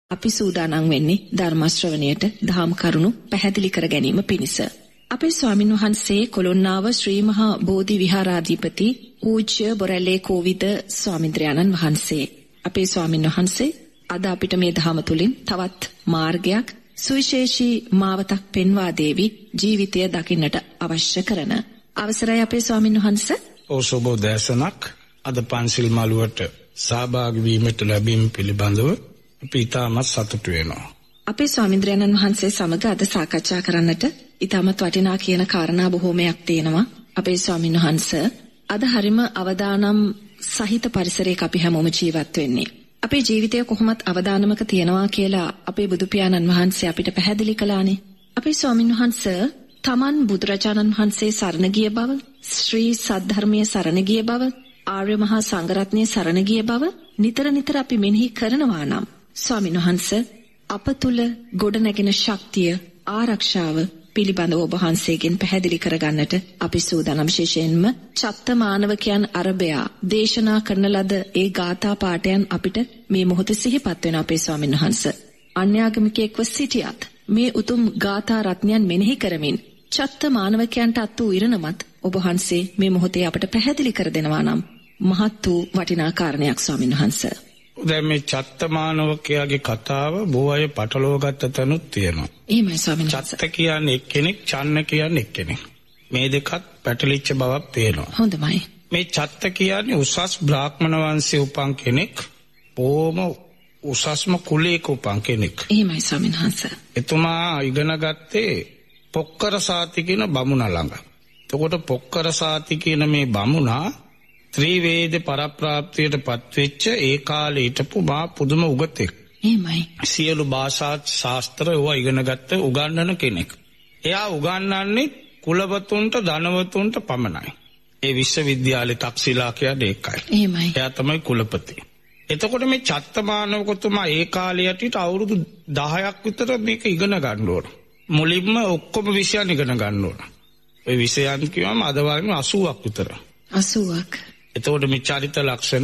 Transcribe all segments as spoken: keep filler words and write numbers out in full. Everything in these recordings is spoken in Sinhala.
අපි සූදානම් වෙන්නේ ධර්ම ශ්‍රවණයට දහම් කරුණු පැහැදිලි කර ගැනීම පිණිස. අපේ ස්වාමින් වහන්සේ කොළොන්නාව ශ්‍රී මහා බෝධි විහාරාධිපති පූජ්‍ය බොරැල්ලේ කෝවිද ස්වාමීන්ද්‍රයන්න් වහන්සේ. අපේ ස්වාමින් වහන්සේ අද අපිට මේ දහම තුලින් තවත් මාර්ගයක් සුවිශේෂී මාවතක් පෙන්වා දේවි ජීවිතය දකින්නට අවශ්‍ය කරන අවසරයි අපේ ස්වාමින් වහන්සේ. ඔසෝබෝ දැසනක් අද පන්සිල් මළුවට සහභාගී වීමට ලැබීම පිළිබඳව අපි ඉතාමත් සතුටු වෙනවා. අපේ ස්වාමීන්ද්‍රයන්න් වහන්සේ සමග අද සාකච්ඡා කරන්නට ඉතාමත් වටිනා කියන කාරණා බොහෝමයක් තියෙනවා. අපේ ස්වාමීන් වහන්සේ අද හරිම අවදානම් සහිත පරිසරයක අපි හැමෝම ජීවත් වෙන්නේ. අපේ ජීවිතය කොහොමත් අවදානමක තියනවා කියලා අපේ බුදු පියාණන් වහන්සේ අපිට පැහැදිලි කළානේ. අපේ ස්වාමීන් වහන්සේ තමන් බුදුරජාණන් වහන්සේ සරණ ගිය බව, ශ්‍රී සද්ධර්මයේ සරණ ගිය බව, ආර්ය මහා සංඝරත්නයේ සරණ ගිය බව නිතර නිතර අපි මෙනෙහි කරනවා නම් ස්වාමීන් වහන්සේ අප තුල ගොඩනැගෙන ශක්තිය ආරක්ෂාව පිළිබඳව ඔබ වහන්සේගෙන් පැහැදිලි කරගන්නට අපි සූදානම්. විශේෂයෙන්ම චත්තමානවකයන් අරබයා දේශනා කරන ලද ඒ ගාථා පාඨයන් අපිට මේ මොහොතේ සිහිපත් වෙන අපේ ස්වාමීන් වහන්සේ. අන්‍යාගමිකයෙක්ව සිටියත් මේ උතුම් ගාථා රත්නයන් මෙනෙහි කරමින් චත්තමානවකයන්ට අත් වූ ඉරණමත් ඔබ වහන්සේ මේ මොහොතේ අපට පැහැදිලි කර දෙනවා නම් මහත් වූ වටිනා කාරණයක් ස්වාමීන් වහන්සේ. දැන් මේ චත්තමානවකයාගේ කතාව බොහෝ අය පටලවාගත්ත තැනුත් තියෙනවා. එහෙමයි ස්වාමීන් වහන්සේ. චත්ත කියන්නේ එක්කෙනෙක්, චන්න කියන්නේ එක්කෙනෙක්. මේ දෙකත් පැටලිච්ච බවක් තියෙනවා. හොඳයි. මේ චත්ත කියන්නේ උසස් බ්‍රාහ්මණ වංශයේ උපන් කෙනෙක්, බොහොම උසස්ම කුලයක උපන් කෙනෙක්. එහෙමයි ස්වාමීන් වහන්සේ. එතුමා ඉගෙන ගත්තේ පොක්කර සාති කියන බමුණා ළඟ. එතකොට පොක්කර සාති කියන මේ බමුණා ත්‍රිවේද පරප්‍රාප්තියට පත්වෙච්ච ඒ කාලේ හිටපු මා පුදුම උගතෙක්. එහෙමයි. සියලු භාෂා ශාස්ත්‍ර ඒවා ඉගෙන ගත්ත උගන්වන කෙනෙක්. එයා උගන්වන්නේ කුලවතුන්ට ධනවතුන්ට පමණයි. ඒ විශ්වවිද්‍යාලේ තක්ෂිලා කියන්නේ ඒකයි. එහෙමයි. එයා තමයි කුලපති. එතකොට මේ චත්තමානවකතුමා ඒ කාලේ යටිට අවුරුදු දහයක් විතර මේක ඉගෙන ගන්න ඕන. මුලින්ම ඔක්කොම විෂයන් ඉගෙන ගන්න ඕන. ඒ විෂයන් කියවම අද වගේ අසූවක් විතර. අසූවක්. එතකොට මේ චරිත ලක්ෂණ,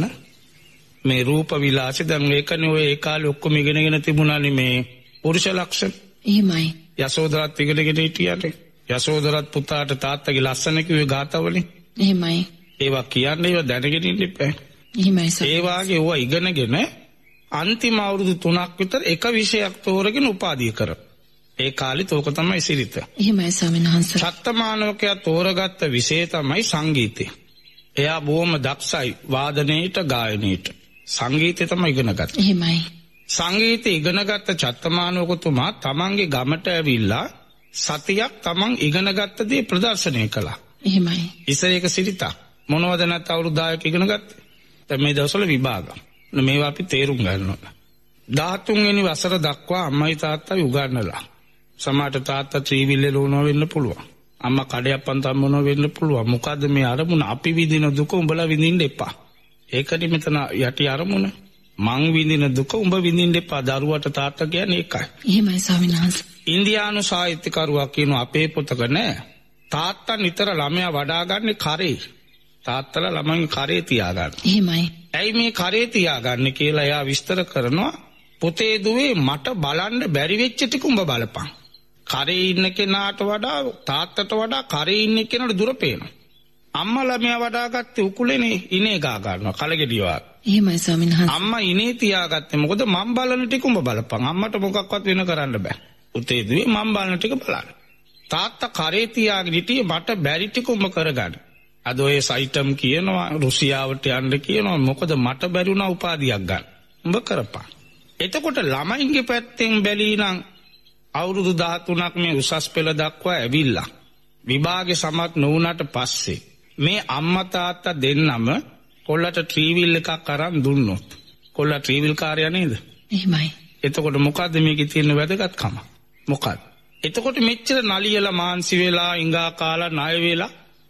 මේ රූප විලාස, දැන් මේකනේ ඔය ඒ කාලේ ඔක්කොම ඉගෙනගෙන තිබුණානේ මේ පුරුෂ ලක්ෂණ. එහෙමයි. යසෝදරත් ඉගෙනගෙන හිටියානේ. යසෝදරත් පුතාට තාත්තගේ ලස්සන කිව්වේ ගාතවලින්. එහෙමයි. ඒවා කියන්නේ ඒවා දැනගෙන ඉන්න එපා. එහෙමයි. ඒ වාගේ ඒවා ඉගෙනගෙන අන්තිම අවුරුදු තුනක් විතර එක විෂයක් තෝරගෙන උපාධිය කරා. ඒ කාලෙත් ඕක තමයි සිරිත. එහෙමයි ස්වාමීන් වහන්සේ. චත්තමානවකයා තෝරගත්ත විෂය තමයි සංගීතය. එයා බොහොම දක්ෂයි වාදනයේට, ගායනයේට. සංගීතය තමයි ඉගෙන ගත්තේ. එහෙමයි. සංගීතය ඉගෙනගත්ත චත්තමානවකතුමා තමන්ගේ ගමට ඇවිල්ලා සතියක් තමන් ඉගෙනගත්ත දේ ප්‍රදර්ශනය කළා. එහෙමයි. ඉතින් ඒක සිරිත. මොනවද නැත් අවුරුදු දහයක ඉගෙන ගත්තේ. දැන් මේ දවස්වල විභාග. මේවා අපි තේරුම් ගන්න ඕන. දහතුන් වෙනි වසර දක්වා අම්මයි තාත්තයි උගන්වලා. සමහරට තාත්තා ත්‍රිවිල්ලේ ලෝනවා වෙන්න පුළුවන්. අම්මා කඩයක් පන්තම් මොනවා වෙන්න පුළුවන්. මොකද්ද මේ අරමුණ? අපි විඳින දුක උඹලා විඳින්න එපා. ඒකනේ මෙතන යටි අරමුණ. මං විඳින දුක උඹ විඳින්න එපා. දරුවට තාත්තා කියන්නේ ඒකයි. එහෙමයි ස්වාමීන් වහන්සේ. ඉන්දියානු සාහිත්‍යකරුවා කියන අපේ පොතක නෑ. තාත්තා නිතර ළමයා වඩාගන්නේ කරේ. තාත්තලා ළමයින් කරේ තියාගන්න. එහෙමයි. ඇයි මේ කරේ තියාගන්නේ කියලා එයා විස්තර කරනවා. පුතේ දුවේ මට බලන්න බැරි වෙච්ච ටික උඹ බලපන්. කරේ ඉන්න කෙනාට වඩා තාත්තට වඩා කරේ ඉන්න කෙනාට දුර පේනවා. අම්මා ළමයා වඩාගත්තේ උකුලේනේ ඉනේ ගා ගන්නවා කලගෙඩියවා. එහෙමයි ස්වාමීන් වහන්සේ. අම්මා ඉනේ තියාගත්තේ මොකද මම බලන ටික උඹ බලපන්. අම්මට මොකක්වත් වෙන කරන්න බෑ. පුතේ දුවේ මම බලන ටික බලන්න. තාත්තා කරේ තියාගෙන හිටියේ මට බැරි ටික උඹ කරගන්න. අද ඔය සයිටම් කියනවා රුසියාවට යන්න කියනවා මොකද මට බැරි වුණා උපාධියක් ගන්න. උඹ කරපන්. එතකොට ළමයින්ගේ පැත්තෙන් බැලීනම් අවුරුදු දහතුනක් මේ උසස් පෙළ දක්වා ඇවිල්ලා විභාගේ සමත් නොවුනට පස්සේ මේ අම්මා තාත්තා දෙන්නම කොල්ලට ට්‍රීවිල් එකක් අරන් දුන්නොත් කොල්ලා ට්‍රීවිල් කාර්යය නේද? එහෙමයි. එතකොට මොකද්ද මේකේ තියෙන වැදගත්කම? මොකක්ද? එතකොට මෙච්චර නලියලා මාන්සි වෙලා ඉංගා කාලා ණය වෙලා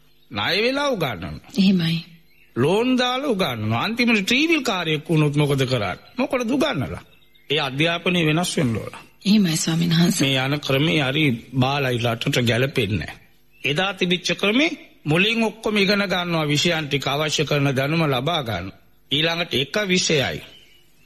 ණය වෙලා උගන්වනවා. එහෙමයි. ලෝන් දාලා උගන්වනවා. අන්තිමට ට්‍රීවිල් කාර්යයක් වුණොත් මොකද කරන්නේ? මොකටද උගන්වලා? ඒ අධ්‍යාපනය වෙනස් වෙන්න ඕන. එහෙමයි ස්වාමීන් වහන්සේ. මේ යන ක්‍රමේ හරි බාලයි රටට ගැලපෙන්නේ නැහැ. එදා තිබිච්ච ක්‍රමේ මුලින් ඔක්කොම ඉගෙන ගන්නවා විෂයන් ටික අවශ්‍ය කරන දැනුම ලබා ගන්න. ඊළඟට එක විෂයයි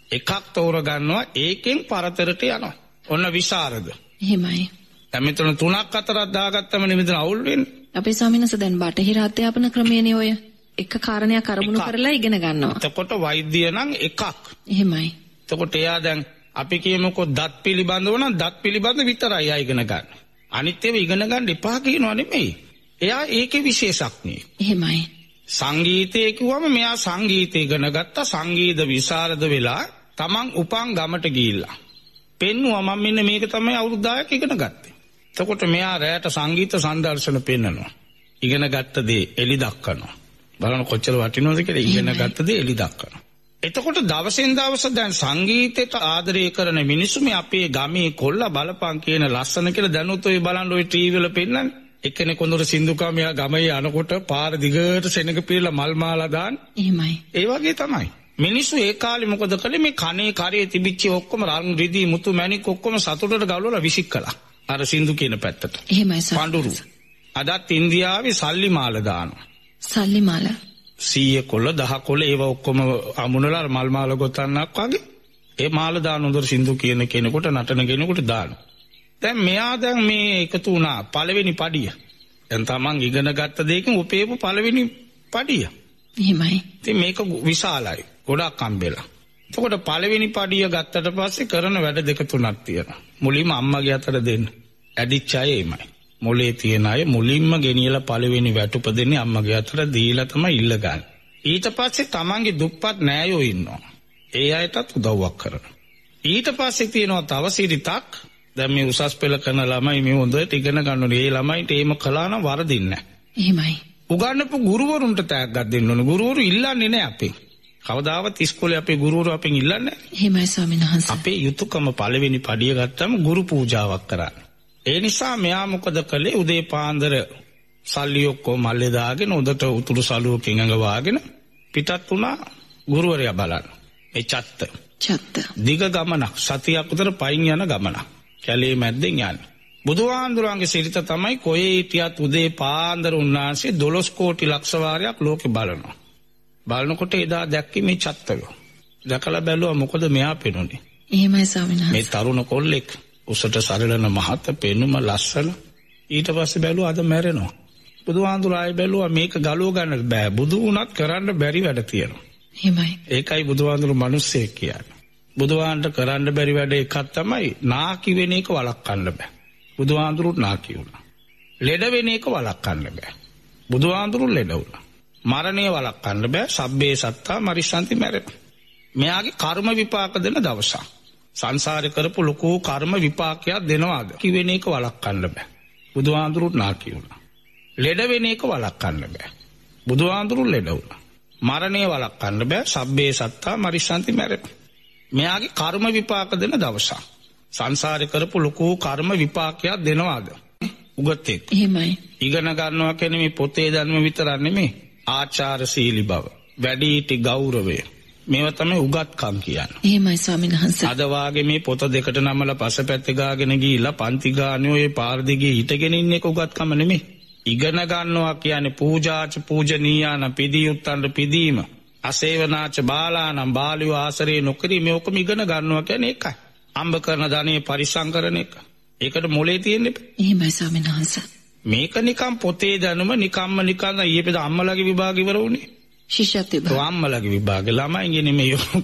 එකක් තෝරගන්නවා ඒකෙන් පරතරට යනවා. ඔන්න විසරද. එහෙමයි. දැන් මෙතන තුනක් හතරක් දාගත්තම නෙමෙයි අවුල් වෙන්නේ. අපේ ස්වාමීන් වහන්සේ දැන් බටහිර අධ්‍යාපන ක්‍රමයේනේ ඔය එක කාරණයක් අරමුණු කරලා ඉගෙන ගන්නවා. එතකොට වෛද්‍ය නම් එකක්. එහෙමයි. එතකොට එයා දැන් අපි කියමුකෝ දත් පිළිබඳව නම් දත් පිළිබඳ විතරයි ආ ඉගෙන ගන්න. අනිත් ඒවා ඉගෙන ගන්න එපා කියනවා නෙමෙයි. එයා ඒකේ විශේෂඥයෙක්. එහෙමයි. සංගීතය කිව්වම මෙයා සංගීතය ඉගෙන ගත්තා. සංගීත විශාරද වෙලා තමන් උපන් ගමට ගිහිල්ලා. පෙන්නුවා මම මෙන්න මේක තමයි අවුරුදු දහයක් ඉගෙන ගත්තේ. එතකොට මෙයා රැයට සංගීත සංදර්ශන පෙන්නනවා. ඉගෙන ගත්ත දේ එලි දක්වනවා. බලන්න කොච්චර වටිනවද කියලා ඉගෙන ගත්ත දේ එලි දක්වනවා. එතකොට දවසෙන් දවස දැන් සංගීතයට ආදරය කරන මිනිස්සු මේ අපේ ගමේ කොල්ලා බලපං කියන ලස්සන කියලා දැනුත් ඔය බලන්න ඔය ටීවී වල පෙන්නන්නේ. එක්කෙනෙක් කොඳුර සින්දුකා මෙයා ගමේ යනකොට පාර දිගට සෙනඟ පිරලා මල් මාලා දාන. එහෙමයි. ඒ වගේ තමයි. මිනිස්සු ඒ කාලේ මොකද කළේ මේ කනේ කරේ තිබිච්ච ඔක්කොම රන් රිදී මුතු මැණික් ඔක්කොම සතුටට ගලවලා විසික් කළා. අර සින්දු කියන පැත්තට. එහෙමයි සර්. පඳුරු. අදත් ඉන්දියාවේ සල්ලි මාල දානවා. සල්ලි මාල. සීය කොළ දහ කොළ ඒව ඔක්කොම අමුණලා මල් මාල ගොතන්නක් වගේ. ඒ මාල දාන උදේ සින්දු කියන කෙනෙකුට නටන කෙනෙකුට දානවා. දැන් මෙයා දැන් මේ එකතු වුණා පළවෙනි පඩිය. දැන් තමන් ඉගෙන ගත්ත දෙයකින් උපේපු පළවෙනි පඩිය. එහෙමයි. ඉතින් මේක විශාලයි. ගොඩක් අම්බෙලා. එතකොට පළවෙනි පඩිය ගත්තට පස්සේ කරන වැඩ දෙක තුනක් තියෙනවා. මුලින්ම අම්මගේ අතට දෙන්න. ඇදිච්ච අය එමය. මොලේ තියෙන අය මුලින්ම ගෙනියලා පළවෙනි වැටුප දෙන්නේ අම්මගේ අතට දීලා තමයි ඉල්ල ගන්න. ඊට පස්සේ තමන්ගේ දුප්පත් නෑයෝ ඉන්නවා. ඒ අයටත් උදව්වක් කරනවා. ඊට පස්සේ තියෙනවා තව සිරිතක්. දැන් මේ උසස් පෙළ කරන ළමයි මේ හොඳට ඉගෙන ගන්න ඕනේ. ඒ ළමයිට එහෙම කළා නම් වරදින්නේ නැහැ. එහෙමයි. උගන්වපු ගුරුවරුන්ට තෑග්ගක් දෙන්න ඕනේ. ගුරුවරු ඉල්ලන්නේ නැහැ අපේ. කවදාවත් ඉස්කෝලේ අපේ ගුරුවරු අපෙන් ඉල්ලන්නේ නැහැ. එහෙමයි ස්වාමීන් වහන්සේ. අපේ යුතුයකම පළවෙනි පඩිය ගත්තම ගුරු පූජාවක් කරන්න. ඒ නිසා මෙයා මොකද කළේ උදේ පාන්දර සල්ලි ඔක්කොම මල්ලේ දාගෙන උදට උතුරු සලුවකින් ඇඟ වාගෙන පිටත් වුණා ගුරුවරයා බලන්න. මේ චත්ත. චත්ත. දිග ගමනක් සතියක් උතර පයින් යන ගමනක්. කැලේ මැද්දෙන් යන්නේ. බුදුහාඳුරන්ගේ සිරිත තමයි කොහේ හිටියත් උදේ පාන්දර උන්වහන්සේ දොළොස් කෝටි ලක්ෂ වාරයක් ලෝකේ බලනවා. බලනකොට එදා දැක්කේ මේ චත්තය. දැකලා බැලුවා මොකද මෙයා පෙනුනේ. එහෙමයි ස්වාමීන් වහන්සේ. මේ තරුණ කොල්ලෙක් උසට සරලන මහත පෙනුම ලස්සන. ඊට පස්සේ බැලුවා අද මැරෙනවා. බුදුහාඳුර ආයෙ බැලුවා මේක ගලව ගන්න බෑ. බුදු වුණත් කරන්න බැරි වැඩ තියෙනවා. එහෙමයි. ඒකයි බුදුහාඳුර මිනිස්සෙක් කියන්නේ. බුදුහාන්ට කරන්න බැරි වැඩ එකක් තමයි නාකි වෙන එක වළක්වන්න බෑ. බුදුහාඳුරුත් නාකි වුණා. ලෙඩ වෙන එක වළක්වන්න බෑ. බුදුහාඳුරුත් ලෙඩ වුණා. මරණය වළක්වන්න බෑ. සබ්බේ සත්තා මරිසන්ති මැරෙනවා. මෙයාගේ කර්ම විපාක දෙන දවසක්. සංසාරේ කරපු ලොකු කර්ම විපාකයක් දෙනවාද? කිවෙන එක වළක්වන්න බෑ. බුදුහාඳුරුත් නාකි වුණා. ලෙඩ වෙන එක වළක්වන්න බෑ. බුදුහාඳුරුත් ලෙඩ වුණා. මරණය වළක්වන්න බෑ. සබ්බේ සත්තා මරිසන්ති මැරෙනවා. මෙයාගේ කර්ම විපාක දෙන දවසක්. සංසාරේ කරපු ලොකු කර්ම විපාකයක් දෙනවාද? උගතෙක්. එහෙමයි. ඉගෙන ගන්නවා කියන්නේ මේ පොතේ දැනුම විතරක් නෙමෙයි. ආචාරශීලී බව, වැඩිහිටි ගෞරවය. මේවා තමයි උගත්කම් කියන්නේ. එහෙමයි ස්වාමීන් වහන්සේ. අද වාගේ මේ පොත දෙකට නමලා පසපැත්තේ ගාගෙන ගිහිල්ලා පන්ති ගානේ ඔය පාර දිගේ හිටගෙන ඉන්න එක උගත්කම නෙමෙයි. ඉගෙන ගන්නවා කියන්නේ පූජාච පූජනීයාන පිදියුත්තන්ට පිදීම. අසේවනාච බාලානම් බාලියෝ ආසරේ නොකරී මේ ඔක්කොම ඉගෙන ගන්නවා කියන්නේ ඒකයි. අම්බ කරන ධනෙ පරිසම් කරන එක. ඒකට මොලේ තියෙන්නේ. එහෙමයි ස්වාමීන් වහන්සේ. මේක නිකම් පොතේ දැනුම නිකම්ම නිකන් ඊපෙද අම්මලාගේ විභාග ඉවර වුණේ. ශිෂ්‍යත්ව විභාග. අම්මලාගේ විභාග ළමයින්ගේ නෙමෙයි යෝක.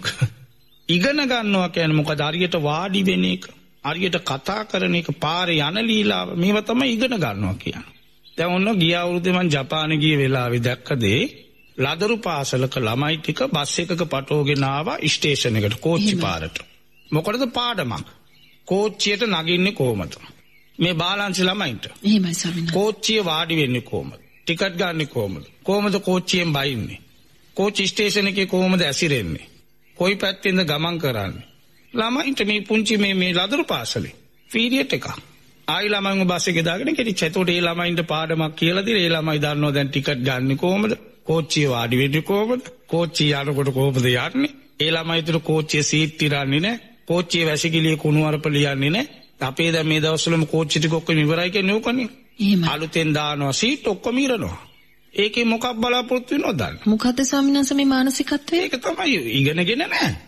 ඉගෙන ගන්නවා කියන්නේ මොකද? හරියට වාඩි වෙන එක, හරියට කතා කරන එක, පාරේ යන ලීලාව මේවා තමයි ඉගෙන ගන්නවා කියන්නේ. දැන් ඔන්න ගිය අවුරුද්දේ මම ජපානේ ගිය වෙලාවේ දැක්කදේ ලදරු පාසලක ළමයි ටික බස් එකක පටෝගෙන ආවා ස්ටේෂන් එකට කෝච්චි පාරට. මොකටද පාඩමක්? කෝච්චියට නගින්නේ කොහමද? මේ බාලාංශ ළමයින්ට. එහෙමයි ස්වාමීනි. කෝච්චිය වාඩි වෙන්නේ කොහමද? ටිකට් ගන්නෙ කොහමද? කොහමද කෝච්චියෙන් බයින්නේ? කෝච්චි ස්ටේෂන් එකේ කොහමද ඇසිරෙන්නේ? කොයි පැත්තෙන්ද ගමන් කරන්නේ? ළමයින්ට මේ පුංචි මේ මේ ලදරු පාසලේ පීරියඩ් එකක්. ආයි ළමයින්ව බස් එකේ දාගෙන ගෙනිච්ච. ඒතකොට ඒ ළමයින්ට පාඩමක් කියලා දීලා ඒ ළමයි දන්නවා දැන් ටිකට් ගන්නෙ කොහමද? කෝච්චිය වාඩි වෙන්නේ කොහමද? කෝච්චිය යනකොට කොහමද යන්නේ? ඒ ළමයිට කෝච්චිය සීට් තිරන්නේ නැහැ. කෝච්චිය වැසිකිළිය කුණු අරප ලියන්නේ නැහැ. අපේ දැන් මේ දවස්වලම කෝච්චි ටික ඔක්කොම ඉවරයි කියන්නේ ඕකනේ. එහෙමයි. අලුතෙන් දානවා සීට් ඔක්කොම ඉරනවා. ඒකේ මොකක් බලාපොරොත්තු වෙනවද? මොකද්ද ස්වාමීන් වහන්සේ මේ මානසිකත්වය? ඒක තමයි ඉගෙනගෙන නැහැ.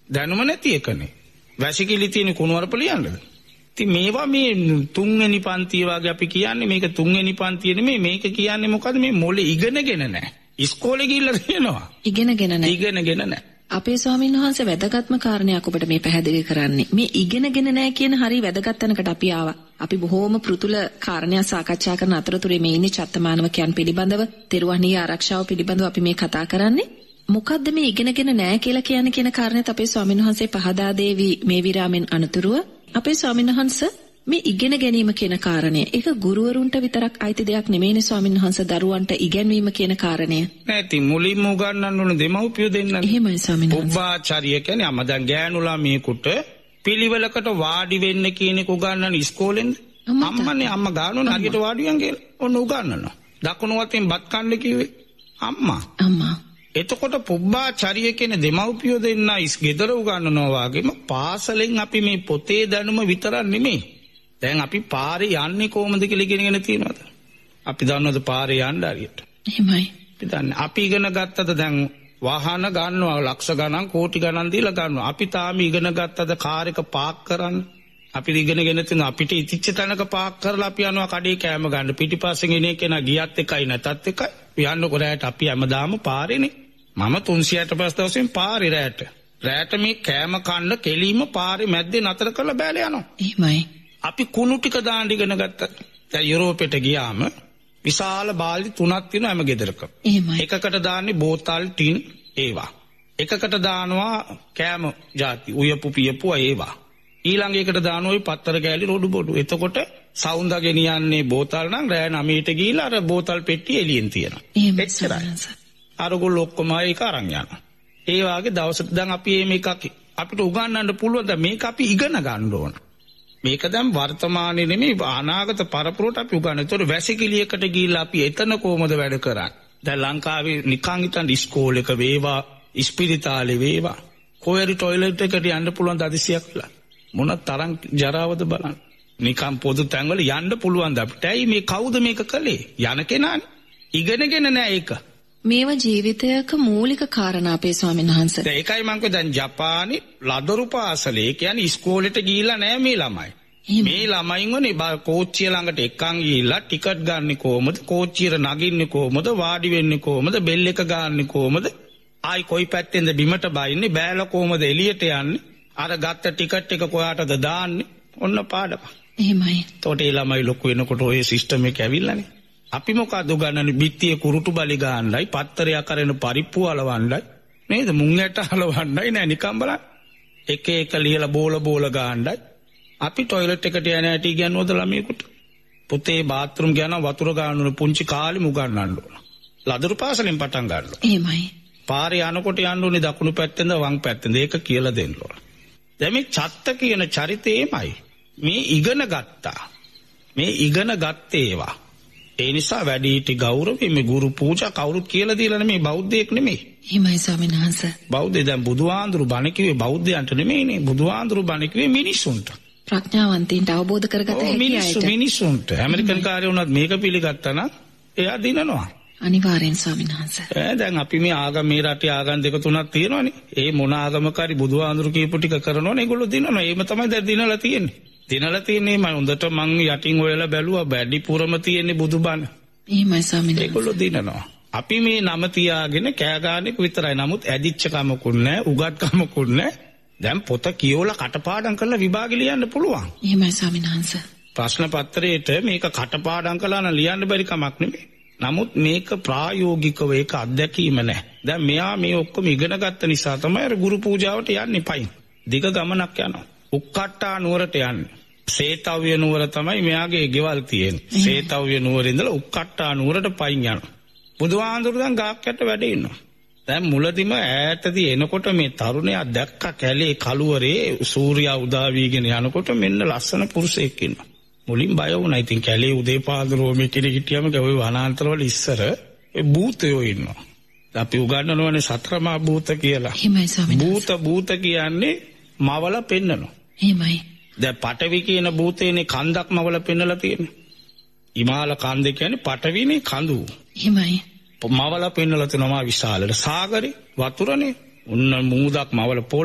දැනුම නැති එකනේ. වැසිකිලි තියෙන කුණුවරප ලියන්නද? ඉතින් මේවා මේ තුන්වෙනි පන්තිය වගේ අපි කියන්නේ මේක තුන්වෙනි පන්තිය නෙමෙයි මේක කියන්නේ මොකද මේ මොලේ ඉගෙනගෙන නැහැ. ඉස්කෝලේ ගිහිල්ලා තියෙනවා. ඉගෙනගෙන නැහැ. ඉගෙනගෙන නැහැ. අපේ ස්වාමීන් වහන්සේ වැදගත්ම කාරණයක් ඔබට මේ පැහැදිලි කරන්නේ. මේ ඉගෙනගෙන නැහැ කියන හරි වැදගත් තැනකට අපි ආවා. අපි බොහෝම පෘතුල කාරණයක් සාකච්ඡා කරන අතරතුරේ මේ ඉන්නේ චත්තමානවකයන් පිළිබඳව, තෙරුවන්හි ආරක්ෂාව පිළිබඳව අපි මේ කතා කරන්නේ. මොකද්ද මේ ඉගෙනගෙන නැහැ කියලා කියන්නේ කියන කාරණේත් අපේ ස්වාමීන් වහන්සේ පහදා දේවි මේ විරාමෙන් අනතුරුව අපේ ස්වාමීන් වහන්සේ මේ ඉගෙන ගැනීම කියන කාරණය ඒක ගුරුවරුන්ට විතරක් අයිති දෙයක් නෙමෙයිනේ ස්වාමීන් වහන්සේ දරුවන්ට ඉගෙනවීම කියන කාරණය. නැති මුලින්ම උගන්වන්න ඕන දෙමව්පියෝ දෙන්නනේ. එහෙමයි ස්වාමීන් වහන්සේ. උපාචාරිය කියන්නේ අම දැන් ගෑනු ළමයෙකුට පිළිවෙලකට වාඩි වෙන්න කියන එක උගන්වන ඉස්කෝලෙන්ද? අම්මනේ අම්මා ගානෝනේ හරියට වාඩි වෙන් කියලා. ඔන්න උගන්වනවා. දකුණු වතෙන් බත් කන්න කිව්වේ අම්මා. අම්මා. එතකොට පුබ්බාචාරිය කියන දෙමව්පියෝ දෙන්න ඉස් ගෙදර උගන්වනවා වගේම පාසලෙන් අපි මේ පොතේ දැනුම විතරක් නෙමෙයි. දැන් අපි පාරේ යන්නේ කොහොමද කියලා ඉගෙනගෙන තියෙනවද? අපි දන්නවද පාරේ යන්න හරියට? එහෙමයි. අපි දන්නේ. අපි ඉගෙන ගත්තද දැන් වාහන ගන්නවා ලක්ෂ ගණන් කෝටි ගණන් දීලා ගන්නවා. අපි තාම ඉගෙන ගත්තද කාර් එක පාක් කරන්න? අපි ඉගෙනගෙන තියෙන අපිට ඉතිච්ච තැනක පාක් කරලා අපි යනවා කඩේ කෑම ගන්න. පිටිපස්සෙන් එන කෙනා ගියත් එකයි නැතත් එකයි. යන්න කොරෑට අපි හැමදාම පාරේනේ. මම තුන්සියයට පස් දවසෙන් පාරේ රැට. රැට මේ කෑම කන්න කෙලින්ම පාරේ මැද්දේ නතර කරලා බෑලා යනවා. එහෙමයි. අපි කුණු ටික දාන්න ඉගෙන ගත්තා. දැන් යුරෝපෙට ගියාම විශාල බාල්දි තුනක් තියෙනවා හැම ගෙදරක. එහෙමයි. එකකට දාන්නේ බෝතල් ටින් ඒවා. එකකට දානවා කෑම ಜಾති උයපු පියපු ඒවා. ඊළඟ එකට දානවා ওই පත්තර කෑලි රොඩු බොඩු. එතකොට සවුන්දා ගෙනියන්නේ බෝතල් නම් රෑ නවයට ගිහිල්ලා අර බෝතල් පෙට්ටිය එළියෙන් තියනවා. එහෙමයි. අරගොල්ලෝ ඔක්කොම ඒක අරන් යනවා. ඒ වාගේ දවසට දැන් අපි මේක අපිට උගන්වන්න පුළුවන් ද මේක අපි ඉගෙන ගන්න ඕන. මේක දැන් වර්තමානයේ නෙමෙයි අනාගත පරපුරට අපි උගන්වන. ඒතකොට වැසිකිළියකට ගිහිල්ලා අපි එතන කොහොමද වැඩ කරන්නේ? දැන් ලංකාවේ නිකන් හිටන් ඉස්කෝලේක වේවා, ඉස්පිරිතාලේ වේවා, කොහේරි টয়ලට් එකට යන්න පුළුවන් ද අදිසියක් වෙලා. මොන තරම් ජරාවද බලන්න. නිකන් පොදු තැන්වල යන්න පුළුවන් ද අපිට. ඇයි මේ කවුද මේක කළේ? යන කෙනානේ. ඉගෙනගෙන නෑ ඒක. මේවා ජීවිතයක මූලික කාරණා අපේ ස්වාමීන් වහන්සේ. ඒකයි මම කිව්වේ දැන් ජපානයේ ලදරු පාසලේ කියන්නේ ඉස්කෝලේට ගිහිල්ලා නෑ මේ ළමයි. මේ ළමයින් වනේ කෝච්චිය ළඟට එක්කන් ගිහිල්ලා ටිකට් ගන්නෙ කොහමද? කෝච්චියට නගින්නේ කොහමද? වාඩි වෙන්නේ කොහමද? බෙල් එක ගන්නෙ කොහමද? ආයි කොයි පැත්තෙන්ද බිමට බයින්නේ? බෑලා කොහමද එළියට යන්නේ? අර ගත්ත ටිකට් එක කොහාටද දාන්නේ? ඔන්න පාඩම. එහෙමයි. ඒතකොට ඒ ළමයි ලොකු වෙනකොට ඔය සිස්ටම් එක ඇවිල්ලානේ. අපි මොකද උගන්නන්නේ බිත්තියේ කුරුටු බලි ගන්නයි පත්තරයක් අරගෙන පරිප්පු අලවන්නයි නේද මුං ඇට අලවන්නයි නෑ නිකන් බලන්න එක එක ලියලා බෝල බෝල ගන්නයි අපි টয়ලට් එකට යන ඇටි කියනවද ළමයෙකුට පුතේ බාත්රූම් ගියා නම් වතුර ගන්න ඕන පුංචි කාලෙම උගන්නන්න ඕන ලදරු පාසලෙන් පටන් ගන්න ඕන එහෙමයි පාරේ යනකොට යන්න ඕනේ දකුණු පැත්තෙන්ද වම් පැත්තෙන්ද ඒක කියලා දෙන්න ඕන දැන් මේ චත්ත කියන චරිතේමයි මේ ඉගෙන ගත්තා මේ ඉගෙන ගත්තේ ඒවා ඒ නිසා වැඩිහිටි ගෞරවය මේ ගුරු පූජා කවුරුත් කියලා දීලා නෙමෙයි බෞද්ධයෙක් නෙමෙයි. එහෙමයි ස්වාමීන් වහන්සේ. බෞද්ධය දැන් බුදුහාඳුරු බණ කිව්වේ බෞද්ධයන්ට නෙමෙයිනේ. බුදුහාඳුරු බණ කිව්වේ මිනිසුන්ට. ප්‍රඥාවන්තයින්ට අවබෝධ කරගත හැකි අයට. මිනිසුන්ට. ඇමරිකන් කාර්යය වුණත් මේක පිළිගත්තා නම් එයා දිනනවා. අනිවාර්යෙන් ස්වාමීන් වහන්සේ. ඈ දැන් අපි මේ ආගම මේ රටේ ආගම් දෙක තුනක් තියෙනවානේ. ඒ මොන ආගමකාරී බුදුහාඳුරු කියපු ටික කරනවනේ ඒගොල්ලෝ දිනනවා. ඒම තමයි දැන් දිනලා තියෙන්නේ. දිනලා තියෙන්නේ මම හොඳට මං යටින් ඔයලා බැලුවා වැඩිපුරම තියෙන්නේ බුදුබණ. එහෙමයි ස්වාමීන් වහන්සේ. ඒගොල්ලෝ දිනනවා. අපි මේ නම තියාගෙන කෑ ගන්න විතරයි. නමුත් ඇදිච්ච කමකුත් නැහැ, උගත් කමකුත් නැහැ. දැන් පොත කියවලා කටපාඩම් කරලා විභාගෙ ලියන්න පුළුවන්. එහෙමයි ස්වාමීන් වහන්සේ. ප්‍රශ්න පත්‍රයේට මේක කටපාඩම් කළා නම් ලියන්න බැරි කමක් නෙමෙයි. නමුත් මේක ප්‍රායෝගිකව ඒක අත්දැකීම නැහැ. දැන් මෙයා මේ ඔක්කොම ඉගෙන ගත්ත නිසා තමයි අර ගුරු පූජාවට යන්නේ පයින්. දිග ගමනක් යනවා. උක්කට්ටා නුවරට යන්නේ. සේතව්‍ය නුවර තමයි මෙයාගේ ගෙවල් තියෙන්නේ. සේතව්‍ය නුවරේ ඉඳලා උක්කට්ටා නුවරට පයින් යනවා. බුදුහාඳුරු දැන් ගාක් යට වැඩ ඉන්නවා. දැන් මුලදිම ඈතදී එනකොට මේ තරුණයා දැක්ක කැලේ කළුවරේ සූර්යා උදා වීගෙන යනකොට මෙන්න ලස්සන පුරුෂයෙක් ඉන්නවා. මුලින් බය වුණා. ඉතින් කැලේ උදේපාන්දරෝ මේ කෙනෙක් හිටියම ඔය වනාන්තරවල ඉස්සර ඒ භූතයෝ ඉන්නවා. අපි උගන්වනවනේ සතරමා භූත කියලා. එහෙමයි ස්වාමීන් වහන්සේ. භූත භූත කියන්නේ මවල පෙන්නනවා. එහෙමයි. දැන් පටවි කියන භූතේනේ කන්දක් මවල පෙන්නලා තියෙන්නේ. හිමාල කන්ද කියන්නේ පටවිනේ කඳු. එහෙමයි. මවල පෙන්නලා තියෙනවා විශාලට සාගරේ වතුරනේ. උන්න මූදක් මවල පොළව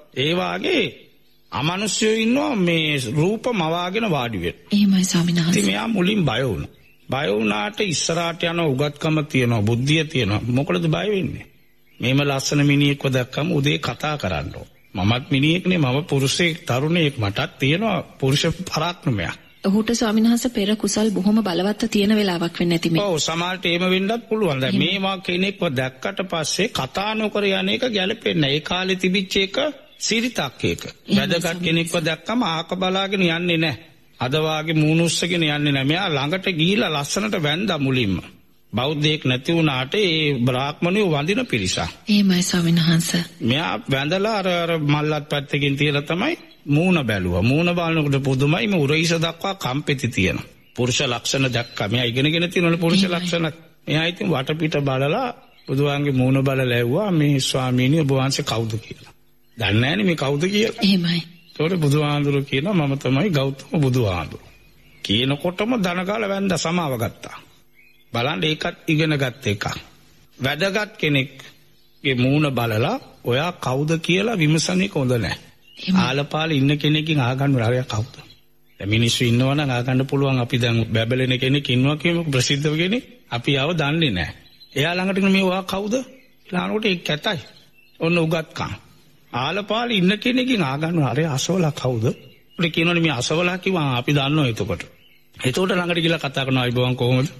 ඒ වාගේ අමනුෂ්‍යයෝ ඉන්නවා මේ රූප මවාගෙන වාඩි වෙන්න. එහෙමයි ස්වාමීන් වහන්සේ. ඉතින් මෙයා මුලින් බය වුණා. බය වුණාට ඉස්සරහට යන උගත්කම තියෙනවා, බුද්ධිය තියෙනවා. මොකටද බය වෙන්නේ? මේම ලස්සන මිනිහෙක්ව දැක්කම උදේ කතා කරන්න ඕන. මමත් මිනිහෙක්නේ, මම පුරුෂයෙක්, තරුණයෙක්, මටත් තියෙනවා පුරුෂ පරාක්‍රමයක්. ඔහුට ස්වාමීන් වහන්සේ පෙර කුසල් බොහොම බලවත් තියෙන වෙලාවක් වෙන්න ඇති මේ. ඔව් සමහරට එහෙම වෙන්නත් පුළුවන්. දැන් මේවා කෙනෙක්ව දැක්කට පස්සේ කතා නොකර යන එක ගැලපෙන්නේ නැහැ. ඒ කාලේ තිබිච්ච එක සිරිතක් එක. වැදගත් කෙනෙක්ව දැක්කම ආක බලාගෙන යන්නේ නැහැ. අද වාගේ මූණුස්සගෙන යන්නේ නැහැ. මෙයා ළඟට ගිහිලා ලස්සනට වැන්දා මුලින්ම. බෞද්ධයෙක් නැති වුණාට ඒ බ්‍රාහ්මණයෝ වඳින පිරිසක්. එහෙමයි ස්වාමීන් වහන්සේ. මෙයා වැඳලා අර අර මල්ලත් පැත්තකින් තියලා තමයි මූණ බැලුවා. මූණ බලනකොට පුදුමයි, මේ උරහිස දක්වා කම්පෙති තියෙනවා. පුරුෂ ලක්ෂණ දැක්කා. මෙයා ඉගෙනගෙන තියෙනවනේ පුරුෂ ලක්ෂණ. මෙයා ඉතින් වටපිට බලලා බුදුහාන්ගේ මූණ බලලා ඇහුවා මේ ස්වාමීනි ඔබ වහන්සේ කවුද කියලා. දන්නේ නැහනේ මේ කවුද කියලා. එහෙමයි. ඒකට බුදුහාඳුරු කියනවා මම තමයි ගෞතම බුදුහාඳුරු. කියනකොටම දනගාල වැඳ සමාව ගත්තා. බලන්න ඒකත් ඉගෙන ගත්ත එකක්. වැදගත් කෙනෙක්ගේ මූණ බලලා ඔයා කවුද කියලා විමසන්නේ හොඳ නැහැ. ආලපාල ඉන්න කෙනෙක්ගෙන් ආගන්න රාරය කවුද? දැන් මිනිස්සු ඉන්නවනම් ආගන්න පුළුවන්. අපි දැන් බැබලෙන කෙනෙක් ඉන්නවා කියමුකෝ, ප්‍රසිද්ධ කෙනෙක්. අපි ආව දන්නේ නැහැ. එයා ළඟට මේ ඔයා කවුද කියලා අහනකොට ඒක කැතයි. ඔන්න උගත්කම්. ආලපාල ඉන්න කෙනෙක්ගෙන් ආගන්න රාරය අසවලා කවුද? උඩ කියනවනේ මේ අසවලා කිව්වා අපි දන්නවා එතකොට. එතකොට ළඟට ගිහලා කතා කරනවා අයිබෝන් කොහොමද?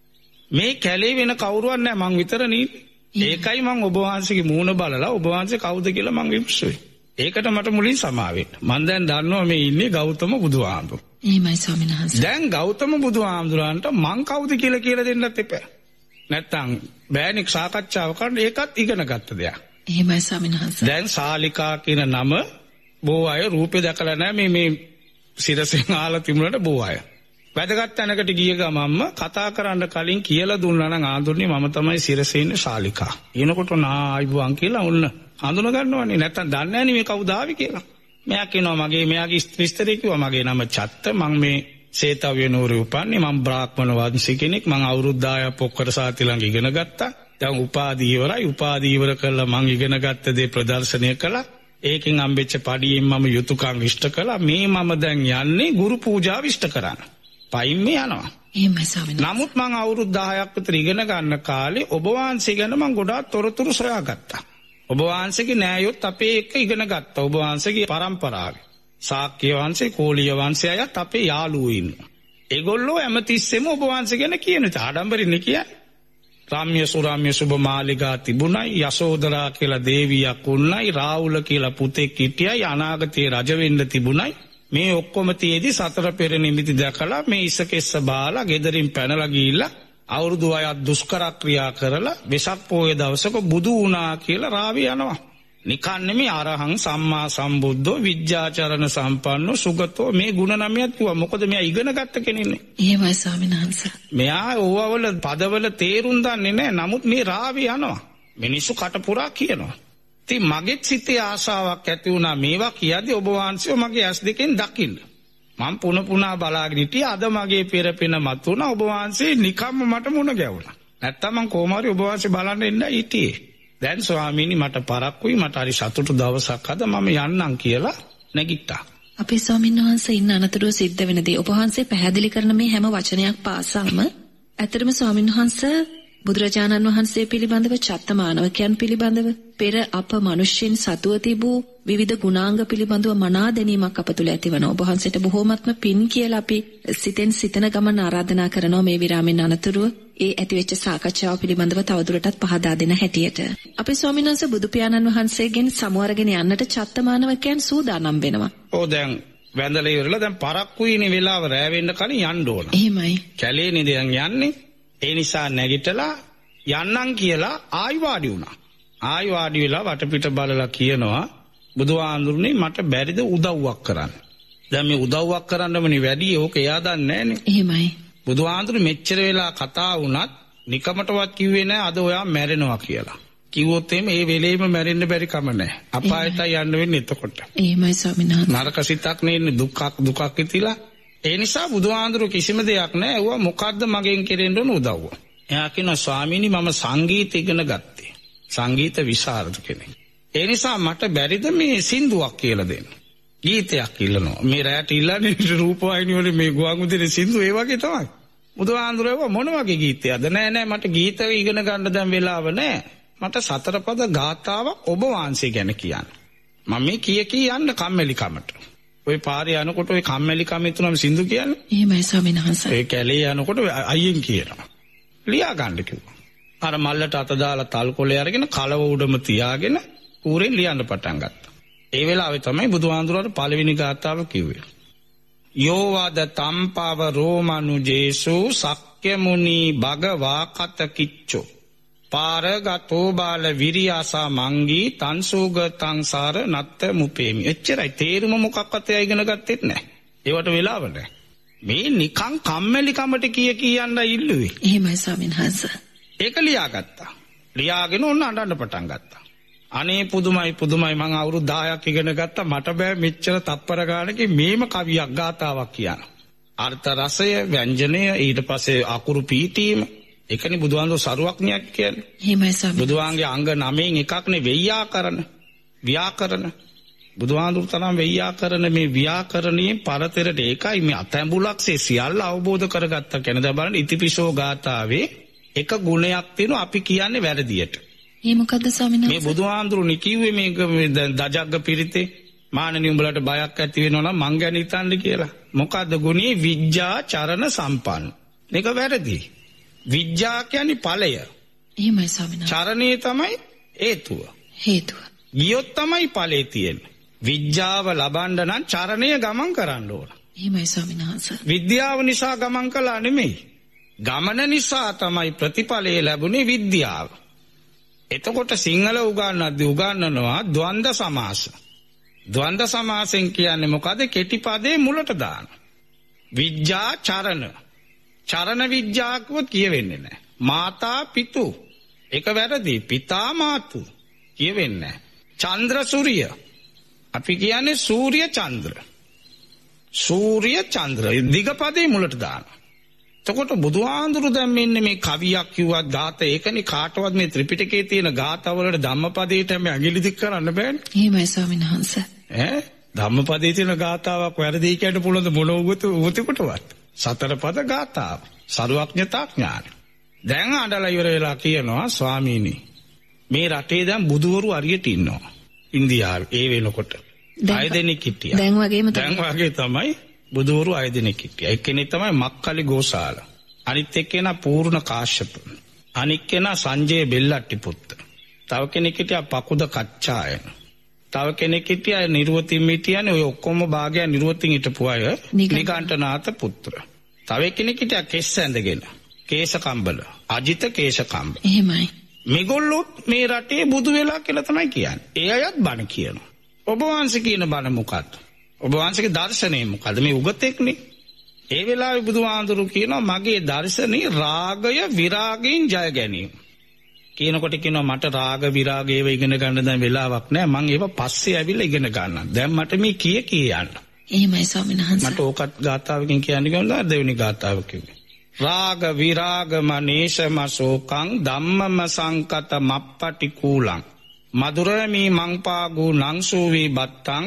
මේ කැලේ වෙන කවුරුවක් නැහැ, මං විතරනේ. ඒකයි මං ඔබ වහන්සේගේ මූණ බලලා ඔබ වහන්සේ කවුද කියලා මං විමසුවේ. ඒකට මට මුලින් සමා වෙන්න. මං දැන් දන්නවා මේ ඉන්නේ ගෞතම බුදුහාමුදුරුවෝ. එහෙමයි ස්වාමීන් වහන්සේ. දැන් ගෞතම බුදුහාමුදුරන්ට මං කවුද කියලා කියලා දෙන්නත් එපා. නැත්තම් බෑනික් සාකච්ඡාව කරන්න ඒකත් ඉගෙන ගත්ත දෙයක්. එහෙමයි ස්වාමීන් වහන්සේ. දැන් ශාලිකා කියන නම බොහෝ අය රූපේ දැකලා නැහැ. මේ මේ සිරසෙන් ආලා තිබුණාට බොහෝ අය. වැදගත් තැනකට ගිය ගමම්ම කතා කරන්න කලින් කියලා දුන්නා නම් ආඳුන්නේ මම තමයි සිරසේ ඉන්නේ ශාලිකා. එනකොට නා ආයිබුවන් කියලා උන්න හඳුන ගන්නවනේ. නැත්තම් දන්නේ නැණි මේ කවුද ආවි කියලා. මෙයා කියනවා මගේ මෙයාගේ විස්තරය කිව්වා. මගේ නම චත්ත, මම මේ සේතව්‍ය නුවරේ උපන්නේ, මම බ්‍රාහ්මණ වංශික කෙනෙක්. මම අවුරුදු දහයක් පොක්කර සාති ළඟ ඉගෙන ගත්තා. දැන් උපාධි ඉවරයි. උපාධි ඉවර කළා මම ඉගෙන ගත්ත දේ ප්‍රදර්ශනය කළා. ඒකෙන් හම්බෙච්ච පඩියෙන් මම යුතුයකම් ඉෂ්ට කළා. මේ මම දැන් යන්නේ ගුරු පූජාව ඉෂ්ට කරන්න. පයින් මේ යනවා. එහෙමයි ස්වාමීන් වහන්සේ. නමුත් මම අවුරුදු දහයක් විතර ඉගෙන ගන්න කාලේ ඔබ වහන්සේ ගැන මම ගොඩාක් තොරතුරු සොයාගත්තා. ඔබ වහන්සේගේ නෑයොත් අපේ එක්ක ඉගෙන ගත්තා. ඔබ වහන්සේගේ පරම්පරාවේ ශාක්‍ය වංශේ, කෝලිය වංශය අයත් අපේ යාළුවෝ ඉන්නවා. ඒගොල්ලෝ හැමතිස්සෙම ඔබ වහන්සේ ගැන කියන ආඩම්බරින්නේ කියන්නේ. රාම්‍ය සුරාම්‍ය සුබ මාලිගා තිබුණයි, යසෝදරා කියලා දේවියක් උන්නයි, රාහුල කියලා පුතෙක් හිටියයි, අනාගතේ රජ වෙන්න තිබුණයි. මේ ඔක්කොම තියේදී සතර පෙර නිමිති දැකලා මේ ඉසකෙස්ස බාලා ගෙදරින් පැනලා ගිහිල්ලා අවුරුදු හයක් දුෂ්කර ක්‍රියා කරලා වෙසක් පොයේ දවසක බුදු වුණා කියලා රාවි යනවා. නිකන් නෙමෙයි අරහං සම්මා සම්බුද්ධෝ විද්‍යාචරණ සම්පන්නෝ සුගතෝ මේ ගුණ නමයක් කිව්වා. මොකද මෙයා ඉගෙන ගත්ත කෙනෙක්නේ. එහෙමයි ස්වාමීන් වහන්සේ. මෙයා ඕවවල පදවල තේරුම් දන්නේ නැහැ. නමුත් මේ රාවි යනවා. මිනිස්සු කටපුරා කියනවා. ඉතින් මගෙත් සිතේ ආශාවක් ඇති වුණා මේවා කියද්දි ඔබ වහන්සේ මගේ ඇස් දෙකෙන් දකින්න. මම පුන පුනා බලාගෙන හිටියා. අද මගේ පෙරපෙන මතුණා. ඔබ වහන්සේ නිකම්ම මට මුණ ගැවුණා. නැත්තම් මං කොහොම හරි ඔබ වහන්සේ බලන්න එන්න හිටියේ. දැන් ස්වාමීනි මට පරක්කුයි, මට හරි සතුටු දවසක් අද, මම යන්නම් කියලා නැගිට්ටා. අපේ ස්වාමීන් වහන්සේ ඉන්න අනතුරුව සිද්ධ වෙන දේ ඔබ වහන්සේ පැහැදිලි කරන මේ හැම වචනයක් පාසාම ඇත්තටම ස්වාමීන් වහන්සේ බුදුරජාණන් වහන්සේ පිළිබඳව, චත්තමානවකයන් පිළිබඳව, පෙර අප මිනිස්යන් සතුව තිබූ විවිධ ගුණාංග පිළිබඳව මනා දැනීමක් අප තුළ ඇතිවන ඔබ වහන්සේට බොහෝමත්ම පින් කියලා අපි සිතෙන් සිතන ගමන් ආරාධනා කරනවා මේ විරාමෙන් අනතුරුව ඒ ඇතිවෙච්ච සාකච්ඡාව පිළිබඳව තවදුරටත් පහදා දෙන හැටියට. අපේ ස්වාමීන් වහන්සේ බුදු පියාණන් වහන්සේගෙන් සමුවරගෙන යන්නට චත්තමානවකයන් සූදානම් වෙනවා. ඔව් දැන් වැඳලා ඉවරලා දැන් පරක්කුයිනේ වෙලාව රැ වෙන්න කලින් යන්න ඕන. එහෙමයි. කැලේනේ දැන් යන්නේ. ඒ නිසා නැගිටලා යන්නම් කියලා ආයි වාඩි වුණා. ආයි වාඩි වෙලා වටපිට බලලා කියනවා බුදුහාඳුරනේ මට බැරිද උදව්වක් කරන්න. දැන් මේ උදව්වක් කරන්නමනේ වැඩි. ඕක එයා දන්නේ නැහනේ. එහෙමයි. බුදුහාඳුරේ මෙච්චර වෙලා කතා වුණත් නිකමටවත් කිව්වේ නැහැ අද ඔයා මැරෙනවා කියලා. කිව්වොත් එimhe මේ වෙලෙම මැරෙන්න බැරි කම නැහැ. අපායටයි යන්න වෙන්නේ එතකොට. එහෙමයි ස්වාමීන් වහන්සේ. නරක සිතක් නෙන්නේ දුක්ඛ දුකක් ඉතිලා. ඒ නිසා බුදුහාඳුර කිසිම දෙයක් නැහැ. ඒවා මොකද්ද මගෙන් කෙරෙන්න ඕන උදව්ව. එයා කියනවා ස්වාමීනි මම සංගීත ඉගෙන ගත්තේ. සංගීත විශාරද කෙනෙක්. ඒ නිසා මට බැරිද මේ සින්දුවක් කියලා දෙන්න. ගීතයක් ඉල්ලනවා. මේ රැට ඉල්ලන්නේ රූපවාහිනිය වල මේ ගුවන්විදුලි සින්දු ඒ වගේ තමයි. බුදුහාඳුරේව මොන වගේ ගීතයක්ද? නෑ නෑ මට ගීත ඉගෙන ගන්න දැන් වෙලාව නෑ. මට සතර පද ගාථාවක් ඔබ වහන්සේ ගැන කියන්න. මම මේ කිය කී යන්න කම්මැලිකමට. ඔය පාරේ යනකොට ඔය කම්මැලිකම තුනම සින්දු කියන්නේ. එහෙමයි ස්වාමීන් වහන්සේ. ඒ කැලේ යනකොට අයියෙන් කියනවා. ලියා ගන්න කිව්වා. අර මල්ලට අත දාලා තල් කොලේ අරගෙන කලව උඩම තියාගෙන කූරෙන් ලියන්න පටන් ගත්තා. ඒ වෙලාවේ තමයි බුදුහාඳුරට පළවෙනි ගාථාව කිව්වේ. යෝවාද තම්පව රෝමනුජේසු සක්්‍ය මුනි භගවා කත කිච්චෝ පාරගතෝ බාල විරියාසා මංගී තන්සූග තංසාර නත්ත මුපේමි. එච්චරයි. තේරුම මොකක්වත් එයා ඉගෙන ගත්තෙත් නැහැ. ඒවට වෙලාව නැහැ. මේ නිකන් කම්මැලිකමට කිය කියන්න ඉල්ලුවේ. එහෙමයි ස්වාමීන් වහන්සේ. ඒක ලියාගත්තා. ලියාගෙන ඔන්න අඬන්න පටන් ගත්තා. අනේ පුදුමයි පුදුමයි මං අවුරුදු දහයක් ඉගෙන ගත්තා මට බෑ මෙච්චර තප්පර ගානකින් මේම කවියක් ගාතාවක් කියන්න. අර්ථ රසය ව්‍යංජනය ඊට පස්සේ අකුරු පීඨීම ඒකනේ බුදුහාඳුර සරුවක්ඥයක් කියන්නේ. එහෙමයි ස්වාමීන්. බුදුහාංගේ අංග නවයෙන් එකක්නේ වෙය්‍යාකරණ ව්‍යාකරණ. බුදුහාඳුර තරම් වෙය්‍යාකරණ මේ ව්‍යාකරණයේ පරතරට ඒකයි මේ අතැඹුලක්සේ සියල්ල අවබෝධ කරගත්තා කියන දා බලන්න ඉතිපිසෝ ගාතාවේ එක ගුණයක් තියෙනවා අපි කියන්නේ වැරදියට. ඒ මොකද්ද ස්වාමීන් වහන්සේ? මේ බුදුහාඳුරුනි කිව්වේ මේක දජග්ග පිරිතේ මානනි උඹලට බයක් ඇති වෙනවා නම් මං ගැන හිතන්න කියලා. මොකද්ද ගුණේ? විඥා චරණ සම්පන්න. මේක වැරදි. විඥා කියන්නේ ඵලය. එහෙමයි ස්වාමීන් වහන්සේ. චරණේ තමයි හේතුව. හේතුව. ගියොත් තමයි ඵලේ තියෙන්නේ. විඥාව ලබන්න නම් චරණය ගමන් කරන්න ඕන. එහෙමයි ස්වාමීන් වහන්සේ. විද්‍යාව නිසා ගමන් කළා නෙමෙයි. ගමන නිසා තමයි ප්‍රතිඵලය ලැබුණේ විද්‍යාව. එතකොට සිංහල උගන්වද්දී උගන්වනවා ද්වන්ද සමාස. ද්වන්ද සමාසෙන් කියන්නේ මොකද? කෙටි පදේ මුලට දාන. විඥා චරණ. චරණ විඥාකවත් කියවෙන්නේ නැහැ. මාතා පිතු. ඒක වැරදි. පිතා මාතු කියවෙන්නේ නැහැ. චන්ද්‍ර සූර්ය. අපි කියන්නේ සූර්ය චන්ද්‍ර. සූර්ය චන්ද්‍ර දිගපදේ මුලට දාන. එතකොට බුදුහාඳුරු දැන් මෙන්න මේ කවියක් කිව්වත් ගාත ඒකනේ කාටවත් මේ ත්‍රිපිටකයේ තියෙන ගාතවලට ධම්මපදයට මේ අඟිලි දික් කරන්න බෑනේ. එහෙමයි ස්වාමීන් වහන්සේ. ඈ ධම්මපදයේ තියෙන ගාතාවක් වැරදි කියන්න පුළුවන්ද මොන උගත උගතකටවත්? සතර පද ගාතාව. සරුවඥතා ඥාන. දැන් අඬලා ඉවර වෙලා කියනවා ස්වාමීනි මේ රටේ දැන් බුදුවරු හරියට ඉන්නවා. ඉන්දියාවේ ඒ වෙනකොට. අය දෙනෙක් හිටියා. දැන් වගේම දැන් වගේ තමයි බුදුවරු අය දෙනෙක් හිටියා. එක්කෙනෙක් තමයි මක්කලි ගෝසාල. අනිත් එක්කෙනා පූර්ණ කාශ්‍යප. අනිත් කෙනා සංජය බෙල්ලට්ටි පුත්ත. තව කෙනෙක් හිටියා පකුද කච්චායන. තව කෙනෙක් හිටියා නිර්වතින් හිටියානේ ඔය ඔක්කොම භාගය නිර්වතින් හිටපු අය නිකාන්තනාත පුත්‍ර. තව කෙනෙක් හිටියා කෙස් ඇඳගෙන. කේශකම්බල. අජිත කේශකම්බල. එහෙමයි. මේගොල්ලෝ මේ රටේ බුදු වෙලා කියලා තමයි කියන්නේ. ඒ අයත් බණ කියනවා. ඔබ වහන්සේ කියන බණ මොකක්ද? ඔබ වහන්සේගේ දර්ශනය මොකද? මේ උගතෙක්නේ. ඒ වෙලාවේ බුදුහාඳුරු කියනවා මගේ දර්ශනේ රාගය විරාගයෙන් ජය ගැනීම. කියනකොට කියනවා මට රාග විරාග ඒව ඉගෙන ගන්න දැන් වෙලාවක් නැහැ. මං ඒව පස්සේ ඇවිල්ලා ඉගෙන ගන්නම්. දැන් මට මේ කිය කී යන්න. එහෙමයි ස්වාමීන් වහන්සේ. මට ඕකත් ගාථාවකින් කියන්න ගියොත් දෙවෙනි ගාථාව කිව්වේ. රාග විරාග මනේශම සෝකං ධම්මම සංකත මප්පටි කූලං මధుරමි මංපාගු නංසූවි බත්තං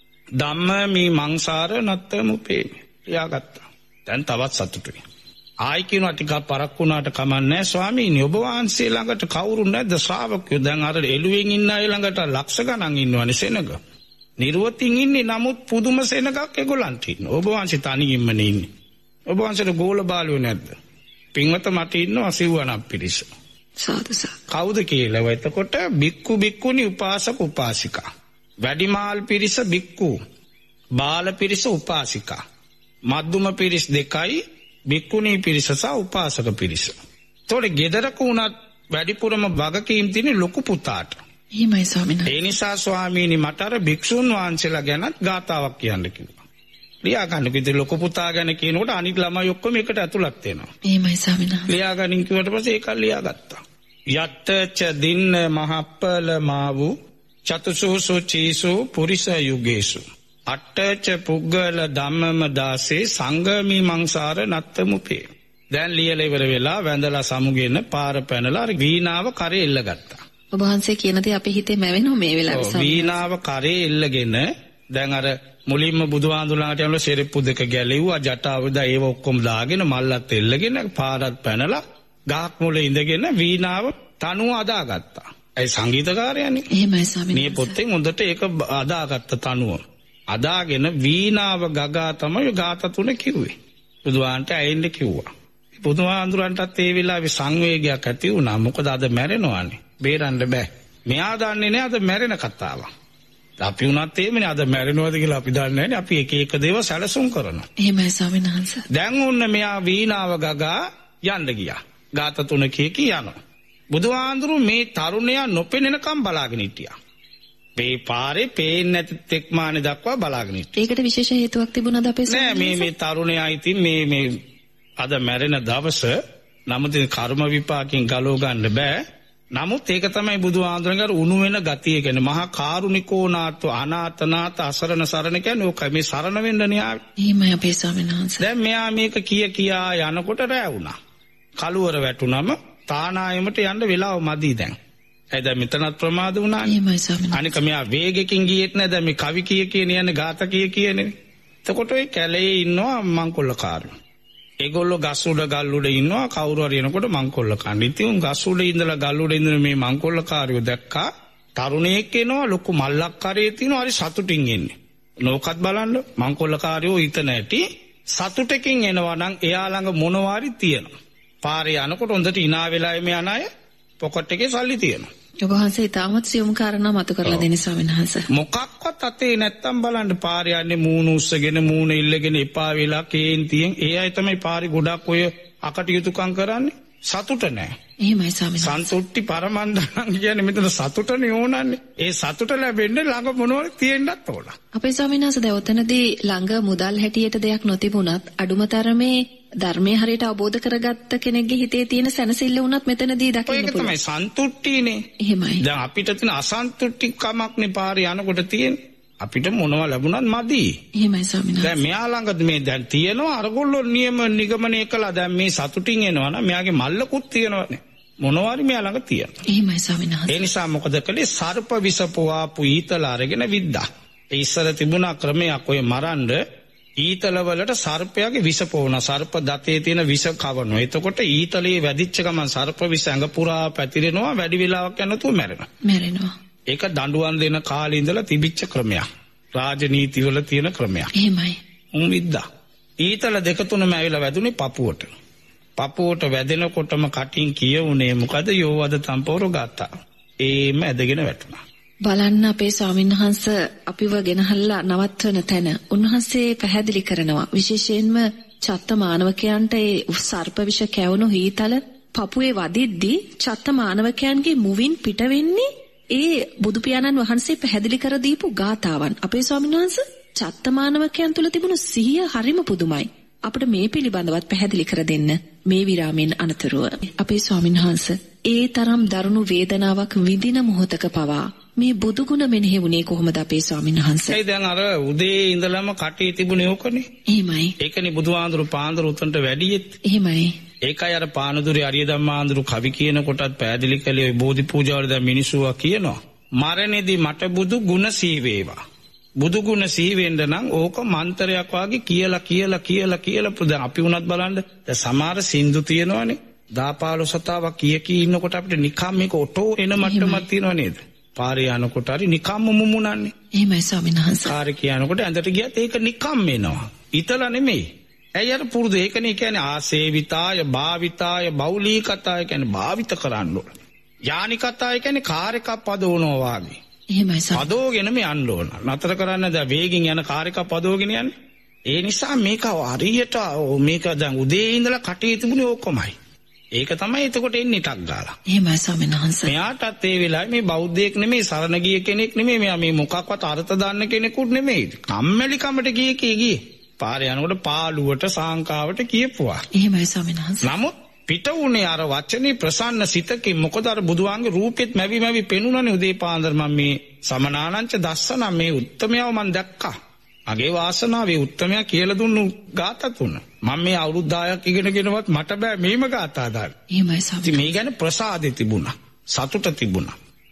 ධම්මමි මංසාර නත්තමුපේ. යාගත්තා. දැන් තවත් සතුටුයි. ආයි කියනවා ටිකක් පරක් වුණාට කමන්නේ ස්වාමීනි ඔබ වහන්සේ ළඟට කවුරු නැද්ද ශ්‍රාවකයෝ? දැන් අර එළුවෙන් ඉන්න අය ළඟට ලක්ෂ ගණන් ඉන්නවනේ සෙනග. නිර්වතින් ඉන්නේ නමුත් පුදුම සෙනගක් ඒගොල්ලන්ට ඉන්නවා. ඔබ වහන්සේ තනියින්මනේ ඉන්නේ. ඔබ වහන්සේට ගෝල බාලුව නැද්ද? පින්වත මට ඉන්නවා සිව්වනක් පිරිස. සාදු සාදු. කවුද කියලා? එතකොට බික්කු බික්කුනි උපාසක උපාසිකා. වැඩිමාල් පිරිස බික්කු. බාල පිරිස උපාසිකා. මධ්‍යම පිරිස දෙකයි බික්කුණී පිරිස සහ උපාසක පිරිස. ඒතකොට ගෙදරක උනත් වැඩිපුරම වගකීම් තියෙන ලොකු පුතාට. එහෙමයි ස්වාමීන් වහන්සේ. ඒ නිසා ස්වාමීනි මට අර භික්ෂුන් වහන්සේලා ගැනත් ගාතාවක් කියන්න කිව්වා. ලියා ගන්න කිව්වේ ලොකු පුතා ගැන කියනකොට අනිත් ළමයි ඔක්කොම එකට ඇතුළත් වෙනවා. එහෙමයි ස්වාමීන් වහන්සේ. ලියා ගනින් කිව්වට පස්සේ ඒක ලියා ගත්තා. යත්ත ච දින්න මහප්පල මාවු චතුසෝසෝ චීසෝ පුරිස යුගේසු අට්ඨච පුග්ගල ධම්මම දාසේ සංගමි මංසාර නත්තමුපේ. දැන් ලියලා ඉවර වෙලා වැඳලා සමුගෙන පාර පැනලා අර වීණාව කරේ එල්ල ගත්තා. ඔබ වහන්සේ කියන දේ අපේ හිතේ මැවෙනවා මේ වෙලාවේ සමහර. වීණාව කරේ එල්ලගෙන දැන් අර මුලින්ම බුදුහාඳුනලාට යන සෙරෙප්පු දෙක ගැලෙව්වා ජටාවද ඒව ඔක්කොම දාගෙන මල්ලත් එල්ලගෙන පාරත් පැනලා ගහක් මුල ඉඳගෙන වීණාව තනුව අදාගත්තා. ඒ සංගීතකාරයනේ. එහෙමයි ස්වාමීන් වහන්සේ. මේ පොතෙන් හොඳට ඒක අදාගත්ත තනුව. අදාගෙන වීණාව ගගා තමයි ගාත තුන කිව්වේ. බුදුහාන්ට ඇයෙන්න කිව්වා. බුදුහාඳුරන්ටත් ඒ වෙලාවේ සංවේගයක් ඇති වුණා. මොකද අද මැරෙනවානේ. බේරන්න බෑ. මෙයා දන්නේ නෑ අද මැරෙන කතාවක්. අපි උනත් එහෙමනේ අද මැරෙනවද කියලා අපි දන්නේ නැහැ. අපි එක එක දේවල් සැලසුම් කරනවා. එහෙමයි ස්වාමීන් වහන්සේ. දැන් ඔන්න මෙයා වීණාව ගගා යන්න ගියා. ගාත තුන කී කී යනවා. බුදුහාඳුරු මේ තරුණයා නොපෙනෙනකම් බලාගෙන හිටියා. මේ පාරේ පේන්නේ නැති තෙක්මානේ දක්වා බලාගෙන හිටියා. ඒකට විශේෂ හේතුවක් තිබුණාද අපේ ස්වාමීන් වහන්සේ? නෑ මේ මේ තරුණයා ඉතින් මේ මේ අද මැරෙන දවස නමුත් කර්ම විපාකෙන් ගලව ගන්න බෑ. නමුත් ඒක තමයි බුදුහාඳුරන්ගේ උණු වෙන ගතිය කියන්නේ මහා කාරුණිකෝ නාත්ව අනාතනාත අසරණ සරණ කියන්නේ ඔක මේ සරණ වෙන්නනේ ආවේ. එහෙමයි අපේ ස්වාමීන් වහන්සේ. දැන් මෙයා මේක කිය කියා යනකොට රැ වුණා. කලුවර වැටුනම තානායමට යන්න වෙලාව මදි දැන්. ඒ දැන් මෙතනත් ප්‍රමාද වුණානේ. එහෙමයි ස්වාමීන් වහන්සේ. අනික මෙයා වේගකින් ගියෙත් නෑ දැන් මේ කවි කිය කියන යන්නේ ගාත කිය කියන්නේ. එතකොට ඒ කැලේ ඉන්නවා මංකොල්ලකාරයෝ. ඒගොල්ලෝ ගස් උඩ ගල් උඩ ඉන්නවා කවුරු හරි එනකොට මංකොල්ල කන්න. ඉතින් ගස් උඩ ඉඳලා ගල් උඩ ඉඳන මේ මංකොල්ලකාරයෝ දැක්කා තරුණයෙක් එනවා ලොකු මල්ලක් කරේ තිනවා හරි සතුටින් එන්නේ. නෝකත් බලන්න මංකොල්ලකාරයෝ හිතන ඇටි සතුටකින් එනවා නම් එයා ළඟ මොනවා හරි තියෙනවා. පාරේ යනකොට හොඳට hina වෙලා එමේ යන අය පොකට් එකේ සල්ලි තියෙනවා. ඔබ වහන්සේ තාමත් සියුම් කාරණා මතු කරලා දෙන්නේ ස්වාමීන් වහන්සේ. මොකක්වත් අතේ නැත්තම් බලන්න පාරේ යන්නේ මූණ උස්සගෙන මූණ ඉල්ලගෙන එපා වෙලා කේන්තියෙන් ඒ අය තමයි පාරේ ගොඩක් ඔය අකටයුතුකම් කරන්නේ. සතුට නැහැ. එහෙමයි ස්වාමීන් වහන්සේ. සන්තුට්ටි පරමන්දනම් කියන්නේ මෙතන සතුටනේ ඕනන්නේ. ඒ සතුට ලැබෙන්නේ ළඟ මොනවද තියෙන්නත් ඕන. අපේ ස්වාමීන් වහන්සේ දැන් ඔතනදී ළඟ මුදල් හැටියට දෙයක් නොතිබුණත් අඩුමතරමේ ධර්මයේ හරියට අවබෝධ කරගත්ත කෙනෙක්ගේ හිතේ තියෙන සැනසෙල්ල වුණත් මෙතනදී දකින්න පුළුවන්. ඒක තමයි සන්තුට්ටිනේ. එහෙමයි. දැන් අපිට තියෙන අසන්තුට්ටිකමක්නේ පාරේ යනකොට තියෙන්නේ. අපිට මොනවා ලැබුණත් මදි. එහෙමයි ස්වාමීන් වහන්සේ. දැන් මෙයා ළඟ මේ දැන් තියෙනවා අරගොල්ලෝ නියම නිගමනය කළා දැන් මේ සතුටින් එනවා නම් මෙයාගේ මල්ලකුත් තියෙනවානේ. මොනවා හරි මෙයා ළඟ තියෙනවා. එහෙමයි ස්වාමීන් වහන්සේ. ඒ නිසා මොකද කළේ සර්ප විස පොවාපු ඊතල අරගෙන විද්දා. ඒ ඉස්සර තිබුණා ක්‍රමයක් ඔය මරන්න ඊතල වලට සර්පයාගේ විස පොවන සර්ප දතේ තියෙන විස කවනවා. එතකොට ඊතලයේ වැදිච්ච ගමන් සර්ප විස ඇඟ පුරා පැතිරෙනවා වැඩි වෙලාවක් යනතුව මැරෙනවා. මැරෙනවා. ඒක දඬුවම් දෙන කාලේ ඉඳලා තිබිච්ච ක්‍රමයක්. රාජනීති වල තියෙන ක්‍රමයක්. එහෙමයි. උන් විද්දා. ඊතල දෙක තුනම ඇවිල්ලා වැදුනේ පපුවට. පපුවට වැදෙනකොටම කටින් කියුනේ මොකද යෝවද තම්පෝර ගත්තා. ඒම ඇදගෙන වැටුණා. බලන්න අපේ ස්වාමීන් වහන්සේ අපිව ගෙනහල්ලා නවත්වන තැන උන්වහන්සේ පැහැදිලි කරනවා විශේෂයෙන්ම චත්ත මානවකයන්ට ඒ සර්ප විෂ කැවුණු හීතල පපුවේ වදිද්දී චත්ත මානවකයන්ගේ මුවින් පිට වෙන්නේ ඒ බුදු පියාණන් වහන්සේ පැහැදිලි කර දීපු ගාතාවන්. අපේ ස්වාමීන් වහන්සේ චත්ත මානවකයන් තුල තිබුණු සිහිය හරිම පුදුමයි. අපිට මේ පිළිබඳවත් පැහැදිලි කර දෙන්න මේ විරාමයෙන් අනතුරුව. අපේ ස්වාමීන් වහන්සේ ඒ තරම් දරුණු වේදනාවක් විඳින මොහොතක පවා මේ බුදු ගුණ මෙනෙහි වුණේ කොහොමද අපේ ස්වාමීන් වහන්සේ? ඒ දැන් අර උදේ ඉඳලම කටේ තිබුණේ ඕකනේ. එහෙමයි. ඒකනේ බුදුහාඳුරු පාන්දර උතන්ට වැඩියෙත්. එහෙමයි. ඒකයි අර පානදුරේ අරිය ධම්මාඳුරු කවි කියන කොටත් පැහැදිලි කළේ ඔය බෝධි පූජාවල දැන් මිනිස්සුවා කියනවා. මරණෙදි මට බුදු ගුණ සීවේවා. බුදු ගුණ සීවෙන්න නම් ඕක මන්ත්‍රයක් වාගේ කියලා කියලා කියලා කියලා පුදා අපි උනත් බලන්න දැන් සමහර සින්දු තියෙනවනේ. දාපාලොස් සතාවක් කිය කී ඉන්නකොට අපිට නිකම් මේක ඔටෝ එන මට්ටමක් තියෙනව නේද? පාරේ යනකොට හරි නිකම්ම මුමුණන්නේ. එහෙමයි ස්වාමීන් වහන්සේ. කාර්ය කියනකොට ඇඳට ගියත් ඒක නිකම් එනවා. ඊතල නෙමෙයි. ඇයි අර පුරුදු ඒකනේ කියන්නේ ආසේවිතාය භාවිතාය බෞලීකතාය කියන්නේ භාවිත කරන්න ඕන. යානිකතාය කියන්නේ කාර් එකක් පදවනවා වාගේ. එහෙමයි ස්වාමීන්. පදවගෙනම යන්න ඕන. නතර කරන්න දැන් වේගින් යන කාර් එකක් පදවගෙන යන්නේ. ඒ නිසා මේක හරියට මේක දැන් උදේ ඉඳලා කටේ තිබුණේ ඕකමයි. ඒක තමයි එතකොට එන්නේ ටක් ගාලා. එහෙමයි ස්වාමීන් වහන්සේ. මෙයාටත් ඒ වෙලාවේ මේ බෞද්ධයෙක් නෙමෙයි සරණ ගිය කෙනෙක් නෙමෙයි මෙයා මේ මොකක්වත් අර්ථ දාන්න කෙනෙකුත් නෙමෙයි. කම්මැලිකමට ගියේ කී ගියේ. පාරේ යනකොට පාළුවට සාංකාවට කියපුවා. එහෙමයි ස්වාමීන් වහන්සේ. නමුත් පිට උනේ අර වචනේ ප්‍රසන්න සිතකින් මොකද අර බුදුහාගේ රූපෙත් මැවි මැවි පෙනුනනේ උදේ පාන්දර මම මේ සමනානංච දස්සන මේ උත්තමයව මම දැක්කා. මගේ වාසනාවේ උත්තමයා කියලා දුන්නු ගාථා තුන. මම මේ අවුරුදු දහයක් ඉගෙනගෙනවත් මට බෑ මේම ගාථා දාන්න. එහෙමයි ස්වාමීන්. මේ ගැන ප්‍රසාදෙ තිබුණා. සතුට තිබුණා.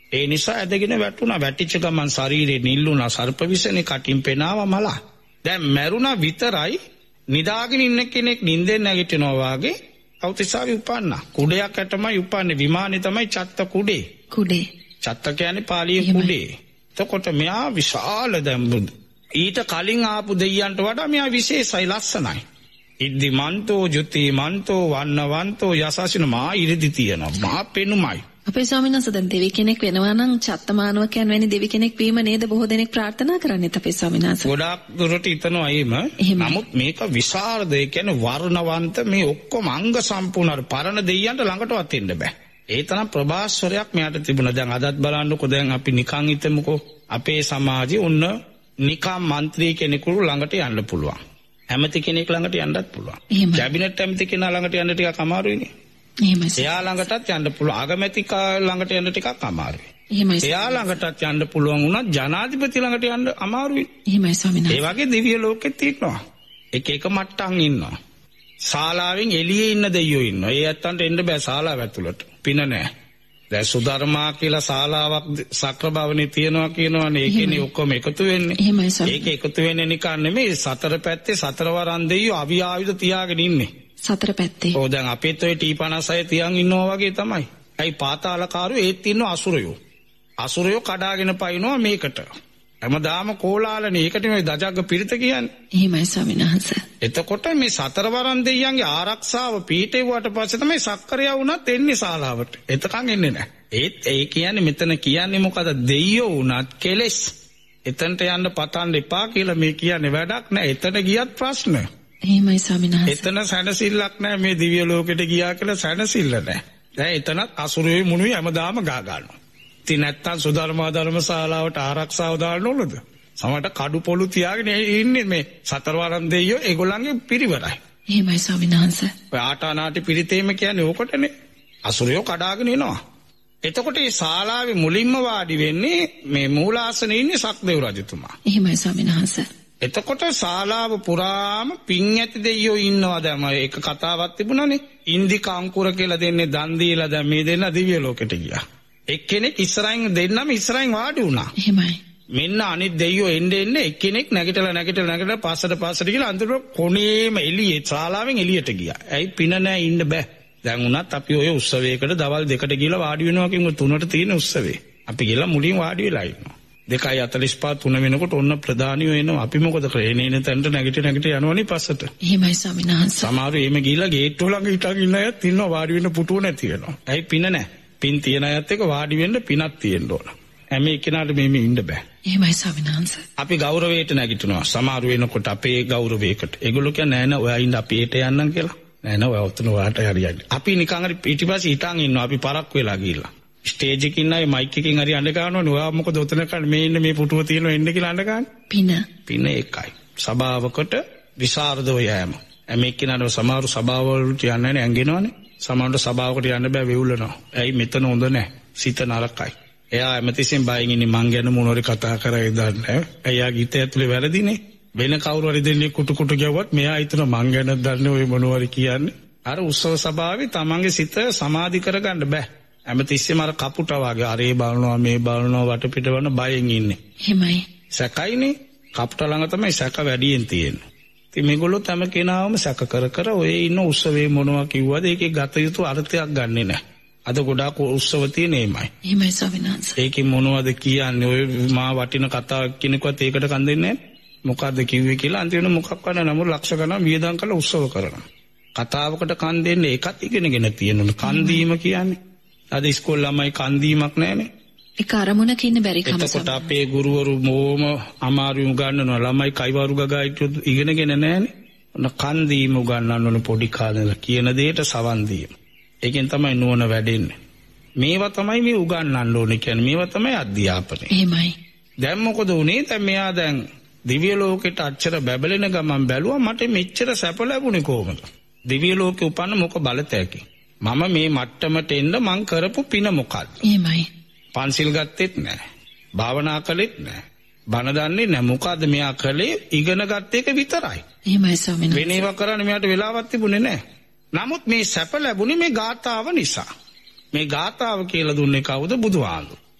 ඒ නිසා ඇදගෙන වැටුණා. වැටිච්ච ගමන් ශරීරේ නිල්ලුණා. සර්ප විසනේ කටින් පෙනාව මලා. දැන් මැරුණා විතරයි නිදාගෙන ඉන්න කෙනෙක් නිින්දෙන් නැගිටිනවා වාගේ අවතිසාවි උපන්නා. කුඩයක් ඇටමයි උපන්නේ. විමානේ තමයි චත්ත කුඩේ. කුඩේ. චත්ත කියන්නේ පාලියේ කුඩේ. එතකොට මෙයා විශාල දැන් ඊට කලින් ආපු දෙයියන්ට වඩා මෙයා විශේෂයි ලස්සනයි. ඉද්දිමන්තෝ ජුතිමන්තෝ වන්නවන්තෝ යසසින මා ඉරිදි තියෙනවා. මා පෙනුමයි. අපේ ස්වාමීන් වහන්සේ දැන් දෙවි කෙනෙක් වෙනවා නම් චත්තමානවකයන් වැනි දෙවි කෙනෙක් වීම නේද බොහෝ දෙනෙක් ප්‍රාර්ථනා කරන්නේ අපේ ස්වාමීන් වහන්සේ. ගොඩාක් දුරට හිතනවා එහෙම. නමුත් මේක විශාරද ඒ කියන්නේ වර්ණවන්ත මේ ඔක්කොම අංග සම්පූර්ණ පරණ දෙයියන්ට ළඟටවත් එන්න බෑ. ඒ තරම් ප්‍රභාස්වරයක් මෙයාට තිබුණා. දැන් අදත් බලන්නකෝ දැන් අපි නිකන් හිතමුකෝ අපේ සමාජයේ උන්න නිකම් മന്ത്രി කෙනෙකුට ළඟට යන්න පුළුවන්. ඇමති කෙනෙක් ළඟට යන්නත් පුළුවන්. කැබිනට් ඇමති කෙනා ළඟට යන්න ටිකක් අමාරුයිනේ. එහෙමයි. එයා ළඟටත් යන්න පුළුවන්. අගමැති ළඟට යන්න ටිකක් අමාරුයි. එහෙමයි. එයා ළඟටත් යන්න පුළුවන් වුණත් ජනාධිපති ළඟට යන්න අමාරුයි. එහෙමයි ස්වාමීන් වහන්සේ. ඒ වගේ දිව්‍ය ලෝකෙත් ඉන්නවා. එක එක මට්ටම් ඉන්නවා. ශාලාවෙන් එළියේ ඉන්න දෙයියෝ ඉන්නවා. ඒ ඇත්තන්ට එන්න බෑ ශාලාව ඇතුළට. පින නැහැ. දැන් සුධර්මා කියලා ශාලාවක් සක්‍ර භවනේ තියනවා කියනවනේ. ඒකනේ ඔක්කොම එකතු වෙන්නේ. එහෙමයි සර්. ඒක එකතු වෙන්නේ නිකන් නෙමෙයි. සතර පැත්තේ සතර වරන් දෙයියෝ අවි ආයුධ තියාගෙන ඉන්නේ. සතර පැත්තේ. ඔව් දැන් අපිත් ඔය ටී පනසය තියන් ඉන්නවා වගේ තමයි. ඇයි පාතාලකාරයෝ ඒත් ඉන්නවා අසුරයෝ. අසුරයෝ කඩාගෙන පයින්නවා මේකට. හැමදාම කෝලාලනේ. ඒකට මේ දජග්ග පිරිත කියන්නේ. එහෙමයි ස්වාමීන් වහන්සේ. එතකොට මේ සතරවරන් දෙයියන්ගේ ආරක්ෂාව පීඨෙව්වට පස්සේ තමයි සක්කරයා වුණත් එන්නේ ශාලාවට. එතකන් එන්නේ නැහැ. ඒත් ඒ කියන්නේ මෙතන කියන්නේ මොකද දෙයියෝ වුණත් කෙලස්. එතනට යන්න පතන්න එපා කියලා මේ කියන්නේ වැඩක් නැහැ. එතන ගියත් ප්‍රශ්න. එහෙමයි ස්වාමීන් වහන්සේ. එතන සැනසෙල්ලක් නැහැ. මේ දිව්‍ය ලෝකෙට ගියා කියලා සැනසෙල්ල නැහැ. දැන් එතනත් අසුරයෝ මුණුයි හැමදාම ගා ගන්නවා. ඉතින් නැත්තම් සුධර්මා ධර්ම ශාලාවට ආරක්ෂාව දාන්න ඕනද? සමහරට කඩු පොළු තියාගෙන ඉන්නේ මේ සතරවරන් දෙයියෝ ඒගොල්ලන්ගේ පිරිවරයි. එහෙමයි ස්වාමීන් වහන්සේ. ඔය ආටානාටි පිරිතේම කියන්නේ ඕකටනේ. අසුරයෝ කඩාගෙන එනවා. එතකොට මේ ශාලාවේ මුලින්ම වාඩි වෙන්නේ මේ මූලාසනේ ඉන්නේ සක්දේව රජතුමා. එහෙමයි ස්වාමීන් වහන්සේ. එතකොට ශාලාව පුරාම පින් ඇති දෙයියෝ ඉන්නවා. දැන් ඒක කතාවක් තිබුණානේ. ඉන්දික අංකුර කියලා දෙන්නේ දන් දීලා දැන් මේ දෙන්න දිව්‍ය ලෝකෙට ගියා. එක්කෙනෙක් ඉස්සරහින් දෙන්නම ඉස්සරහින් වාඩි වුණා. එහෙමයි. මෙන්න අනිත් දෙයියෝ එන්න එන්න එක්කෙනෙක් නැගිටලා නැගිටලා නැගිටලා පස්සට පස්සට ගිහලා අන්තිමට කොණේම එළියේ ශාලාවෙන් එළියට ගියා. ඇයි පින නැහැ ඉන්න බෑ. දැන් උනත් අපි ඔය උත්සවයකට දවල් දෙකට ගිහලා වාඩි වෙනවා කියමු. තුනට තියෙන උත්සවේ. අපි ගිහලා මුලින් වාඩි වෙලා ඉන්නවා. දෙකයි හතළිස් පහ තුන වෙනකොට ඔන්න ප්‍රධානියෝ එනවා. අපි මොකද කරේ? එන තැනට නැගිට නැගිට යනවනේ පස්සට. එහෙමයි ස්වාමීන් වහන්සේ. සමහරව එimhe ගිහලා ගේට්ටුව ළඟ හිටන් ඉන්න අයත් ඉන්නවා වාඩි වෙන්න පුටුව නැති වෙනවා. ඇයි පින නැහැ. පින් තියන අයත් එක වාඩි වෙන්න පිනක් තියෙන්න ඕන. හැම එක්කෙනාට මෙහෙම ඉන්න බෑ. එහෙමයි ස්වාමීන් වහන්සේ. අපි ගෞරවයට නැගිටිනවා. සමහර වෙනකොට අපේ ගෞරවයකට. ඒගොල්ලෝ කියන්නේ නෑ නෑ ඔයා ඉන්න අපි ඒට යන්නම් කියලා. නෑ නෑ ඔයා උතන වාට හරියන්නේ. අපි නිකන් හරි පිටිපස්සේ හිටන් ඉන්නවා. අපි පරක් වෙලා ගිහිල්ලා. ස්ටේජ් එකකින් නයි මයික් එකකින් හරි අඬ ගන්නවනේ. ඔයා මොකද උතන කන්නේ මේ ඉන්න මේ පුටුව තියෙනවා එන්න කියලා අඬ ගන්න. පින. පින එකයි. සභාවකට විසරදව යෑම. හැම එක්කෙනාටම සමහර සභාවවලට යන්නේ නැහැ ඇඟෙනවනේ. සමහරට සභාවකට යන්න බෑ වෙවුලනවා. ඇයි මෙතන හොඳ නැහැ. සිත නරකයි. එයා හැමතිස්සෙම බයෙන් ඉන්නේ මං ගැන මොනවරි කතා කරයි දන්නේ. එයා ගීතය ඇතුලේ වැරදිනේ. වෙන කවුරු හරි දෙන්නේ කුටු කුටු ගැව්වත් මෙයා හිතන මං ගැන දන්නේ ඔය මොනවරි කියන්නේ. අර උත්සව සභාවේ තමන්ගේ සිත සමාධි කරගන්න බෑ. හැමතිස්සෙම අර කපුටා වගේ අරේ බලනවා මේ බලනවා වටපිට වන බයෙන් ඉන්නේ. එහෙමයි. සැකයිනේ. කපුටා ළඟ තමයි සැක වැඩියෙන් තියෙන්නේ. ඉතින් මේගොල්ලෝ තම කෙනාවම සැක කර කර ඔය ඉන්න උත්සවේ මොනවා කිව්වද ඒකේ ගත යුතු අර්ථයක් ගන්නෙ නැහැ. අද ගොඩාක් උත්සව තියෙන එමයයි. එහෙමයි ස්වාමීන් වහන්සේ. ඒකේ මොනවද කියන්නේ ඔය මා වටින කතාවක් කෙනෙක්වත් ඒකට කන් දෙන්නේ නැහැ. මොකද්ද කිව්වේ කියලා අන්තිමට මොකක් වඩා නමුත් ලක්ෂ ගණන් වියදම් කරලා උත්සව කරනවා. කතාවකට කන් දෙන්නේ ඒකත් ඉගෙනගෙන තියෙනවා. කන් දීම කියන්නේ අද ඉස්කෝල ළමයි කන් දීමක් නැහැනේ. ඒක අරමුණක ඉන්න බැරි කම. එතකොට අපේ ගුරුවරු මොම අමාරු උගන්වනවා. ළමයි කයිවාරු ගගා ඉගෙනගෙන නැහැනේ. ඔන්න කන් දීම උගන්වන්න ඕන පොඩි කාලේ කියන දෙයට සවන් දීම. ඒකෙන් තමයි නුවණ වැඩෙන්නේ. මේවා තමයි මේ උගන්වන්න ඕනේ කියන්නේ. මේවා තමයි අධ්‍යාපනය. එහෙමයි. දැන් මොකද උනේ? දැන් මෙයා දැන් දිව්‍ය ලෝකෙට අච්චර බැබලෙන ගමන් බැලුවා මට මෙච්චර සැප ලැබුණේ කොහොමද? දිව්‍ය ලෝකෙ උපන්න මොක බලතැකි. මම මේ මට්ටමට එන්න මං කරපු පින මොකක්ද? එහෙමයි. පන්සිල් ගත්තෙත් නැහැ. භාවනා කළෙත් නැහැ. බණ දන්නේ නැහැ. මොකද්ද මෙයා කළේ? ඉගෙන ගත්ත එක විතරයි. එහෙමයි ස්වාමීන් වහන්සේ. වෙන ඒවා කරන්න මෙයාට වෙලාවක් තිබුණේ නැහැ. නමුත් මේ සැප ලැබුණේ මේ ගාථාව නිසා. මේ ගාථාව කියලා දුන්නේ කවුද? බුදුහාමුදුරුවෝ.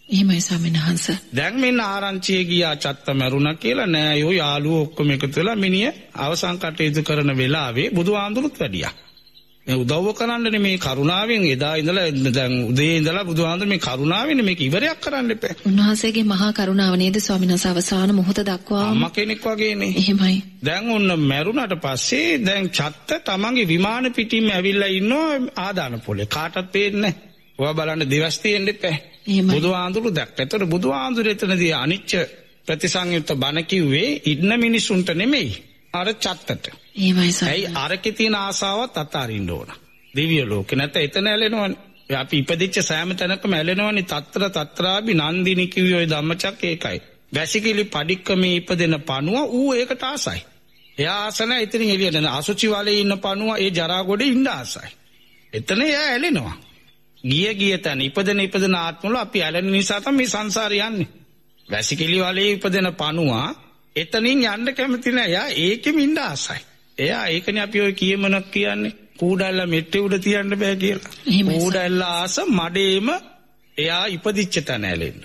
එහෙමයි ස්වාමීන් වහන්සේ. දැන් මෙන්න ආරංචියේ ගියා චත්ත මරුණා කියලා නෑ යෝ යාළුවෝ ඔක්කොම එකතු වෙලා මිනිහ අවසන් කටයුතු කරන වෙලාවේ බුදුහාඳුරුත් වැඩියා. මේ උදව්ව කරන්නනේ මේ කරුණාවෙන් එදා ඉඳලා දැන් උදේ ඉඳලා බුදුහාඳුර මේ කරුණාවෙන් මේක ඉවරයක් කරන්න එපා. උන්වහන්සේගේ මහා කරුණාව නේද ස්වාමීන් වහන්සේ අවසාන මොහොත දක්වා අම්මා කෙනෙක් වගේනේ. එහෙමයි. දැන් ඔන්න මැරුණාට පස්සේ දැන් චත්ත තමන්ගේ විමාන පිටින්ම ඇවිල්ලා ඉන්නවා ආදාන පොලේ. කාටවත් පේන්නේ නැහැ. ඔයා බලන්න දිවස් තියෙන්න එපා. බුදුහාඳුරු දැක්ක. ඒතර බුදුහාඳුර එතනදී අනිච්ච ප්‍රතිසංයුක්ත බණ කිව්වේ ඉන්න මිනිසුන්ට නෙමෙයි. අර චත්තට. එහෙමයි සර්. ඇයි අරකේ තියෙන ආසාවත් අතාරින්න ඕන. දිව්‍ය ලෝකේ නැත්නම් එතන ඇලෙනවනේ. අපි ඉපදිච්ච සෑම තැනකම ඇලෙනවනේ. తත්‍ර తත්‍රාබි නන්දිනි කිව්වේ ඔය ධම්මචක්ක ඒකයි. වැසිකිලි පඩික්කමේ ඉපදෙන පණුව ඌ ඒකට ආසයි. එයා ආස නැහැ ඉතින් එළියට යන අසුචි වලේ ඉන්න පණුව ඒ ජරා ගොඩේ ඉන්න ආසයි. එතන එයා ඇලෙනවා. ගිය ගිය තැන ඉපදෙන ඉපදෙන ආත්මවල අපි ඇලෙන නිසා තමයි මේ සංසාරේ යන්නේ. වැසිකිලි වලේ ඉපදෙන පණුව එතනින් යන්න කැමති නැහැ. එයා ඒකෙම ඉන්න ආසයි. එයා ඒකනේ අපි ඔය කියමනක් කියන්නේ කූඩැල්ල මෙට්ටේ උඩ තියන්න බෑ කියලා. කූඩැල්ල ආස මඩේම එයා ඉපදිච්ච තැන ඇලෙන්න.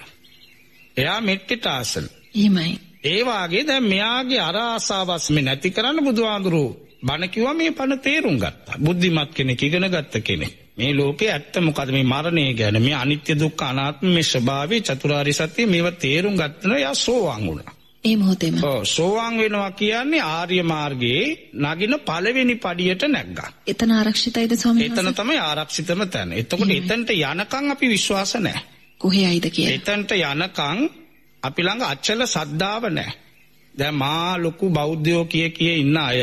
එයා මෙට්ටේට ආසන. එහෙමයි. ඒ වාගේ දැන් මෙයාගේ අර ආසාවස් මේ නැති කරන්න බුදුහාඳුරෝ බණ කිව්වා මේ පණ තේරුම් ගත්තා. බුද්ධිමත් කෙනෙක් ඉගෙන ගත්ත කෙනෙක්. මේ ලෝකේ ඇත්ත මොකද මේ මරණය ගැන මේ අනිත්‍ය දුක්ඛ අනාත්ම මේ ස්වභාවය චතුරාර්ය සත්‍ය මේවා තේරුම් ගත්තන එයා සෝවාන් වුණා. ඒ මොහොතේම ඔව් සෝවාන් වෙනවා කියන්නේ ආර්ය මාර්ගයේ නගින පළවෙනි පඩියට නැග්ගා. එතන ආරක්ෂිතයිද ස්වාමීන් වහන්සේ? එතන තමයි ආරක්ෂිතම තැන. එතකොට එතනට යනකම් අපි විශ්වාස නැහැ. කොහේයිද කියලා. එතනට යනකම් අපි ළඟ අචල සද්ධාව නැහැ. දැන් මා ලොකු බෞද්ධයෝ කිය කිය ඉන්න අය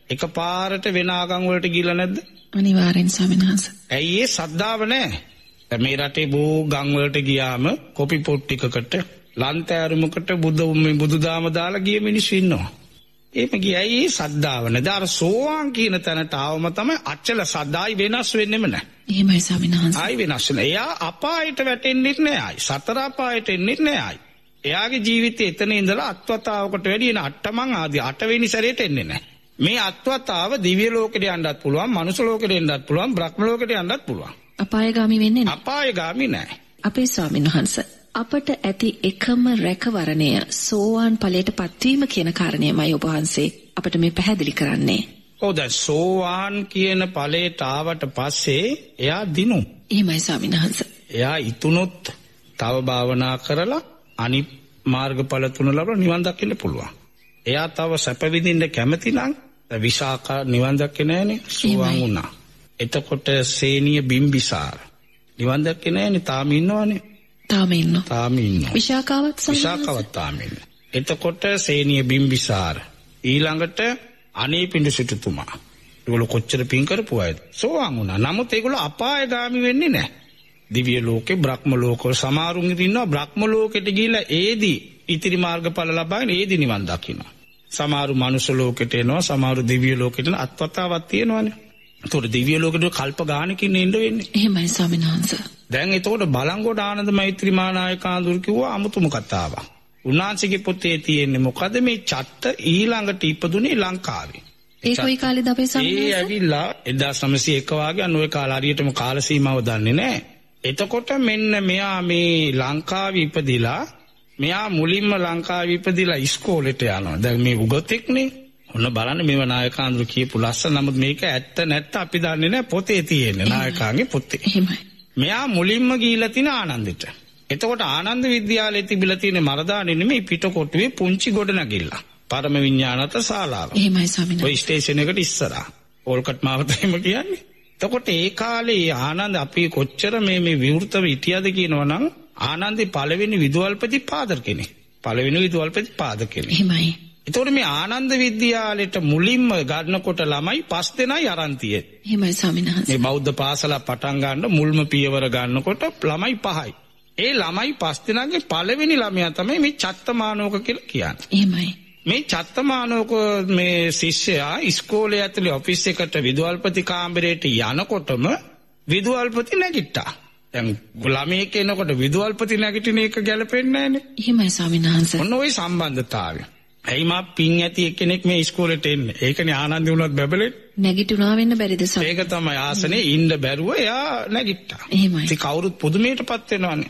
එකපාරට වෙන ආගම් වලට ගිහලා නැද්ද? අනිවාර්යෙන් ස්වාමීන් වහන්සේ. ඇයි ඒ සද්ධාව නැහැ? දැන් මේ රටේ බොහෝ ගම් වලට ගියාම කොපි පොට් ටිකකට ලන්තෑරුමකට බුදු බුදුදාම දාලා ගිය මිනිස්සු ඉන්නවා. එහෙම ගියයි සද්ධාව නැද අර සෝවාන් කියන තැනට ආවම තමයි අචල සදායි වෙනස් වෙන්නෙම නැහැ. එහෙමයි ස්වාමීන් වහන්සේ. ආයි වෙනස් වෙන. එයා අපායට වැටෙන්නේ නැහැ ආයි. සතර අපායට එන්නේ නැහැ ආයි. එයාගේ ජීවිතේ එතන ඉඳලා අත්වතාවකට වැඩි එන අටමං ආදී අටවෙනි සැරේට එන්නේ නැහැ. මේ අත්වතාව දිව්‍ය ලෝකෙට යන්නත් පුළුවන්, මනුෂ්‍ය ලෝකෙට යන්නත් පුළුවන්, බ්‍රහ්ම ලෝකෙට යන්නත් පුළුවන්. අපායগামী වෙන්නේ නැහැ. අපායগামী නැහැ. අපේ ස්වාමීන් වහන්සේ අපට ඇති එකම රැකවරණය සෝවාන් ඵලයට පත්වීම කියන කාරණයමයි ඔබ වහන්සේ අපට මේ පැහැදිලි කරන්නේ. ඔව් දැන් සෝවාන් කියන ඵලයට ආවට පස්සේ එයා දිනු. එහෙමයි ස්වාමීන් වහන්සේ. එයා ඉතුනොත් තව භාවනා කරලා අනිත් මාර්ගඵල තුන ලබලා නිවන් දකින්න පුළුවන්. එයා තව සැප විඳින්න කැමති නම් විසාකා නිවන් දක්කේ නැහනේ සෝවාන් වුණා. එතකොට සේනිය බිම්බිසාර නිවන් දක්කේ නැහනේ තාම ඉන්නවනේ. තාම ඉන්නවා. තාම ඉන්නවා. විශාකාවත් විශාකාවත් තාම ඉන්නවා. එතකොට සේනිය බිම්බිසාර ඊළඟට අනේපිඬු සිටුතුමා. ඒගොල්ලෝ කොච්චර පින් කරපු අයද? සෝවාන් වුණා. නමුත් ඒගොල්ලෝ අපායগামী වෙන්නේ නැහැ. දිව්‍ය ලෝකේ බ්‍රහ්ම ලෝකවල සමහරුන් ඉන්නවා බ්‍රහ්ම ලෝකෙට ගිහිලා ඒදි ඉතිරි මාර්ගඵල ලබාගෙන ඒදි නිවන් දකින්නවා. සමහරු මනුෂ්‍ය ලෝකෙට එනවා, සමහරු දිව්‍ය ලෝකෙට යන අත්වතාවක් තියෙනවානේ. ඒතකොට දිව්‍ය ලෝකෙට කල්ප ගානකින් එන්න වෙන්නේ. එහෙමයි ස්වාමීන් වහන්සේ. දැන් එතකොට බලංගොඩ ආනන්ද මෛත්‍රී මහානායක ආඳුර කිව්වා අමුතුම කතාවක්. උන්වහන්සේගේ පොතේ තියෙන්නේ මොකද මේ චත්ත ඊළඟට ඉපදුනේ ලංකාවේ. ඒ කොයි කාලෙද අපේ ස්වාමීන් වහන්සේ? ඒ ඇවිල්ලා එක්දාස් නවසිය එක වාගේ අන්න ඔය කාල හරියටම කාල සීමාව දන්නේ නැහැ. එතකොට මෙන්න මෙයා මේ ලංකාවේ ඉපදිලා මෙයා මුලින්ම ලංකාවේ ඉපදිලා ඉස්කෝලේට යනවා. දැන් මේ උගතෙක්නේ. ඔන්න බලන්න මේව නායකාඳුර කියපු ලස්සන. නමුත් මේක ඇත්ත නැත්ත අපි දන්නේ නැහැ. පොතේ තියෙන්නේ නායකාගේ පොතේ. එහෙමයි. මෙයා මුලින්ම ගිහිලා තින ආනන්දෙට. එතකොට ආනන්ද විද්‍යාලයේ තිබිලා තියෙන මරදානේ නෙමෙයි පිටකොටුවේ පුංචි ගොඩනැගිල්ල. පරම විඥානත ශාලාව. එහෙමයි ස්වාමීන් වහන්සේ. ඔය ස්ටේෂන් එකට ඉස්සරහා. ඕල්කට් මාවතේම කියන්නේ. එතකොට ඒ කාලේ ආනන්ද අපි කොච්චර මේ මේ විවෘතව හිටියද කියනවනම් ආනන්දේ පළවෙනි විදුහල්පති පාදර කෙනෙක්. පළවෙනි විදුහල්පති පාදර කෙනෙක්. එහෙමයි. එතකොට මේ ආනන්ද විද්‍යාලයට මුලින්ම ගන්නකොට ළමයි පස් දෙනයි අරන් තියෙන්නේ. එහෙමයි ස්වාමීන් වහන්සේ. මේ බෞද්ධ පාසල පටන් ගන්න මුල්ම පියවර ගන්නකොට ළමයි පහයි. ඒ ළමයි පස් දෙනාගේ පළවෙනි ළමයා තමයි මේ චත්තමානෝක කියලා කියන්නේ. එහෙමයි. මේ චත්තමානෝක මේ ශිෂ්‍යයා ඉස්කෝලේ ඇතුලේ ඔෆිස් එකට විදුහල්පති කාමරේට යනකොටම විදුහල්පති නැගිට්ටා. දැන් ළමයේ කෙනකොට විදුහල්පති නැගිටින එක ගැලපෙන්නේ නැහනේ. එහෙමයි ස්වාමීන් වහන්සේ. ඔන්න ওই සම්බන්ධතාවය. ඇයි මා පින් ඇති එක්කෙනෙක් මේ ඉස්කෝලේට එන්නේ? ඒකනේ ආනන්ද වුණත් බබලෙන්නේ. නැගිටුණා වෙන්න බැරිද ස්වාමීන් වහන්සේ? ඒක තමයි ආසනේ ඉන්න බැරුව එයා නැගිට්ටා. එහෙමයි. ඉතින් කවුරුත් පුදුමයටපත් වෙනවනේ.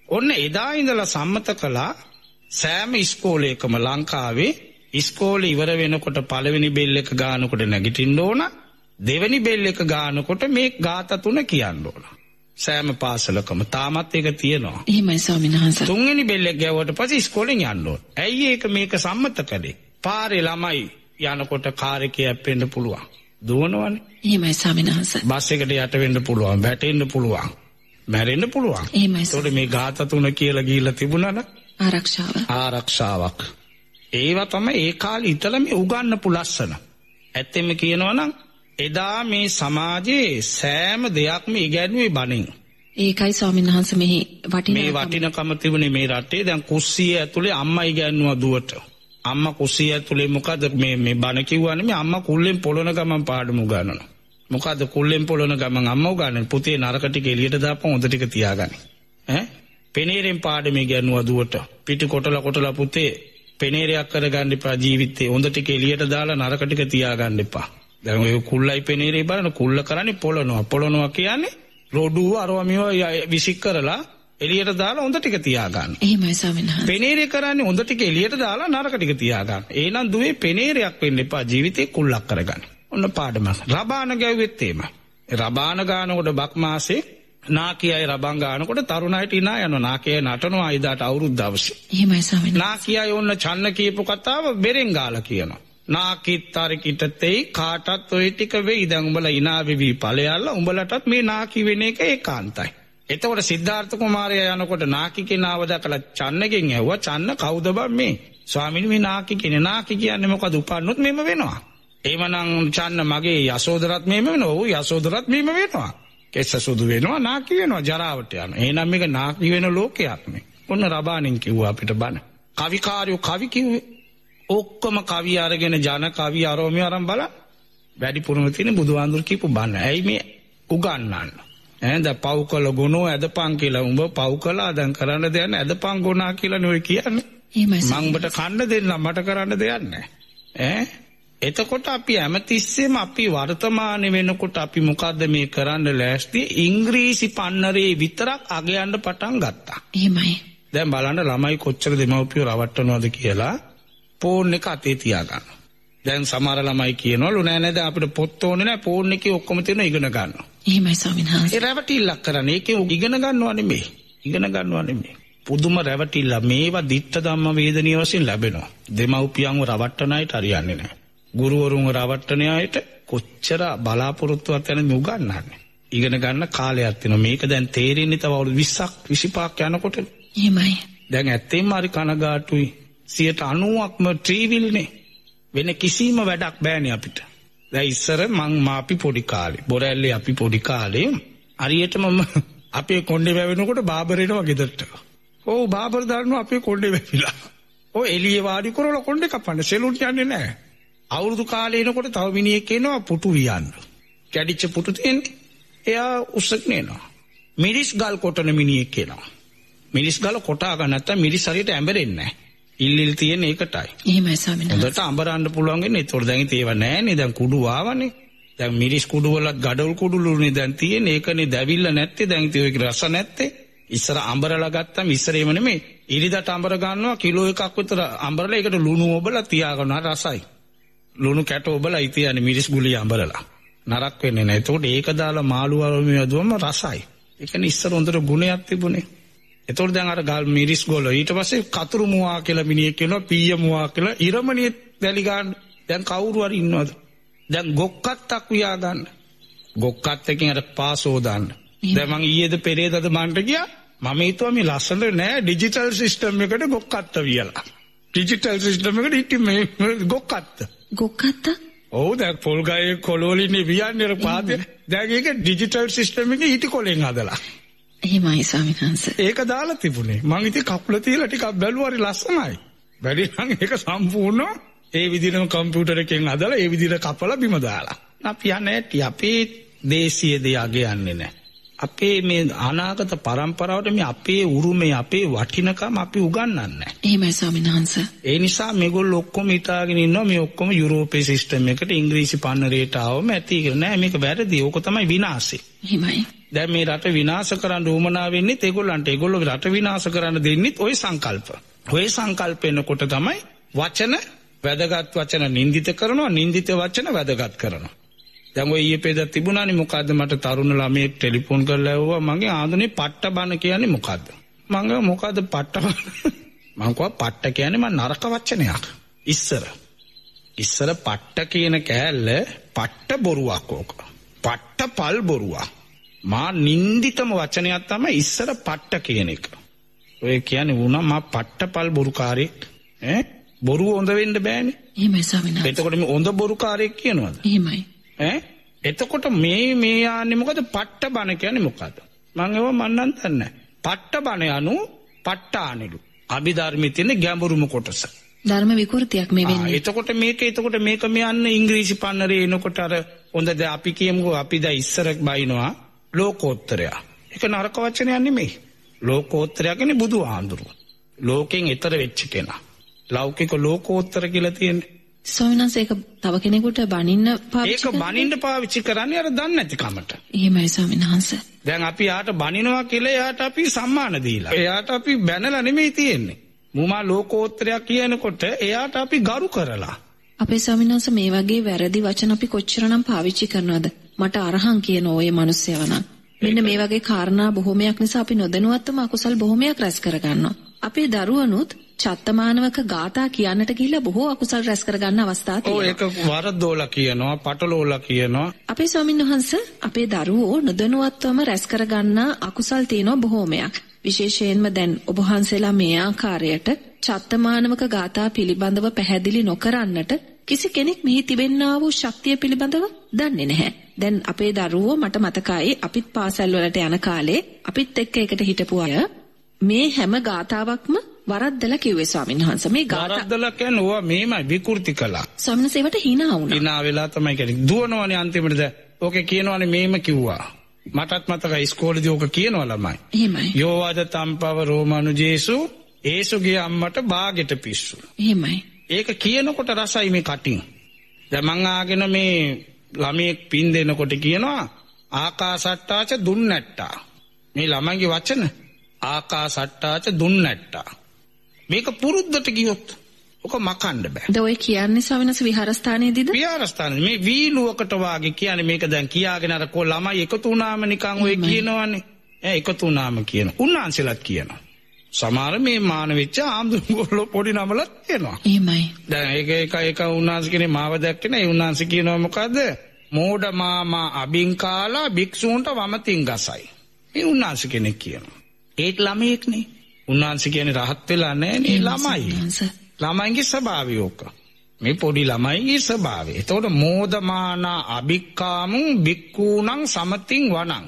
ඔන්න එදා ඉඳලා සම්මත කළා සෑම ඉස්කෝලේකම ලංකාවේ ඉස්කෝලේ ඉවර වෙනකොට පළවෙනි බෙල් එක ගානකොට නැගිටින්න ඕන, දෙවෙනි බෙල් එක ගානකොට මේ ගාථා තුන කියන්න ඕන. සෑම පාසලකම තාමත් ඒක තියෙනවා. එහෙමයි ස්වාමීන් වහන්සේ. තුන්වෙනි බෙල් එක ගැවුවට පස්සේ ඉස්කෝලෙන් යන්න ඕන. ඇයි ඒක මේක සම්මත කළේ? පාරේ ළමයි යනකොට කාර් එකේ යැපෙන්න පුළුවන්. දුවනවනේ. එහෙමයි ස්වාමීන් වහන්සේ. බස් එකට යට වෙන්න පුළුවන්, වැටෙන්න පුළුවන්, මැරෙන්න පුළුවන්. එහෙමයි. ඒතකොට මේ ගාථා තුන කියලා ගිහිල්ලා තිබුණාද? ආරක්ෂාව. ආරක්ෂාවක්. ඒවා තමයි ඒ කාලේ ඉතල මේ උගන්වපු ලස්සන. ඇත්තෙම කියනවා නම් එදා මේ සමාජයේ සෑම දෙයක්ම ඉගැන්වුවේ බණින්. ඒකයි ස්වාමීන් වහන්සේ මෙහි වටිනා මේ වටිනකම තිබුණේ මේ රටේ. දැන් කුස්සිය ඇතුලේ අම්මා ඉගැන්නුවා දුවට. අම්මා කුස්සිය ඇතුලේ මොකද මේ මේ බණ කිව්වා නෙමෙයි, අම්මා කුල්ලෙන් පොළොන ගමන් පාඩම උගන්වනවා. මොකද කුල්ලෙන් පොළොන ගමන් අම්මා උගන්වන්නේ පුතේ නරක ටික එළියට දාපන් හොඳ ටික තියාගන්න. ඈ පෙනේරෙන් පාඩම ඉගැන්නුවා දුවට. පිටි කොටලා කොටලා පුතේ පෙනේරයක් කරගන්න එපා ජීවිතේ. හොඳ ටික එළියට දාලා නරක ටික තියාගන්න එපා. දැන් ඔය කුල්ලයි පෙනේරේ බලන කුල්ල කරන්නේ පොළනවා. පොළනවා කියන්නේ රොඩුව අරවා මේවා විසික් කරලා එළියට දාලා හොඳ ටික තියාගන්න. එහෙමයි ස්වාමීන් වහන්සේ. පෙනේරේ කරන්නේ හොඳ ටික එළියට දාලා නරක ටික තියාගන්න. එහෙනම් දුවේ පෙනේරයක් වෙන්න එපා ජීවිතේ කුල්ලක් කරගන්න. ඔන්න පාඩම. රබාන ගැව්වෙත් එහෙම. රබාන ගානකොට බක් මාසේ නාකියයි රබන් ගානකොට තරුණයිට ඉනා යනවා. නාකියයි නටනවා අයිදාට අවුරුද්ද අවශ්‍ය. එහෙමයි ස්වාමීන් වහන්සේ. නාකියයි ඔන්න චන්න කියපු කතාව බෙරෙන් ගාලා කියනවා. නාකිත්තරකිට තෙයි කාටත් ඔය ටික වෙයි. දැන් උඹලා ඉනා වෙවි ඵලයල්ලා උඹලටත් මේ නාකි වෙන එක ඒකාන්තයි. එතකොට සිද්ධාර්ථ කුමාරයා යනකොට නාකි කෙනාව දැකලා චන්නගෙන් ඇහුවා චන්න කවුද බං මේ? ස්වාමීනි මේ නාකි කෙනේ. නාකි කියන්නේ මොකද? උපන්නොත් මෙම වෙනවා. එහෙමනම් චන්න මගේ යසෝදරත් මෙම වෙනවා. ඔව් යසෝදරත් මෙම වෙනවා. කෙස්ස සුදු වෙනවා නාකි වෙනවා ජරාවට යනවා. එහෙනම් මේක නාකි වෙන ලෝකයක් මේ. ඔන්න රබානින් කිව්වා අපිට බණ. කවිකාරයෝ කවි කිව්වේ ඔක්කොම කවි අරගෙන ජන කවි ආරෝමිය අරන් බලන්න. වැඩිපුරම තියෙන බුදුහාඳුර කියපු බණ. ඇයි මේ උගන්වන්න? ඈ දැන් පව් කළ ගුණෝ ඇදපන් කියලා උඹ පව් කළා දැන් කරන්න දෙයක් නැහැ. ඇදපන් ගුණා කියලා නෙවෙයි කියන්නේ. එහෙමයි. මම උඹට කන්න දෙන්න මට කරන්න දෙයක් නැහැ. ඈ එතකොට අපි හැමතිස්සෙම අපි වර්තමානයේ වෙනකොට අපි මොකද්ද මේ කරන්න ලෑස්ති? ඉංග්‍රීසි පන්නරේ විතරක් අගයන්න පටන් ගත්තා. එහෙමයි. දැන් බලන්න ළමයි කොච්චර දෙමව්පියෝ රවට්ටනවද කියලා ෆෝන් එක අතේ තියාගන්න. දැන් සමහර ළමයි කියනවලු නෑ නෑ දැන් අපිට පොත් ඕනේ නෑ ෆෝන් එකේ ඔක්කොම තියෙන ඉගෙන ගන්නවා. එහෙමයි ස්වාමීන් වහන්සේ. ඒ රැවටිල්ලක් කරන්නේ ඒකේ ඉගෙන ගන්නව නෙමෙයි. ඉගෙන ගන්නව නෙමෙයි. පුදුම රැවටිල්ල මේවා ditta ධම්ම වේදනීය වශයෙන් ලැබෙනවා. දෙමව්පියන්ව රවට්ටන අයට හරියන්නේ නෑ. ගුරුවරුන්ව රවට්ටන අයට කොච්චර බලාපොරොත්තුවක් යන මේ උගන්වන්නේ. ඉගෙන ගන්න කාලයක් තියෙනවා. මේක දැන් තේරෙන්නේ තව අවුරුදු විස්සක් විසිපහක් යනකොට. එහෙමයි. දැන් ඇත්තෙන්ම හරි කනගාටුයි. සියයට අනූවක්ම ට්‍රීවිල්නේ. වෙන කිසිම වැඩක් බෑනේ අපිට. දැන් ඉස්සර මං මාපි පොඩි කාලේ බොරැල්ලේ අපි පොඩි කාලේ හරියටම අපේ කොණ්ඩේ වැවෙනකොට බාබර් එනවා ගෙදරට. ඔව් බාබර් දානවා අපේ කොණ්ඩේ වැවිලා. ඔය එළියේ වාඩි කරලා කොණ්ඩේ කපන්න සෙලුන් යන්නේ නැහැ. අවුරුදු කාලේ එනකොට තව මිනිහෙක් එනවා පුටු වියන්න. කැඩිච්ච පුටු තියෙන්නේ. එයා උස්සගෙන එනවා. මිරිස් ගල් කොටන මිනිහෙක් එනවා. මිරිස් ගල කොටා ගන්න නැත්තම් මිරිස් හරියට ඇඹරෙන්නේ නැහැ. ඉල්ලිල් තියෙන එකටයි. එහෙමයි ස්වාමීන් වහන්සේ. හොඳට අඹරන්න පුළුවන් වෙන්නේ. ඒතකොට දැන් ඉතින් ඒව නැහැනේ. දැන් කුඩු ආවනේ. දැන් මිරිස් කුඩු වලත් ගඩොල් කුඩුලුනේ දැන් තියෙන්නේ. ඒකනේ දැවිල්ල නැත්තේ. දැන් ඉතින් ඒක රස නැත්තේ. ඉස්සර අඹරලා ගත්තම ඉස්සර එහෙම නෙමෙයි. ඉරිදට අඹර ගන්නවා කිලෝ එකක් විතර අඹරලා ඒකට ලුණු ඔබලා තියාගන්නවා රසයි. ලුණු කැට ඔබලා ඉතින් මිරිස් ගුලිය අඹරලා. නරක් වෙන්නේ නැහැ. ඒතකොට ඒක දාලා මාළු වරමිය යදුවම රසයි. ඒකනේ ඉස්සර හොඳට ගුණයක් තිබුණේ. එතකොට දැන් අර ගල් මිරිස් ගොල්ල ඊට පස්සේ කතුරු මුවා කියලා මිනිහෙක් කියනවා පීය මුවා කියලා ඉරමණිය දැලි ගන්න. දැන් කවුරු හරි ඉන්නවද? දැන් ගොක්කත්තක් වියා ගන්න. ගොක්කත් එකකින් අර පාසෝ දාන්න. දැන් මං ඊයේද පෙරේදද මන්ට ගියා. මම හිතුවා මේ ලස්සන නෑ ඩිජිටල් සිස්ටම් එකට ගොක්කත්ත වියලා. ඩිජිටල් සිස්ටම් එකට ඉති මේ ගොක්කත්ත. ගොක්කත්ත? ඔව් දැන් පොල් ගහේ කොළවලින්නේ වියන්නේ පාදේ. දැන් ඒක ඩිජිටල් සිස්ටම් එකේ ඊටි කොලෙන් හදලා. එහෙමයි ස්වාමීන් වහන්සේ. ඒක දාලා තිබුණේ. මං ඉතින් කකුල තියලා ටිකක් බැලුවා හරි ලස්සනයි. බැරි නම් ඒක සම්පූර්ණ ඒ විදිහටම කම්පියුටර් එකෙන් හදලා ඒ විදිහට කපලා බිම දාලා. අපි යන්නේ අපේ දේශීය දේ අගේ යන්නේ නැහැ. අපේ මේ අනාගත පරම්පරාවට මේ අපේ උරුමේ අපේ වටිනකම අපි උගන්වන්නේ නැහැ. එහෙමයි ස්වාමීන් වහන්සේ. ඒ නිසා මේගොල්ලෝ ඔක්කොම හිතාගෙන ඉන්නවා මේ ඔක්කොම යුරෝපයේ සිස්ටම් එකට ඉංග්‍රීසි පන්නරේට ආවම ඇති කියලා. නෑ මේක වැරදි. ඕක තමයි විනාශේ. එහෙමයි. දැන් මේ රට විනාශ කරන්න උවමනා වෙන්නේ ඒගොල්ලන්ට. ඒගොල්ලෝ රට විනාශ කරන්න දෙන්නේ ওই සංකල්ප. ওই සංකල්පෙන්නකොට තමයි වචන වැදගත් වචන නින්දිත කරනවා, නින්දිත වචන වැදගත් කරනවා. දැන් ඔය ඊයේ පෙරේද තිබුණානේ මොකද්ද මට තරුණ ළමයෙක් ටෙලිෆෝන් කරලා ඇහුවා මගේ ආඳුනේ පට්ට බන කියන්නේ මොකද්ද? මම ගා මොකද්ද පට්ට බන? මම කිව්වා පට්ට කියන්නේ මම නරක වචනයක්. ඉස්සර. ඉස්සර පට්ට කියන කෑල්ල පට්ට බොරුවක් ඕක. පට්ට පල් බොරුවක්. මා නින්දිතම වචනයක් තමයි ඉස්සර පට්ට කියන එක. ඔය කියන්නේ වුණා මා පට්ට පල් බොරුකාරයෙක්. ඈ බොරු හොඳ වෙන්න බෑනේ. එහෙමයි ස්වාමීන් වහන්සේ. එතකොට මේ හොඳ බොරුකාරයෙක් කියනවද? එහෙමයි. ඈ එතකොට මේ මේ යන්නේ මොකද පට්ට බණ කියන්නේ මොකද්ද? මම ඒව මන්නම් දන්නේ. පට්ට බණ යනු පට්ටානෙලු. අභිධර්මයේ තියෙන ගැඹුරුම කොටස. ධර්ම විකෘතියක් මේ වෙන්නේ. එතකොට මේක එතකොට මේක මේ යන්න ඉංග්‍රීසි පන්නරේ එනකොට අර හොඳ දැන් අපි කියමුකෝ අපි දැන් ඉස්සර බයිනවා ලෝකෝත්තරය. ඒක නරක වචනයක් නෙමෙයි. ලෝකෝත්තරය කියන්නේ බුදුහාඳුරු. ලෝකෙන් ඈතර වෙච්ච කෙනා. ලෞකික ලෝකෝත්තර කියලා තියෙන්නේ. ස්වාමීන් වහන්සේ ඒක තව කෙනෙකුට බනින්න පාවිච්චි ඒක බනින්න පාවිච්චි කරන්නේ අර දන්නේ නැති කමට. එහෙමයි ස්වාමීන් වහන්සේ. දැන් අපි යාට බනිනවා කියලා එයාට අපි සම්මාන දීලා. එයාට අපි බැනලා නෙමෙයි තියෙන්නේ. මුමා ලෝකෝත්තරයක් කියනකොට එයාට අපි ගරු කරලා. අපේ ස්වාමීන් වහන්සේ මේ වගේ වැරදි වචන අපි කොච්චරනම් පාවිච්චි කරනවද? මට අරහන් කියන ඔය මිනිස්සයව නම්. මෙන්න මේ වගේ කාරණා බොහොමයක් නිසා අපි නොදැනුවත්වම අකුසල් බොහොමයක් රැස් කර ගන්නවා. අපේ දරුවනුත් චත්තමානවක ගාථා කියන්නට ගිහිල්ලා බොහෝ අකුසල් රැස් කර ගන්න අවස්ථා තියෙනවා. ඔව් ඒක වරදෝලා කියනවා, පටලෝලා කියනවා. අපේ ස්වාමීන් වහන්සේ අපේ දරුවෝ නොදැනුවත්වම රැස් කර ගන්න අකුසල් තියෙනවා බොහෝමයක්. විශේෂයෙන්ම දැන් ඔබ වහන්සේලා මේ ආකාරයට චත්තමානවක ගාථා පිළිබඳව පැහැදිලි නොකරන්නට කිසි කෙනෙක් මෙහි තිබෙන්නා වූ ශක්තිය පිළිබඳව දන්නේ නැහැ. දැන් අපේ දරුවෝ මට මතකයි අපිත් පාසල් වලට යන කාලේ අපිත් එක්ක එකට හිටපු අය මේ හැම ගාතාවක්ම වරද්දලා කිව්වේ ස්වාමීන් වහන්සේ. මේ ගාථා වරද්දලා කියන්නේ ඕවා මේමයි විකෘති කළා. ස්වාමීන් වහන්සේ ඒවට hina වුණා. hina වෙලා තමයි කියන්නේ. දුවනවනේ අන්තිමට දැන්. ඕකේ කියනවනේ මේම කිව්වා. මටත් මතකයි ඉස්කෝලේදී ඕක කියනවා ළමයි. එහෙමයි. යෝවාද තම්පව රෝමානුජේසු ඒසුගේ අම්මට බාගෙට පිස්සු. එහෙමයි. ඒක කියනකොට රසයි මේ කටින්. දැන් මං ආගෙන මේ ළමයෙක් පින් දෙනකොට කියනවා ආකාසට්ටාච දුන්නැට්ටා. මේ ළමයිගේ වචන ආකාසට්ටාච දුන්නැට්ටා. මේක පුරුද්දට ගියොත් ඔක මකන්න බෑ. ද ඔය කියන්නේ ස්වාමීනස් විහාරස්ථානයේදීද? විහාරස්ථානේ මේ වීලුවකට වාගේ කියන්නේ මේක දැන් කියාගෙන අර කො ළමයි එකතු වුණාම නිකන් ඔය කියනවනේ. ඈ එකතු වුණාම කියන. උන්නාන්සෙලත් කියනවා. සමහර මේ මාන වෙච්ච ආම්දුරෝ පොඩි නමලත් කියනවා. එහෙමයි. දැන් ඒක එක එක උන්නාන්ස කෙනේ මාව දැක්කේ නෑ. ඒ උන්නාන්ස කියනවා මොකද්ද? මෝඩ මාමා අබින් කාලා භික්ෂූන්ට වමතින් ගසයි. මේ උන්නාන්ස කෙනෙක් කියනවා. ඒත් ළමයෙක් නේ. උන්නාන්ස කියන්නේ රහත් වෙලා නෑ නේ ළමයි. ළමයින්ගේ ස්වභාවය ඕක. මේ පොඩි ළමයින්ගේ ස්වභාවය. එතකොට මෝදමානා අබික්කාමුං බික්කූණං සමතින් වණං.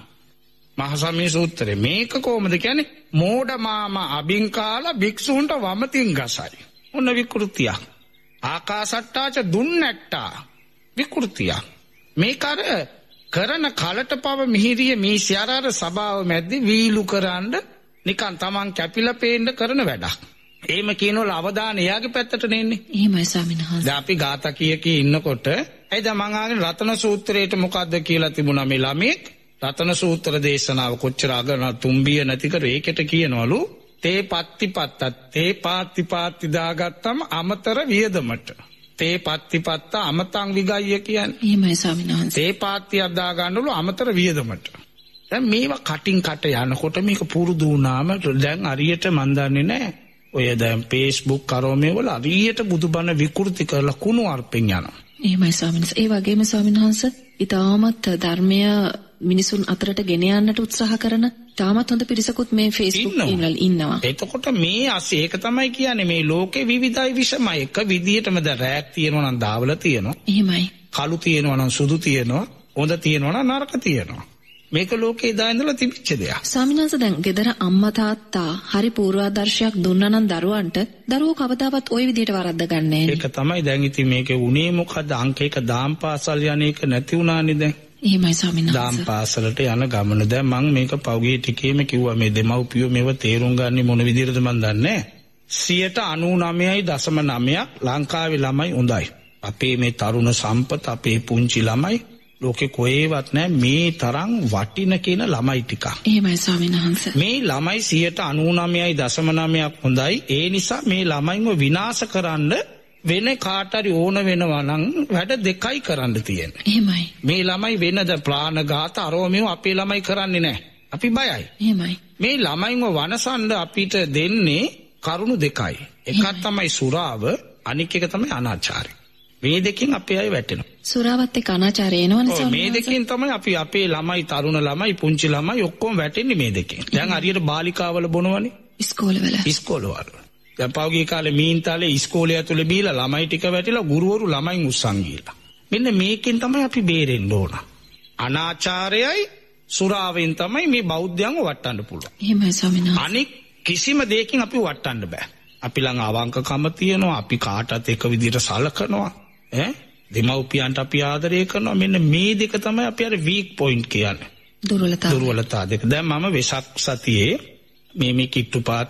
මහසමී සූත්‍රයේ මේක කොහොමද කියන්නේ? මෝඩමාමා අබින් කාලා භික්ෂූන්ට වමතින් ගසයි. ඔන්න විකෘතියක්. ආකාසට්ටාච දුන්නැට්ටා. විකෘතියක්. මේක අර කරන කලට පව මිහිරිය මේ සියරාර සභාව මැද්දේ වීලු කරන්න නිකන් Taman කැපිලා පේන්න කරන වැඩක්. එහෙම කියනවල අවධානය එයාගේ පැත්තට නෙන්නේ. එහෙමයි ස්වාමීන් වහන්සේ. දැන් අපි ගාථා කිය කී ඉන්නකොට ඇයි දැන් මං ආගෙන රතන සූත්‍රයේට මොකද්ද කියලා තිබුණා මේ ළමෙක්. රතන සූත්‍ර දේශනාව කොච්චර අගන තුම්බිය නැති කර ඒකට කියනවලු තේ පත්තිපත්තත් තේ පාත්තිපාත්ති දාගත්තම අමතර වියදමට. තේ පත්තිපත්ත අමතං විගය්‍ය කියන්නේ. එහෙමයි ස්වාමීන් වහන්සේ. තේ පාත්තියක් දා ගන්නවලු අමතර වියදමට. දැන් මේවා කටින් කට යනකොට මේක පුරුදු වුණාම දැන් හරියට මන් දන්නේ නැහැ. ඔය දැන් Facebook කරෝමේ වල හරියට බුදුබණ විකෘති කරලා කුණු අර්පෙන් යනවා. එහෙමයි ස්වාමීන් වහන්සේ. ඒ වගේම ස්වාමීන් වහන්සේ ඊටමත් ධර්මය මිනිසුන් අතරට ගෙන යන්නට උත්සාහ කරන තාමත් හොඳ පිරිසකුත් මේ Facebook වල ඉන්නවා. එතකොට මේ ASCII ඒක තමයි කියන්නේ මේ ලෝකේ විවිධයි විෂමයි. එක විදියටම ද රැක් තියෙනවා නම් දාවල තියෙනවා. එහෙමයි. කළු තියෙනවා නම් සුදු තියෙනවා. හොඳ තියෙනවා නම් නරක තියෙනවා. මේක ලෝකේ ඉදා ඉඳලා තිබිච්ච දෙයක්. ස්වාමීන් වහන්සේ දැන් ගෙදර අම්මා තාත්තා හරි පූර්වාදර්ශයක් දුන්නා නම් දරුවන්ට දරුවෝ කවදාවත් ওই විදියට වරද්ද ගන්නෑ නේ. ඒක තමයි දැන් ඉතින් මේකේ උනේ මොකද අංක එක දාම් පාසල් යන එක නැති වුණානේ දැන්. එහෙමයි ස්වාමීන් වහන්සේ. දාම් පාසලට යන ගමන දැන් මම මේක පෞගේ ටිකේම කිව්වා මේ දෙමව්පියෝ මේව තේරුම් ගන්නේ මොන විදියටද මන් දන්නේ නැහැ. සියයට අනූනවයයි දශම නවයක් ලංකාවේ ළමයි හොඳයි. අපේ මේ තරුණ සම්පත අපේ පුංචි ළමයි ලෝකේ කොහෙවත් නැහැ මේ තරම් වටින කියන ළමයි ටික. එහෙමයි ස්වාමීන් වහන්සේ. මේ ළමයි සියයට අනූනවයයි දශම නවයක් හොඳයි. ඒ නිසා මේ ළමයින්ව විනාශ කරන්න වෙන කාට හරි ඕන වෙනවා නම් වැඩ දෙකයි කරන්න තියෙන්නේ. එහෙමයි. මේ ළමයි වෙනද ප්‍රාණඝාත අරෝමිය අපේ ළමයි කරන්නේ නැහැ. අපි බයයි. එහෙමයි. මේ ළමයින්ව වනසන්න අපිට දෙන්නේ කරුණු දෙකයි. එකක් තමයි සුරාව, අනික එක තමයි අනාචාරය. මේ දෙකෙන් අපේ අය වැටෙනවා. සුරාවත් එක්ක අනාචාරය එනවනේ ස්වාමීන් වහන්සේ. මේ දෙකෙන් තමයි අපි අපේ ළමයි, තරුණ ළමයි, පුංචි ළමයි ඔක්කොම වැටෙන්නේ මේ දෙකෙන්. දැන් හරියට බාලිකාවල බොනවනේ. ඉස්කෝලවල. ඉස්කෝලවල. දැන් පෞගේ කාලේ මීන්තාලේ ඉස්කෝලේ ඇතුලේ බීලා ළමයි ටික වැටිලා ගුරුවරු ළමයින් උස්සන් ගිහලා. මෙන්න මේකෙන් තමයි අපි බේරෙන්න ඕන. අනාචාරයයි සුරාවෙන් තමයි මේ බෞද්ධයන්ව වටන්න පුළුවන්. එහෙමයි ස්වාමීන් වහන්සේ. අනික කිසිම දෙයකින් අපි වටන්න බෑ. අපි ළඟ අවංකකම තියෙනවා, අපි කාටත් එක විදිහට සලකනවා. ඈ දෙමව්පියන්ට අපි ආදරය කරනවා. මෙන්න මේ දෙක තමයි අපි අර වීක් පොයින්ට් කියන්නේ. දුර්වලතා. දුර්වලතා දෙක. දැන් මම වෙසක් සතියේ මේ මේ කිට්ටුපාත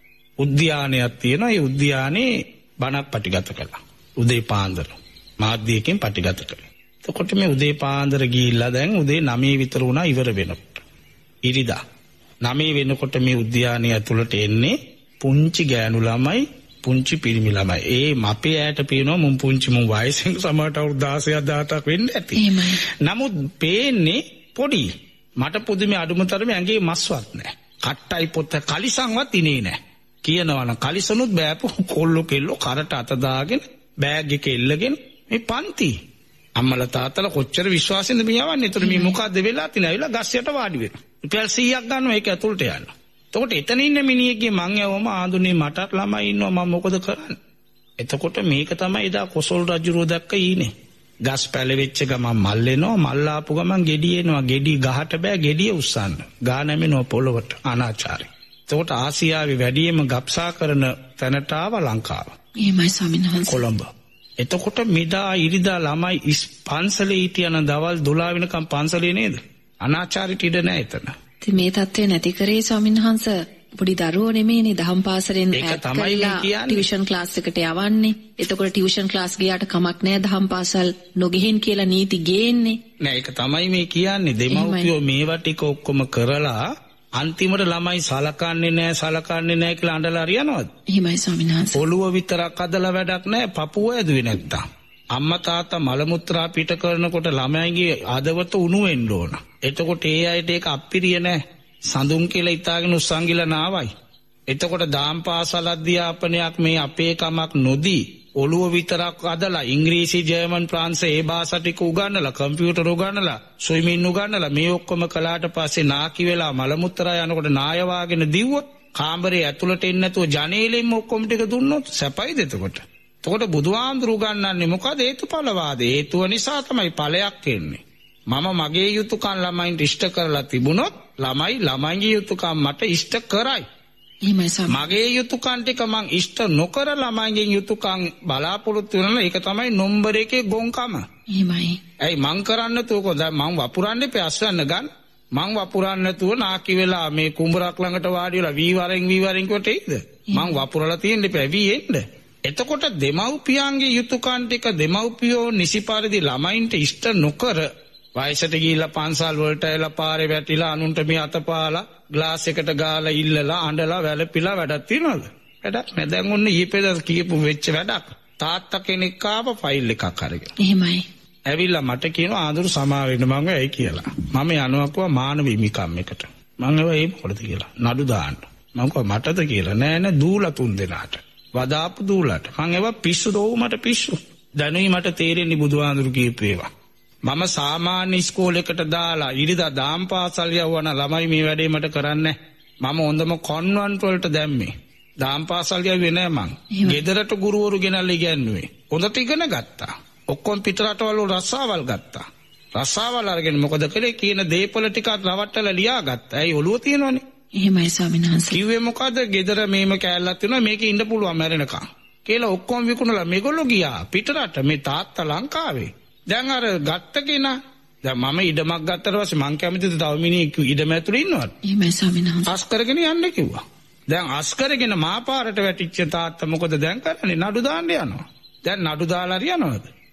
උද්‍යානයක් තියෙනවා. ඒ උද්‍යානයේ බණක් පටිගත කළා. උදේ පාන්දර මාධ්‍යයෙන් පටිගත කළා. එතකොට මේ උදේ පාන්දර ගිහිල්ලා දැන් උදේ නවය විතර වුණා ඉවර වෙනකොට. ඉරිදා නවය වෙනකොට මේ උද්‍යානය ඇතුළට එන්නේ පුංචි ගෑනු ළමයි, පුංචි පිරිමි ළමයි. ඒ මපේ ඈට පේනවා මුන් පුංචි මුන් වයසෙන් සමහරට අවුරුදු දහසක් දහඅටක් වෙන්න ඇති. එහෙමයි. නමුත් පේන්නේ පොඩි. මට පුදුමේ අඩුම තරමේ ඇඟේ මස්වත් නැහැ. කට්ටයි පොත කලිසම්වත් ඉනේ නැහැ. කියනවනම් කලිසනුත් බෑපු කොල්ලෝ කෙල්ලෝ කරට අත දාගෙන බෑග් එක එල්ලගෙන මේ පන්ති අම්මලා තාත්තලා කොච්චර විශ්වාසෙන්ද මේ යවන්නේ. ඒතර මේ මොකද්ද වෙලා තිනේ? ඇවිල්ලා ගස් යට වාඩි වෙනවා. රුපියල් සීයක් ගන්නවා ඒක ඇතුළට යන්න. එතකොට එතන ඉන්න මිනිහෙක්ගේ මං යවම ආඳුනේ මටත් ළමයි ඉන්නවා මම මොකද කරන්නේ? එතකොට මේක තමයි එදා කොසල් රජුරෝ දැක්ක ඊනේ. ගස් පැලෙවිච්ච ගමන් මල් එනවා, මල් ආපු ගමන් ගෙඩි එනවා. ගෙඩි ගහට බෑ, ගෙඩිය උස්සන්න. ගා නැමෙනවා පොළවට. අනාචාරය. එතකොට ආසියාවේ වැඩිම ගබ්සා කරන තැනට ආව ලංකාව. එහෙමයි ස්වාමීන් වහන්සේ. කොළඹ. එතකොට මෙදා ඉරිදා ළමයි පන්සලේ හිටියන දවල් දොළහ වෙනකම් පන්සලේ නේද? අනාචාරයට ඉඩ නැහැ එතන. ඉතින් මේ தත්ත්වය නැති කරේ ස්වාමීන් වහන්සේ පොඩි දරුවෝ නෙමෙයිනේ දහම් පාසලෙන් ඈත් කරලා ටියුෂන් ක්ලාස් එකට යවන්නේ. එතකොට ටියුෂන් ක්ලාස් ගියාට කමක් නැහැ දහම් පාසල් නොගෙහින් කියලා නීති ගේන්නේ. නෑ ඒක තමයි මේ කියන්නේ. දෙමව්පියෝ මේවා ටික ඔක්කොම කරලා අන්තිමට ළමයි සලකන්නේ නැහැ සලකන්නේ නැහැ කියලා අඬලා හරියනවද? එහෙමයි ස්වාමීන් වහන්සේ. ඔළුව විතරක් අදලා වැඩක් නැහැ. පපුව ඇදුවේ නැත්තම්. අම්මා තාත්තා මල මුත්‍රා පිට කරනකොට ළමයිගේ ආදවත උණු වෙන්න ඕන. එතකොට ඒ අයට ඒක අප්පිරිය නැහැ. සඳුන් කියලා ඉතාලගෙන උස්සංගිලා නාවයි. එතකොට දාම් පාසල් අධ්‍යාපනයක් මේ අපේ කමක් නොදී ඔළුව විතරක් අදලා ඉංග්‍රීසි ජර්මන් ප්‍රංශ ඒ භාෂා ටික උගන්වලා කම්පියුටර් උගන්වලා ස්විමින් උගන්වලා මේ ඔක්කොම කළාට පස්සේ නාකි වෙලා මල මුත්‍රා යනකොට නාය වාගෙන දිව්වොත් කාමරේ ඇතුළට එන්නේ නැතුව ජනේලෙන් ඔක්කොම ටික දුන්නොත් සැපයිද එතකොට? එතකොට බුදුහාමුදුරු උගන්වන්නේ මොකද? හේතුඵලවාද. හේතුව නිසා තමයි ඵලයක් එන්නේ. මම මගේ යුතුයකම් ළමයින්ට ඉෂ්ට කරලා තිබුණොත් ළමයි ළමයිගේ යුතුයකම් මට ඉෂ්ට කරයි. එහෙමයි සම්. මගේ යුතුයකම් ටික මං ඉෂ්ට නොකර ළමයිගේ යුතුයකම් බලාපොරොත්තු වෙනවා. ඒක තමයි නම්බර එකේ ගොංකම. එහෙමයි. ඇයි මං කරන්න තුකෝ දැන් මං වපුරන්නේ පැස්සන්න ගන්න. මං වපුරන්න නැතුව නාකි වෙලා මේ කුඹරක් ළඟට වාඩි වෙලා වී වරෙන් වී වරෙන් කොට එයිද? මං වපුරලා තියෙන්න එපා වී එන්න. එතකොට දෙමව්පියන්ගේ යුතුයකම් ටික දෙමව්පියෝ නිසි පරිදි ළමයින්ට ඉෂ්ට නොකර වයසට ගිහිල්ලා පන්සල් වලට ඇවිල්ලා පාරේ වැටිලා අනුන්ට මේ අතපාලා ග්ලාස් එකට ගාලා ඉල්ලලා අඬලා වැළපිලා වැඩක් තියනවද? වැඩක් නෑ. දැන් ඔන්න ඊපෙදස් කියපු වෙච්ච වැඩක්. තාත්තා කෙනෙක් ආව ෆයිල් එකක් අරගෙන. එහෙමයි. ඇවිල්ලා මට කියනවා ආඳුරු සමා වෙන්න මම ඇයි කියලා. මම යනවා කිව්වා මානව හිමිකම් එකට. මම ඒවා ඒ මොකටද කියලා. නඩු දාන්න. මම කිව්වා මටද කියලා. නෑ නෑ දූලා තුන් දෙනාට. වදාපු දූලාට. මම ඒවා පිස්සු දෝ මට පිස්සු. දැනුයි මට තේරෙන්නේ බුදුහාඳුරු කියපු ඒවා. මම සාමාන්‍ය ඉස්කෝලේකට දාලා ඉරිදා දාම් පාසල් යවන ළමයි මේ වැඩේ මට කරන්නේ. මම හොඳම කොන්වන්ට් වලට දැම්මේ. දාම් පාසල් ගියේ නෑ මං. ගෙදරට ගුරුවරු ගෙනල්ලා ඉගෙනුවේ. හොඳට ඉගෙන ගත්තා. ඔක්කොම පිටරටවල රස්සාවල් ගත්තා. රස්සාවල් අරගෙන මොකද කළේ කියන දේපල ටිකක් රවට්ටලා ලියා ගත්තා. ඇයි ඔළුව තියෙනවනේ. එහෙමයි ස්වාමීන් වහන්සේ. කිව්වේ මොකද? ගෙදර මේම කෑල්ලක් තියෙනවා මේකේ ඉන්න පුළුවන් මැරෙනකම්. කියලා ඔක්කොම විකුණලා මේගොල්ලෝ ගියා පිටරට මේ තාත්තා ලංකාවේ. දැන් අර ගත්ත කෙනා දැන් මම ඉඩමක් ගත්තට පස්සේ මං කැමතිද තව මිනිහෙක් ඉඩම ඇතුලේ ඉන්නවද? එහෙමයි ස්වාමීන් වහන්සේ. අස් කරගෙන යන්න කිව්වා. දැන් අස් කරගෙන මාපාරට වැටිච්ච තාත්තා මොකද දැන් කරන්නේ? නඩු දාන්න යනවා. දැන් නඩු දාලා හරියනවද?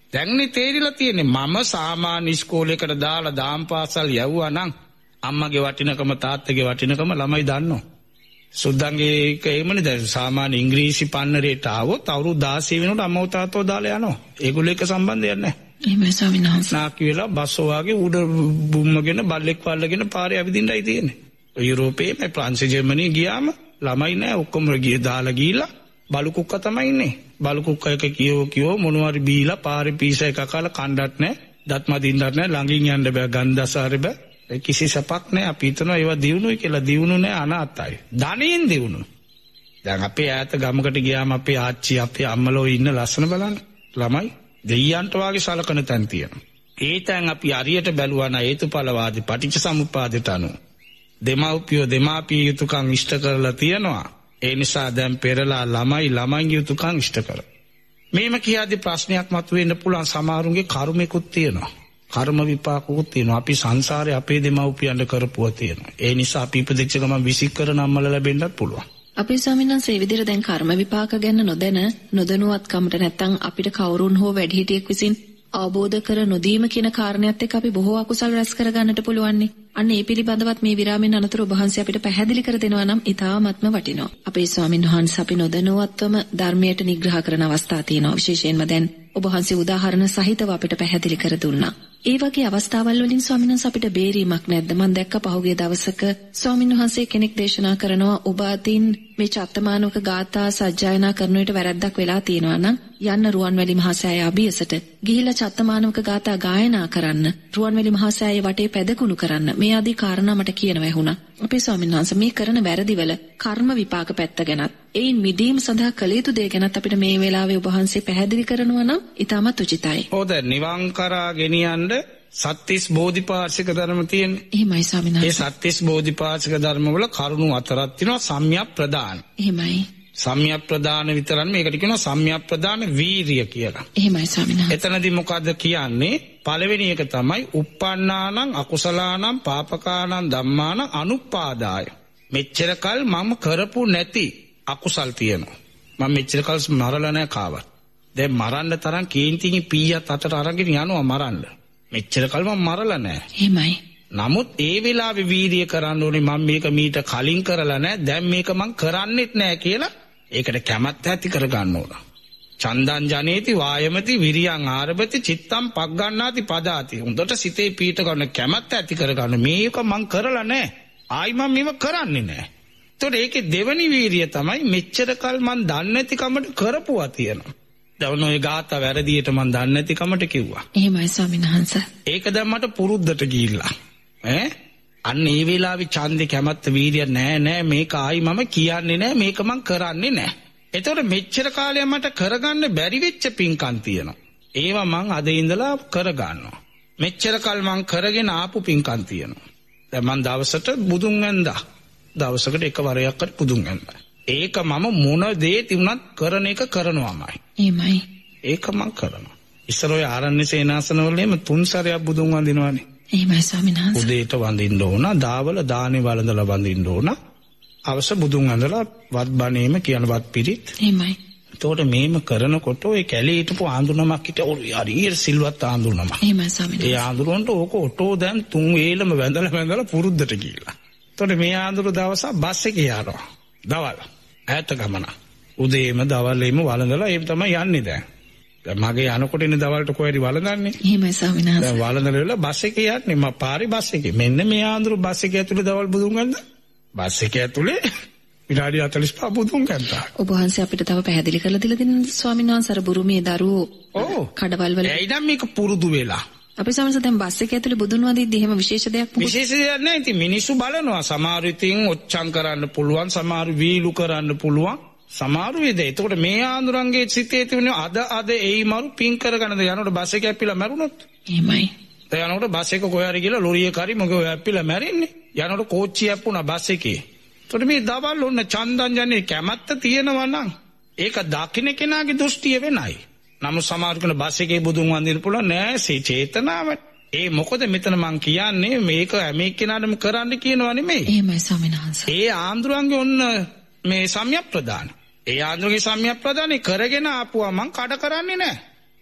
දැන්නේ තේරිලා තියෙන්නේ මම සාමාන්‍ය ඉස්කෝලේකට දාලා දාම් පාසල් යවුවා නම් අම්මගේ වටිනකම තාත්තගේ වටිනකම ළමයි දන්නවා. සුද්දන්ගේ එක එහෙමනේ දැන් සාමාන්‍ය ඉංග්‍රීසි පන්නරේට ආවොත් අවුරුදු දාසය වෙනකොට අම්මව තාත්තව දාලා යනවා. ඒගොල්ලෝ එක්ක සම්බන්ධයක් නැහැ. එහෙමයි ස්වාමීන් වහන්සේ. නාකි වෙලා බස් ඔවාගේ උඩ බුම්මගෙන බල්ලෙක් වල්ලගෙන පාරේ ඇවිදින්නයි තියෙන්නේ. යුරෝපයේ මේ ප්‍රංශ ජර්මනිය ගියාම ළමයි නැහැ ඔක්කොම ගිය දාලා ගිහිල්ලා බලු කුක්ක තමයි ඉන්නේ. බලු කුක්ක එක කියෝ කියෝ මොනවාරි බීලා පාරේ පීස එක කාලා කණ්ඩත් නැහැ. දත් මදින්නත් නැහැ. ළඟින් යන්න බෑ ගන්ධසාරේ බෑ. කිසි සපක් නැහැ. අපි හිතනවා ඒවා දිනුනොයි කියලා. දිනුනු නැහැ අනාතයි. ධනෙන් දිනුනු. දැන් අපේ ඈත ගමකට ගියාම අපේ ආච්චි අපේ අම්මලෝ ඉන්න ලස්සන බලන්න. ළමයි දෙයියන්ට වාගේ සලකන තැන් තියෙනවා. ඒ තැන් අපි හරියට බැලුවා නම් හේතුඵලවාදී පටිච්චසමුප්පාදයට අනුව දෙමව්පියෝ දෙමාපිය යුතුයකම් ඉෂ්ට කරලා තියෙනවා. ඒ නිසා දැන් පෙරලා ළමයි ළමයින්ගේ යුතුයකම් ඉෂ්ට කර. මේම කියාදී ප්‍රශ්නයක් මතුවෙන්න පුළුවන් සමහරුන්ගේ කර්මෙකුත් තියෙනවා. කර්ම විපාකකුත් තියෙනවා. අපි සංසාරේ අපේ දෙමව්පියන්ට කරපුවා තියෙනවා. ඒ නිසා අපි ඉපදෙච්ච ගමන් විසික් කරන අම්මලා ලැබෙන්නත් පුළුවන්. අපේ ස්වාමීන් වහන්සේ මේ විදිහට දැන් කර්ම විපාක ගැන නොදැන නොදැනුවත්කමට නැත්තම් අපිට කවුරුන් හෝ වැඩිහිටියෙක් විසින් අවබෝධ කර නොදීම කියන කාරණයක් එක්ක අපි බොහෝ අකුසල් රැස් කර ගන්නට පුළුවන්නේ. අන්න ඒ පිළිබඳවත් මේ විරාමෙන් අනතුරු ඔබ වහන්සේ අපිට පැහැදිලි කර දෙනවා නම් ඉතාමත්ම වටිනවා. අපේ ස්වාමීන් වහන්සේ අපි නොදැනුවත්වම ධර්මයට නිග්‍රහ කරන අවස්ථා තියෙනවා. විශේෂයෙන්ම දැන් ඔබ වහන්සේ උදාහරණ සහිතව අපිට පැහැදිලි කර දුන්නා. ඒ වගේ අවස්ථාවල් වලින් ස්වාමීන් වහන්සේ අපිට බේරීමක් නැද්ද? මම දැක්ක පහුගිය දවසක ස්වාමීන් වහන්සේ කෙනෙක් දේශනා කරනවා ඔබ අතින් මේ චත්තමානවක ගාථා සජ්ජායනා කරන විට වැරද්දක් වෙලා තියෙනවා නම් යන්න රුවන්වැලි මහසෑය අභියසට ගිහිලා චත්තමානවක ගාථා ගායනා කරන්න. රුවන්වැලි මහසෑය වටේ පැදකුණු කරන්න. මේ ආදී කාරණා මට කියනවා ඇහුණා. අපේ ස්වාමීන් වහන්සේ මේ කරන වැරදිවල කර්ම විපාක පැත්ත ගැනත් ඒයින් මිදීම සඳහා කළ යුතු දේ ගැනත් අපිට මේ වෙලාවේ ඔබ වහන්සේ පැහැදිලි කරනවා නම් ඉතාමත් උචිතයි. ඔව් දැන් නිවන් කරා ගෙනියන්න සත්‍තිස් බෝධිපාශික ධර්ම තියෙන්නේ. එහෙමයි ස්වාමීන් වහන්සේ. ඒ සත්‍තිස් බෝධිපාශික ධර්ම වල කරුණු හතරක් තියෙනවා සම්‍යක් ප්‍රදාන. එහෙමයි. සම්‍යක් ප්‍රදාන විතරක් මේකට කියනවා සම්‍යක් ප්‍රදාන වීරිය කියලා. එහෙමයි ස්වාමීන් වහන්සේ. එතනදී මොකද්ද කියන්නේ? පළවෙනි එක තමයි uppannānaṁ akusalaanaṁ pāpakānaṁ dhammānaṁ anuppādāya. මෙච්චර කල් මම කරපු නැති අකුසල් තියෙනවා. මම මෙච්චර කල් මරලා නැහැ කාවත්. දැන් මරන්න තරම් කේන්තිගේ පීයක් අතට අරගෙන යනවා මරන්න. මෙච්චර කල් මම මරලා නැහැ. එහෙමයි. නමුත් ඒ වෙලාවේ වීරිය කරන්න ඕනේ මම මේක මීට කලින් කරලා නැහැ. දැන් මේක මම කරන්නෙත් නැහැ කියලා ඒකට කැමැත්ත ඇති කර ගන්න ඕන. චන්දං ජනේති වායමති විරියං ආරභති චිත්තං පග්ගණ්ණාති පදාති. හොඳට සිතේ පීඨ ගන්න කැමැත්ත ඇති කර ගන්න. මේක මම කරලා නැහැ. ආයි මම මේව කරන්නේ නැහැ. ඒතකොට ඒකේ දෙවනි වීරිය තමයි මෙච්චර කල් මම දන්නේ නැති කමට කරපුවා තියෙනවා. දැන් ඔය ගාථා වැරදියට මම දන්නේ නැති කමට කිව්වා. එහෙමයි ස්වාමීන් වහන්සේ. ඒක දැන් මට පුරුද්දට ගිහිල්ලා ඈ අන්න ඒ වෙලාවේ ඡන්දේ කැමැත්ත වීරිය නෑ නෑ මේක ආයි මම කියන්නේ නෑ මේක මම කරන්නේ නෑ. එතකොට මෙච්චර කාලයක් මට කරගන්න බැරි වෙච්ච පින්කම් තියෙනවා. ඒවා මං අද ඉඳලා කරගන්නවා. මෙච්චර කල් මං කරගෙන ආපු පින්කම් තියෙනවා. දැන් මං දවසට බුදුන් වැඳා. දවසකට එක වරයක් හරි බුදුන් වැඳා. ඒක මම මොන දේ තිබුණත් කරන එක කරනවාමයි. එහෙමයි. ඒක මං කරනවා. ඉස්සර ඔය ආරණ්‍ය සේනාසන වල එම තුන් සැරයක් බුදුන් වඳිනවානේ. එහෙමයි ස්වාමීන් වහන්සේ. උදේට වඳින්න ඕන, දාවල දානේ වළඳලා වඳින්න ඕන. අවශ්‍ය බුදුන් වඳලා වත් බණේම කියන වත් පිරිත්. එහෙමයි. එතකොට මේම කරනකොට ඔය කැලේ හිටපු ආඳුනමක් හිට හරියට සිල්වත් ආඳුනමක්. එහෙමයි ස්වාමීන් වහන්සේ. ඒ ආඳුනන්ට ඕක ඔටෝ දැන් තුන් වේලම වැඳලා වැඳලා පුරුද්දට ගිහිල්ලා. එතකොට මේ ආඳුන දවසක් බස් එකේ යනවා. දවල්. ඈත ගමන. උදේම දවල්ෙම වළඳලා එහෙම තමයි යන්නේ දැන්. දැන් මගේ යනකොට ඉන්නේ දවල්ට කොහෙරි වළඳන්නේ. එහෙමයි ස්වාමීන් වහන්සේ. දැන් වළඳලා වෙලා බස් එකේ යන්නේ මම පාරේ බස් එකේ. මෙන්න මේ ආඳුන බස් එකේ ඇතුලේ දවල් බුදුන් වඳ. බස් එකේ ඇතුලේ විනාඩි හතළිස් පහ බුදුන් වඳා. ඔබ වහන්සේ අපිට තව පැහැදිලි කරලා දීලා දෙන්න ස්වාමීන් වහන්සේ අර බුරුමේ දරුවෝ ඔව් කඩවල් වල. ඇයි නම් මේක පුරුදු වෙලා. අපි සමහරවිට දැන් බස් එකේ ඇතුලේ බුදුන් වඳිද්දි එහෙම විශේෂ දෙයක් මොකද? විශේෂ දෙයක් නැහැ. ඉතින් මිනිස්සු බලනවා. සමහර ඉතින් ඔච්චම් කරන්න පුළුවන්, සමහර වීලු කරන්න පුළුවන්. සමහරු වේද. එතකොට මේ ආඳුරංගේ සිතේ තිබුණේ අද අද එයි මරු පින් කරගන්නද යනකොට බස් එක ඇප්පිලා මැරුණොත්. එහෙමයි. දැන් යනකොට බස් එක කොහේ හරි ගිහලා ලොරියක හරි මොකද ඔය ඇප්පිලා මැරෙන්නේ. යනකොට කෝච්චිය ඇප්පුණා බස් එකේ. එතකොට මේ දවල් ඔන්න චන්දන් ජනේ කැමැත්ත තියෙනවා නම් ඒක දකින්න කෙනාගේ දෘෂ්ටිය වෙනයි. නමුත් සමහර කෙනා බස් එකේ බුදුන් වඳින්න පුළුවන් නෑ සේ චේතනාව. ඒ මොකද මෙතන මං කියන්නේ මේක හැම එක්කෙනාටම කරන්න කියනවා නෙමෙයි. එහෙමයි ස්වාමීන් වහන්සේ. ඒ ආන්දරංගේ ඔන්න මේ සම්‍යක් ප්‍රදාන. ඒ ආන්දරගේ සම්‍යක් ප්‍රදානේ කරගෙන ආපුවා මං කඩ කරන්නේ නෑ.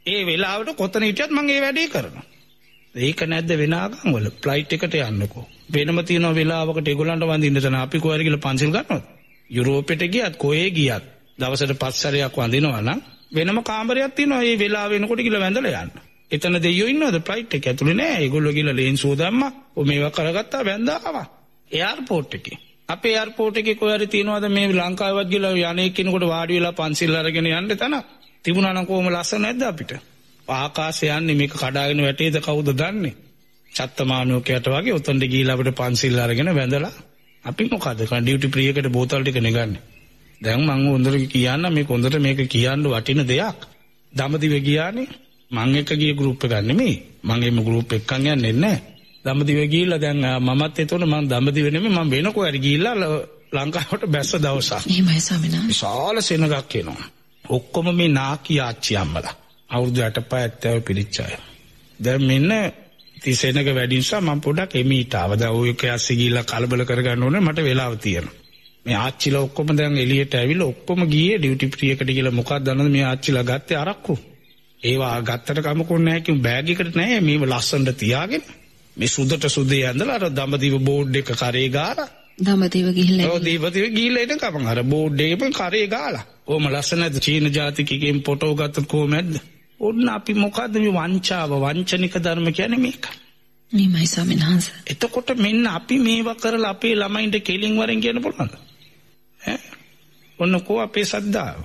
ඒ වෙලාවට කොතන හිටියත් මම ඒ වැඩේ කරනවා. ඒක නැද්ද වෙන ආගම් වල ෆ්ලයිට් එකට යන්නකෝ. වෙනම තියෙන වෙලාවකට ඒගොල්ලන්ට වඳින්න තන අපි කොහරි ගිහලා පන්සල් ගන්නවද? යුරෝපෙට ගියත් කොහේ ගියත් දවසට පස් සැරයක් වඳිනවා නම් වෙනම කාමරයක් තියෙනවා. ඒ වෙලාව වෙනකොට ගිහලා වැඳලා යන්න. එතන දෙයියෝ ඉන්නවද ෆ්ලයිට් එක ඇතුලේ නෑ. ඒගොල්ලෝ ගිහලා ලේන්සුව දැම්මා. ඔ මේවා කරගත්තා වැඳා ආවා. එයාර්පෝට් එකේ. අපේ එයාර්පෝට් එකේ කොහරි තියෙනවද මේ ලංකාවේවත් ගිහලා යන්නේ කෙනෙකුට වාඩි වෙලා පන්සල් අරගෙන යන්න තන? තිබුණා නම් කොහොම ලස්සන නැද්ද අපිට? ආකාශය යන්නේ මේක කඩාගෙන වැටේද කවුද දන්නේ? චත්තමානෝකයට වගේ උතන්ට ගිහිල්ලා අපිට පන්සිල් අරගෙන වැඳලා අපි මොකද කරන්නේ? ඩියුටි ෆ්‍රී එකට බෝතල් ටික නෙගන්නේ. දැන් මම හොඳට කියන්න මේක හොඳට මේක කියන්න වටින දෙයක්. දඹදිව ගියානේ මම එක ගිය ගෲප් එකක් නෙමෙයි. මම එම ගෲප් එකකින් යන්නේ නැහැ. දඹදිව ගිහිල්ලා දැන් මමත් එතකොට මම දඹදිව නෙමෙයි මම වෙන කොහරි ගිහිල්ලා ලංකාවට බැස්ස දවසක්. එහෙමයි ස්වාමීනා. විශාල සෙනගක් එනවා. ඔක්කොම මේ නාකි ආච්චි අම්මලා. අවුරුදු අටපහ ඇත්තව පිළිච්ච අය. දැන් මෙන්න තිසෙනක වැඩි නිසා මම පොඩක් එමීට ආව. දැන් ඔය කැස්සේ ගිහිල්ලා කලබල කරගන්න ඕනේ මට වෙලාව තියෙනවා. මේ ආච්චිලා ඔක්කොම දැන් එළියට ඇවිල්ලා ඔක්කොම ගියේ ඩියුටි ෆ්‍රී එකට ගිහලා මොකක්ද දන්නවද මේ ආච්චිලා ගත්තේ අරක්කු. ඒවා ගත්තට කමකුත් නැහැ කිව්ව බෑග් එකට නැහැ මේව ලස්සනට තියාගෙන මේ සුදට සුදේ ඇඳලා අර දඹදිව බෝඩ් එක කරේ ගාලා දඹදිව ගිහිල්ලා ඔව් දඹදිව ගිහිල්ලා එන කමන් අර බෝඩ් එකෙන් කරේ ගාලා ඕම ලස්සනද චීන ජාතිකකෙන් ෆොටෝ ගත්තත් කොහමද? ඔන්න අපි මොකද්ද මේ වංචාව වංචනික ධර්ම කියන්නේ මේක. නිමයි ස්වාමීන් වහන්සේ. එතකොට මෙන්න අපි මේවා කරලා අපේ ළමයින්ට කෙලින් වරෙන් කියන්න පුළුවන්ද? ඈ ඔන්න කෝ අපේ සද්දාව.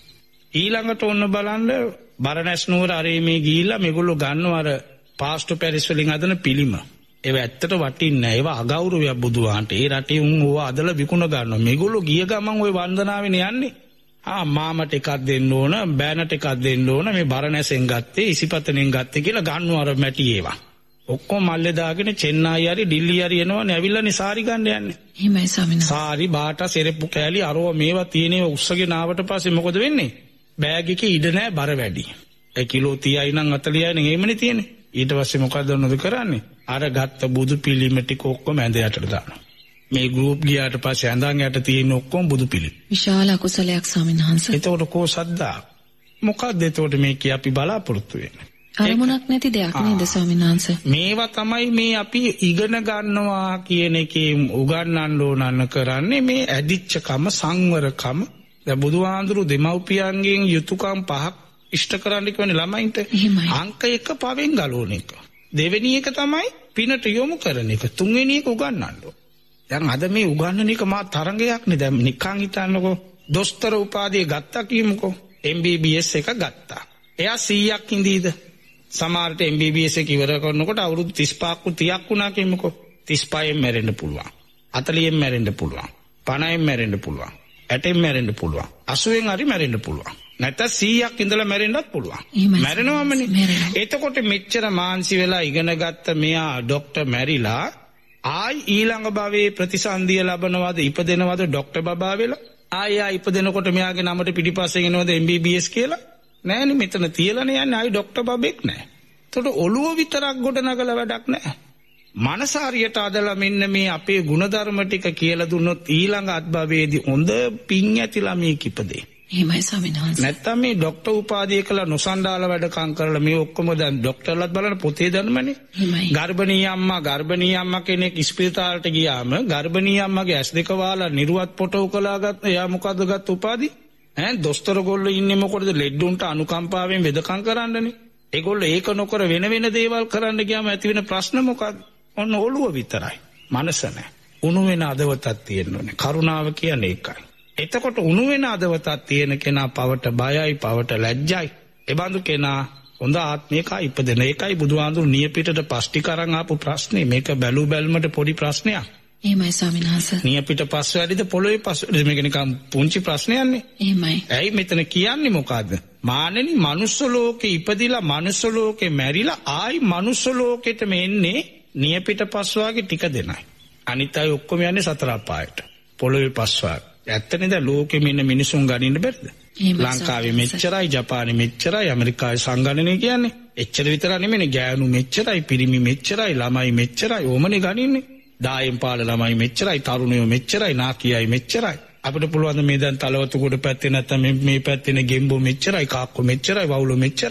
ඊළඟට ඔන්න බලන්න බරණැස් නුවර අරේ මේ ගිහිල්ලා මේගොල්ලෝ ගන්නව අර පාස්ටර් පැරිස් වලින් හදන පිළිම. ඒව ඇත්තට වටින්නේ නැහැ. ඒව අගෞරවයක් බුදුහාන්ට. ඒ රටේ උන් ඕවා අදලා විකුණ ගන්නවා. මේගොල්ලෝ ගිය ගමන් ওই වන්දනාවෙනේ යන්නේ. ආ මාමට එකක් දෙන්න ඕන, බෑනට එකක් දෙන්න ඕන. මේ බරණැසෙන් ගත්තේ, ඉසිපතනෙන් ගත්තේ කියලා ගන්නව අර මැටි ඒවා. ඔක්කොම මල්ලේ දාගෙන චෙන්නයි හරි ඩිල්ලි හරි එනවනේ ඇවිල්ලානේ සාරි ගන්න යන්නේ. එහෙමයි ස්වාමීන් වහන්සේ. සාරි බාටා සෙරෙප්පු කෑලි අරව මේවා තියෙනේව උස්සගෙන ආවට පස්සේ මොකද වෙන්නේ? බෑග් එකේ ඉඩ නැහැ බර වැඩි. ඒ කිලෝ තිහයි නම් හතලිහයි නම් එහෙමනේ තියෙන්නේ. ඊට පස්සේ මොකද උනද කරන්නේ? අර ගත්ත බුදු පිළිම ටික ඔක්කොම ඇඳ යටට දානවා. මේ ගෲප් ගියාට පස්සේ ඇඳන් යට තියෙන ඔක්කොම බුදු පිළිම. විශාල අකුසලයක් ස්වාමීන් වහන්සේ. එතකොට කෝ සද්දා. මොකද්ද එතකොට මේ කිය අපි බලාපොරොත්තු වෙන්නේ? අරමුණක් නැති දෙයක් නේද ස්වාමීන් වහන්සේ? මේවා තමයි මේ අපි ඉගෙන ගන්නවා කියන එකේ උගන්වන්න ඕනන්න කරන්නේ මේ ඇදිච්චකම සංවරකම. දැන් බුදුහාඳුරු දෙමව්පියන්ගෙන් යුතුයකම් පහක් ඉෂ්ට කරන්න කියන්නේ ළමයින්ට. අංක එක පවෙන් ගලවන එක. දෙවෙනි එක තමයි පිනට යොමු කරන එක. තුන්වෙනි එක උගන්වන්න ඕන. දැන් අද මේ උගන්වන එක මා තරංගයක් නේ. දැන් නිකන් හිතන්නකෝ දොස්තර උපාධිය ගත්තා කියමුකෝ. එම් බී බී එස් එක ගත්තා. එයා සීයක් ඉඳීද? සමහරට එම් බී බී එස් එක ඉවර කරනකොට අවුරුදු තිස් පහක් තිහක් වුණා කියමුකෝ. තිස් පහෙන් මැරෙන්න පුළුවන්. හතලිහෙන් මැරෙන්න පුළුවන්. පනහෙන් මැරෙන්න පුළුවන්. ඇටෙන් මැරෙන්න පුළුවන්. අසූවෙන් හරි මැරෙන්න පුළුවන්. නැත්නම් සීයක් ඉඳලා මැරෙන්නත් පුළුවන්. මැරෙනවමනේ. එතකොට මෙච්චර මාන්සි වෙලා ඉගෙන ගත්ත මෙයා ડોක්ටර් මැරිලා ආයි ඊළඟ භවයේ ප්‍රතිසන්දිය ලබනවද ඉපදෙනවද ડોක්ටර් බබා වෙලා? ආයි ආයි ඉපදෙනකොට මෙයාගේ නමට පිටිපස්සෙන් එනවද එම් බී බී එස් කියලා? නෑනේ මෙතන තියලානේ යන්නේ ආයි ડોක්ටර් බබෙක් නෑ. එතකොට ඔළුව විතරක් ගොඩ නගලා වැඩක් නෑ. මනස හරියට අදලා මෙන්න මේ අපේ ಗುಣධර්ම ටික කියලා දුන්නොත් ඊළඟ අත්භවයේදී හොඳ පිං ඇති ළමයෙක් ඉපදේ. එහෙමයි ස්වාමීන් වහන්සේ. නැත්තම් මේ ડોක්ටර් උපාධිය කළා නොසන්ඩාල වැඩකම් කරලා මේ ඔක්කොම දැන් ડોක්ටර්ලත් බලන පොතේ දන්නමනේ. එහෙමයි. ගර්භණී අම්මා ගර්භණී අම්මා කෙනෙක් ස්පිරිතාලට ගියාම ගර්භණී අම්මගේ ඇස් දෙක වහලා නිර්වත් පොටෝ කළා ගත්ත එයා මොකද්ද ගත්ත උපාධි? ඈ දොස්තර ගොල්ලෝ ඉන්නේ මොකටද ලෙඩුන්ට අනුකම්පාවෙන් වෙදකම් කරන්නනේ. ඒගොල්ලෝ ඒක නොකර වෙන වෙන දේවල් කරන්න ගියාම ඇති වෙන ප්‍රශ්න මොකක්ද? ඔන්න ඔළුව විතරයි. මනස නැහැ. උණු වෙන අදවතක් තියෙන්න ඕනේ. කරුණාව කියන්නේ ඒකයි. එතකොට උණු වෙන අදවතක් තියෙන කෙනා පවට බයයි, පවට ලැජ්ජයි. ඒ බඳු කෙනා හොඳ ආත්මික ඉපදෙන. ඒකයි බුදුහාඳුරු නියපිටට පස්ටික අරන් ආපු ප්‍රශ්නේ. මේක බැලු බැල්මට පොඩි ප්‍රශ්නයක්. එහෙමයි ස්වාමීන් වහන්සේ. නියපිට පස් වැඩිද පොළොවේ පස් වැඩිද මේක නිකන් පුංචි ප්‍රශ්නයක්නේ. එහෙමයි. ඇයි මෙතන කියන්නේ මොකද්ද? මානෙනි මනුස්ස ලෝකේ ඉපදිලා මනුස්ස ලෝකේ මැරිලා ආයි මනුස්ස ලෝකෙටම එන්නේ නියපිට පස් වාගේ ටික දෙනයි. අනිත් අය ඔක්කොම යන්නේ සතර අපායට. පොළොවේ පස් වාගේ. ඇත්තනේ දැන් ලෝකෙ මෙන්න මිනිසුන් ගනින්න බැරිද? ලංකාවේ මෙච්චරයි, ජපානයේ මෙච්චරයි, ඇමරිකාවේ සංගණනය කියන්නේ. එච්චර විතර නෙමෙයි ගෑනු මෙච්චරයි, පිරිමි මෙච්චරයි, ළමයි මෙච්චරයි, ඕමනේ ගනින්නේ. දායෙන් පාල ළමයි මෙච්චරයි, තරුණයෝ මෙච්චරයි, නාකියයි මෙච්චරයි. අපිට පුළුවන් මේ දැන් තලවතු කොට පැත්තේ නැත්තම් මේ මේ පැත්තේ ගෙම්බෝ මෙච්චරයි, කාක්කෝ මෙච්චරයි, වවුලෝ මෙච්චරයි.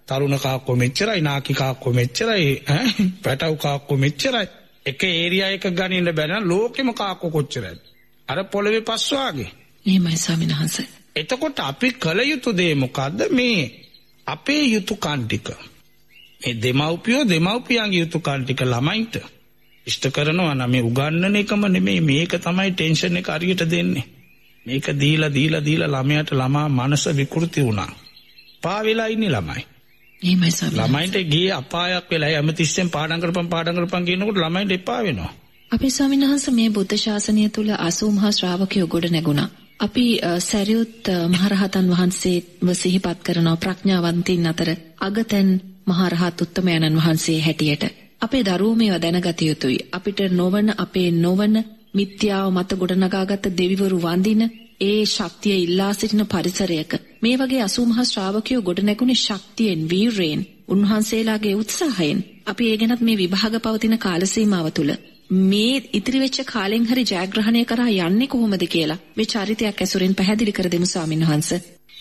තරුණ කාක්කෝ මෙච්චරයි, නාකි කාක්කෝ මෙච්චරයි, ඈ පැටවු කාක්කෝ මෙච්චරයි. එක ඒරියා එක ගනින්න බැන ලෝකෙම කාක්කෝ කොච්චරද? අර පොළවේ පස් වාගේ. එහෙමයි ස්වාමීන් වහන්සේ. එතකොට අපි කල යුතු දේ මොකද්ද? මේ අපේ යුතුයකම් ටික. මේ දෙමව්පියෝ දෙමව්පියන්ගේ යුතුයකම් ටික ළමයින්ට ඉෂ්ට කරනවා නම් මේ උගන්නන එකම නෙමෙයි, මේක තමයි ටෙන්ෂන් එක හරියට දෙන්නේ. මේක දීලා දීලා දීලා ළමයාට ළමා මනස විකෘති වුණා. පා වෙලා ඉන්නේ ළමයි. එහෙමයි ස්වාමීන් වහන්සේ. ළමයින්ට ගියේ අපායක් වෙලා හැමතිස්සෙම පාඩම් කරපම් පාඩම් කරපම් කියනකොට ළමයින්ට එපා වෙනවා. අපේ ස්වාමීන් වහන්සේ මේ බුද්ධ ශාසනය තුල අසූ මහා ශ්‍රාවකයෝ ගොඩ නැගුණා. අපි සරියුත් මහරහතන් වහන්සේව සිහිපත් කරන ප්‍රඥාවන්තින් අතර අගතෙන් මහරහත් උත්තමයන්න් වහන්සේ හැටියට අපේ දරුවෝ මේවා දැනගත යුතුයි. අපිට නොවන අපේ නොවන මිත්‍යාව මත ගොඩනගාගත් දෙවිවරු වඳින ඒ ශක්තිය ඉල්ලා සිටින පරිසරයක මේ වගේ අසූ මහා ශ්‍රාවකයෝ ගොඩ නැගුණේ ශක්තියෙන්, වීරයෙන්, උන්වහන්සේලාගේ උත්සාහයෙන්. අපි ඒ ගැනත් මේ විභාග පවතින කාල සීමාව තුල මේ ඉතිරි වෙච්ච කාලෙන් හරි ජයග්‍රහණය කරා යන්නේ කොහොමද කියලා මේ චරිතයක් ඇසුරෙන් පැහැදිලි කර දෙමු ස්වාමීන් වහන්සේ.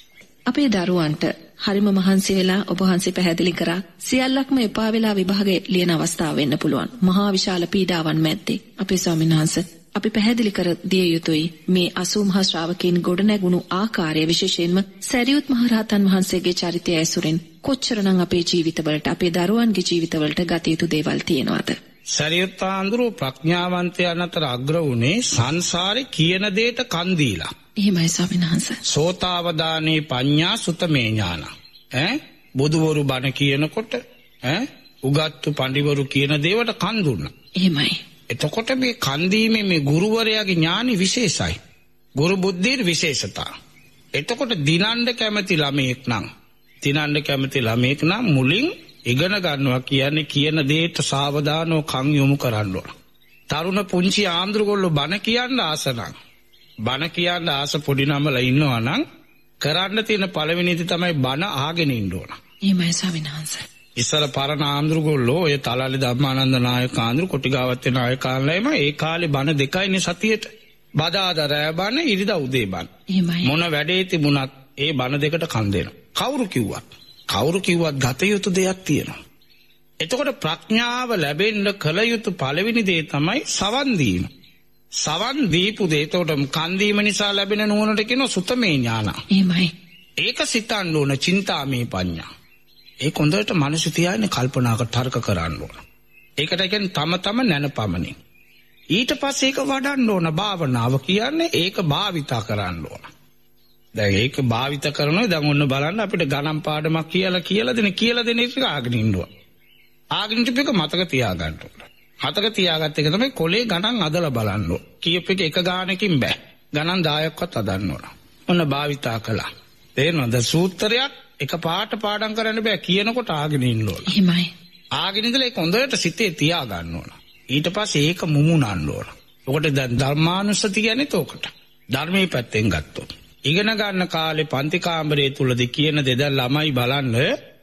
අපේ දරුවන්ට හරිම මහන්සි වෙලා ඔබ වහන්සේ පැහැදිලි කරා සියල්ලක්ම එපා වෙලා විභාගේ ලියන අවස්ථාව වෙන්න පුළුවන්. මහා විශාල පීඩාවන් මැද්දේ අපේ ස්වාමීන් වහන්සේ අපි පැහැදිලි කර දිය යුතුයි මේ අසූ මහා ශ්‍රාවකයන් ගොඩ නැගුණු ආකාරය, විශේෂයෙන්ම සරියුත් මහරහතන් වහන්සේගේ චරිතය ඇසුරෙන් කොච්චරනම් අපේ ජීවිතවලට, අපේ දරුවන්ගේ ජීවිතවලට ගත යුතු දේවල් තියෙනවද? සරියුත් ආඳුරු ප්‍රඥාවන්තයන් අතර අග්‍ර වුණේ සංසාරේ කියන දෙයට කන් දීලා. එහෙමයි ස්වාමීන් වහන්සේ. සෝතාවදානේ පඤ්ඤා සුතමේ ඥාන. ඈ බුදුවරු බණ කියනකොට ඈ උගත්තු පඬිවරු කියන දේවට කන් දුන්නා. එහෙමයි. එතකොට මේ කන් දීමේ මේ ගුරුවරයාගේ ඥානෙ විශේෂයි. ගුරු බුද්ධියේ විශේෂතා. එතකොට දිනන්න කැමති ළමයෙක් නම් දිනන්න කැමති ළමයෙක් නම් මුලින් ඉගෙන ගන්නවා කියන්නේ කියන දේට සාවධානව කන් යොමු කරන්න ඕන. තරුණ පුංචි ආන්දරගොල්ලෝ බණ කියන්න ආස නම්, බණ කියන්න ආස පොඩි නමලා ඉන්නවා නම් කරන්න තියෙන පළවෙනි දේ තමයි බණ අහගෙන ඉන්න ඕන. එහෙමයි ස්වාමීන් වහන්සේ. ඉස්සර පරණ ආන්දරගොල්ලෝ ඔය තලාලි ධම්මානන්ද නායක ආන්දර කොටිගාවත් වෙන අය කාලෙම ඒ කාලේ බණ දෙකයිනේ සතියේට. බදාදා රෑ බණ, ඉරිදා උදේ බණ. එහෙමයි. මොන වැඩේ තිබුණත් ඒ බණ දෙකට කන් දෙනවා. කවුරු කිව්වත් කවුරු කිව්වත් ගත යුතු දෙයක් තියෙනවා. එතකොට ප්‍රඥාව ලැබෙන්න කල යුතු පළවෙනි දේ තමයි සවන් දීම. සවන් දීපු දේ එතකොට කන් දීම නිසා ලැබෙන නුවණට කියනවා සුතමේ ඥාන. එහෙමයි. ඒක සිතන්න ඕන, චින්තාමේ පඤ්ඤා. ඒක හොඳට මනස තියාගෙන කල්පනා කර තර්ක කරන්න ඕන. ඒකට කියන්නේ තම තම නැනපමණින්. ඊට පස්සේ ඒක වඩන්න ඕන. භාවනාව කියන්නේ ඒක භාවිතා කරන්න ඕන. දැන් ඒක භාවිත කරනවා. දැන් ඔන්න බලන්න අපිට ගණන් පාඩමක් කියලා කියලා දෙන කියලා දෙන එක ආගෙන ඉන්නවා. ආගෙන ඉතිපෙක මතක තියාගන්න ඕන. මතක තියාගත්ත එක තමයි කොලේ ගණන් අදලා බලන්න ඕන. කීප එක එක ගානකින් බෑ. ගණන් දහයක්වත් අදන්න ඕන. ඔන්න භාවිතා කළා. තේරෙනවද? සූත්‍රයක් එක පාට පාඩම් කරන්න බෑ, කියනකොට ආගෙන ඉන්න ඕන. එහෙමයි. ආගෙන ඉඳලා ඒක හොඳට සිතේ තියාගන්න ඕන. ඊට පස්සේ ඒක මුමුණන්න ඕන. ඔකට දැන් ධර්මානුස්සති කියන්නේ තෝකට. ධර්මයේ පැත්තෙන් ගත්තොත් ඉගෙන ගන්න කාලේ පන්ති කාමරයේ තුලදී කියන දේ දැන් ළමයි බලන්න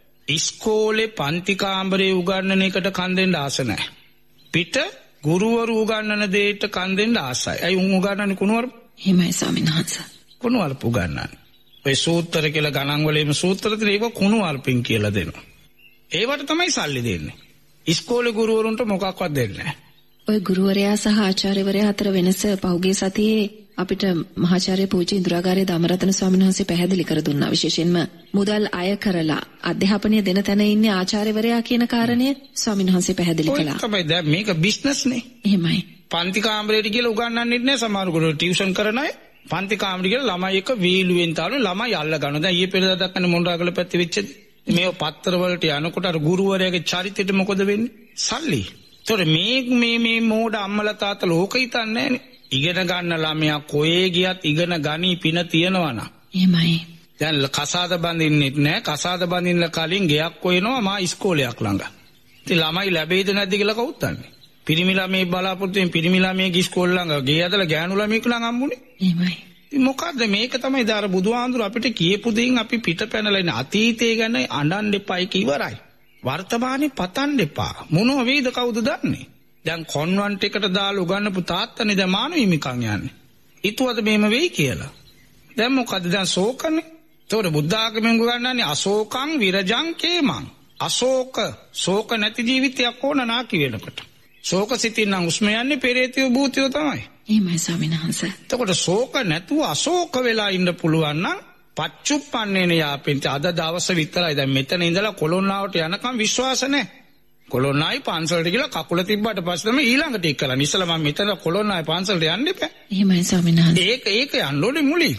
ඉස්කෝලේ පන්ති කාමරයේ උගන්වන එකට කන් දෙන්න ආස නැහැ. පිට ගුරුවරු උගන්වන දෙයට කන් දෙන්න ආසයි. අයි උන් උගන්වන්නේ කුණුවරප. එහෙමයි ස්වාමීන් වහන්සේ. කුණුවරප උගන්වන්නේ. ඔය සූත්‍ර කියලා ගණන් වලේම සූත්‍ර තියෙන ඒවා කුණුවරපින් කියලා දෙනවා. ඒවට තමයි සල්ලි දෙන්නේ. ඉස්කෝලේ ගුරුවරුන්ට මොකක්වත් දෙන්නේ නැහැ. ඔය ගුරුවරයා සහ ආචාර්යවරයා අතර වෙනස පහුගිය සතියේ අපිට මහාචාර්ය පූජ්‍ය ඉන්ද්‍රාගාරයේ ධම්මරතන ස්වාමීන් වහන්සේ පැහැදිලි කර දුන්නා. විශේෂයෙන්ම මුදල් අය කරලා අධ්‍යාපනය දෙන තැන ඉන්නේ ආචාර්යවරයා කියන කාරණය ස්වාමීන් වහන්සේ පැහැදිලි කළා. ඔය තමයි දැන් මේක බිස්නස් නේ. එහෙමයි. පන්ති කාමරේට කියලා උගන්වන්නෙත් නෑ. සමහර ගුරුවරු ටියුෂන් කරන අය පන්ති කාමරේ කියලා ළමයි එක වීලුවෙන් තාලු ළමයි අල්ල ගන්නවා. දැන් ඊයේ පෙරේදා දක්වන්නේ මොණරාගල පැත්තේ වෙච්ච මේ පත්තර වලට යනකොට අර ගුරුවරයාගේ චරිතෙට මොකද වෙන්නේ? සල්ලි. ඒතොර මේ මේ මේ මෝඩ අම්මලා තාත්තලා ඕක හිතන්නේ නෑනේ. ඉගෙන ගන්න ළමයා කොහේ ගියත් ඉගෙන ගනි පින තියනවා නා. එහෙමයි. දැන් කසාද බඳින්නෙත් නෑ. කසාද බඳින්න කලින් ගෙයක් හොයනවා මා ඉස්කෝලයක් ළඟ. ඉතින් ළමයි ලැබෙයිද නැද්ද කියලා කවුත් දන්නේ. පිරිමි ළමයි බලාපොරොත්තු වෙන පිරිමි ළමයිගේ ඉස්කෝල ළඟ ගේ ඇදලා ගෑනු ළමයික ළඟ හම්බුනේ. එහෙමයි. ඉතින් මොකද්ද මේක තමයි දාර බුදුහාඳුර අපිට කියපු දෙයින් අපි පිට පැනලා ඉන්න අතීතය ගැන අඬන්න එපා ඒක ඉවරයි. වර්තමානේ පතන්න එපා. මොනව වේද කවුද දන්නේ? දැන් කොන්වන්ට් එකට දාලා උගන්නපු තාත්තනේ දැන් මානව හිමිකම් යන්නේ. ඊතුවද මේම වෙයි කියලා. දැන් මොකද දැන් ශෝකනේ. ඒතකොට බුද්ධ ආගමෙන් උගන්වන්නේ අශෝකං විරජං කේමං. අශෝක ශෝක නැති ජීවිතයක් ඕන නාකි වෙනකොට. ශෝක සිතින් නම් උස්ම යන්නේ පෙරේතයෝ භූතයෝ තමයි. එහෙමයි ස්වාමීන් වහන්සේ. එතකොට ශෝක නැතුව අශෝක වෙලා ඉන්න පුළුවන් නම් පච්චුප්පන්නේන යාපෙන්ත අද දවස විතරයි. දැන් මෙතන ඉඳලා කොළොන්නාවට යනකම් විශ්වාස නැහැ. කොළොන්නායි පන්සලට ගිහලා කකුල තිබ්බට පස්සේ තමයි ඊළඟට ඒක කරන්නේ. ඉස්සලා මම මෙතන කොළොන්නායි පන්සලට යන්න එපා. එහෙමයි ස්වාමීන් වහන්සේ. ඒක ඒක යන්න ඕනේ මුලින්.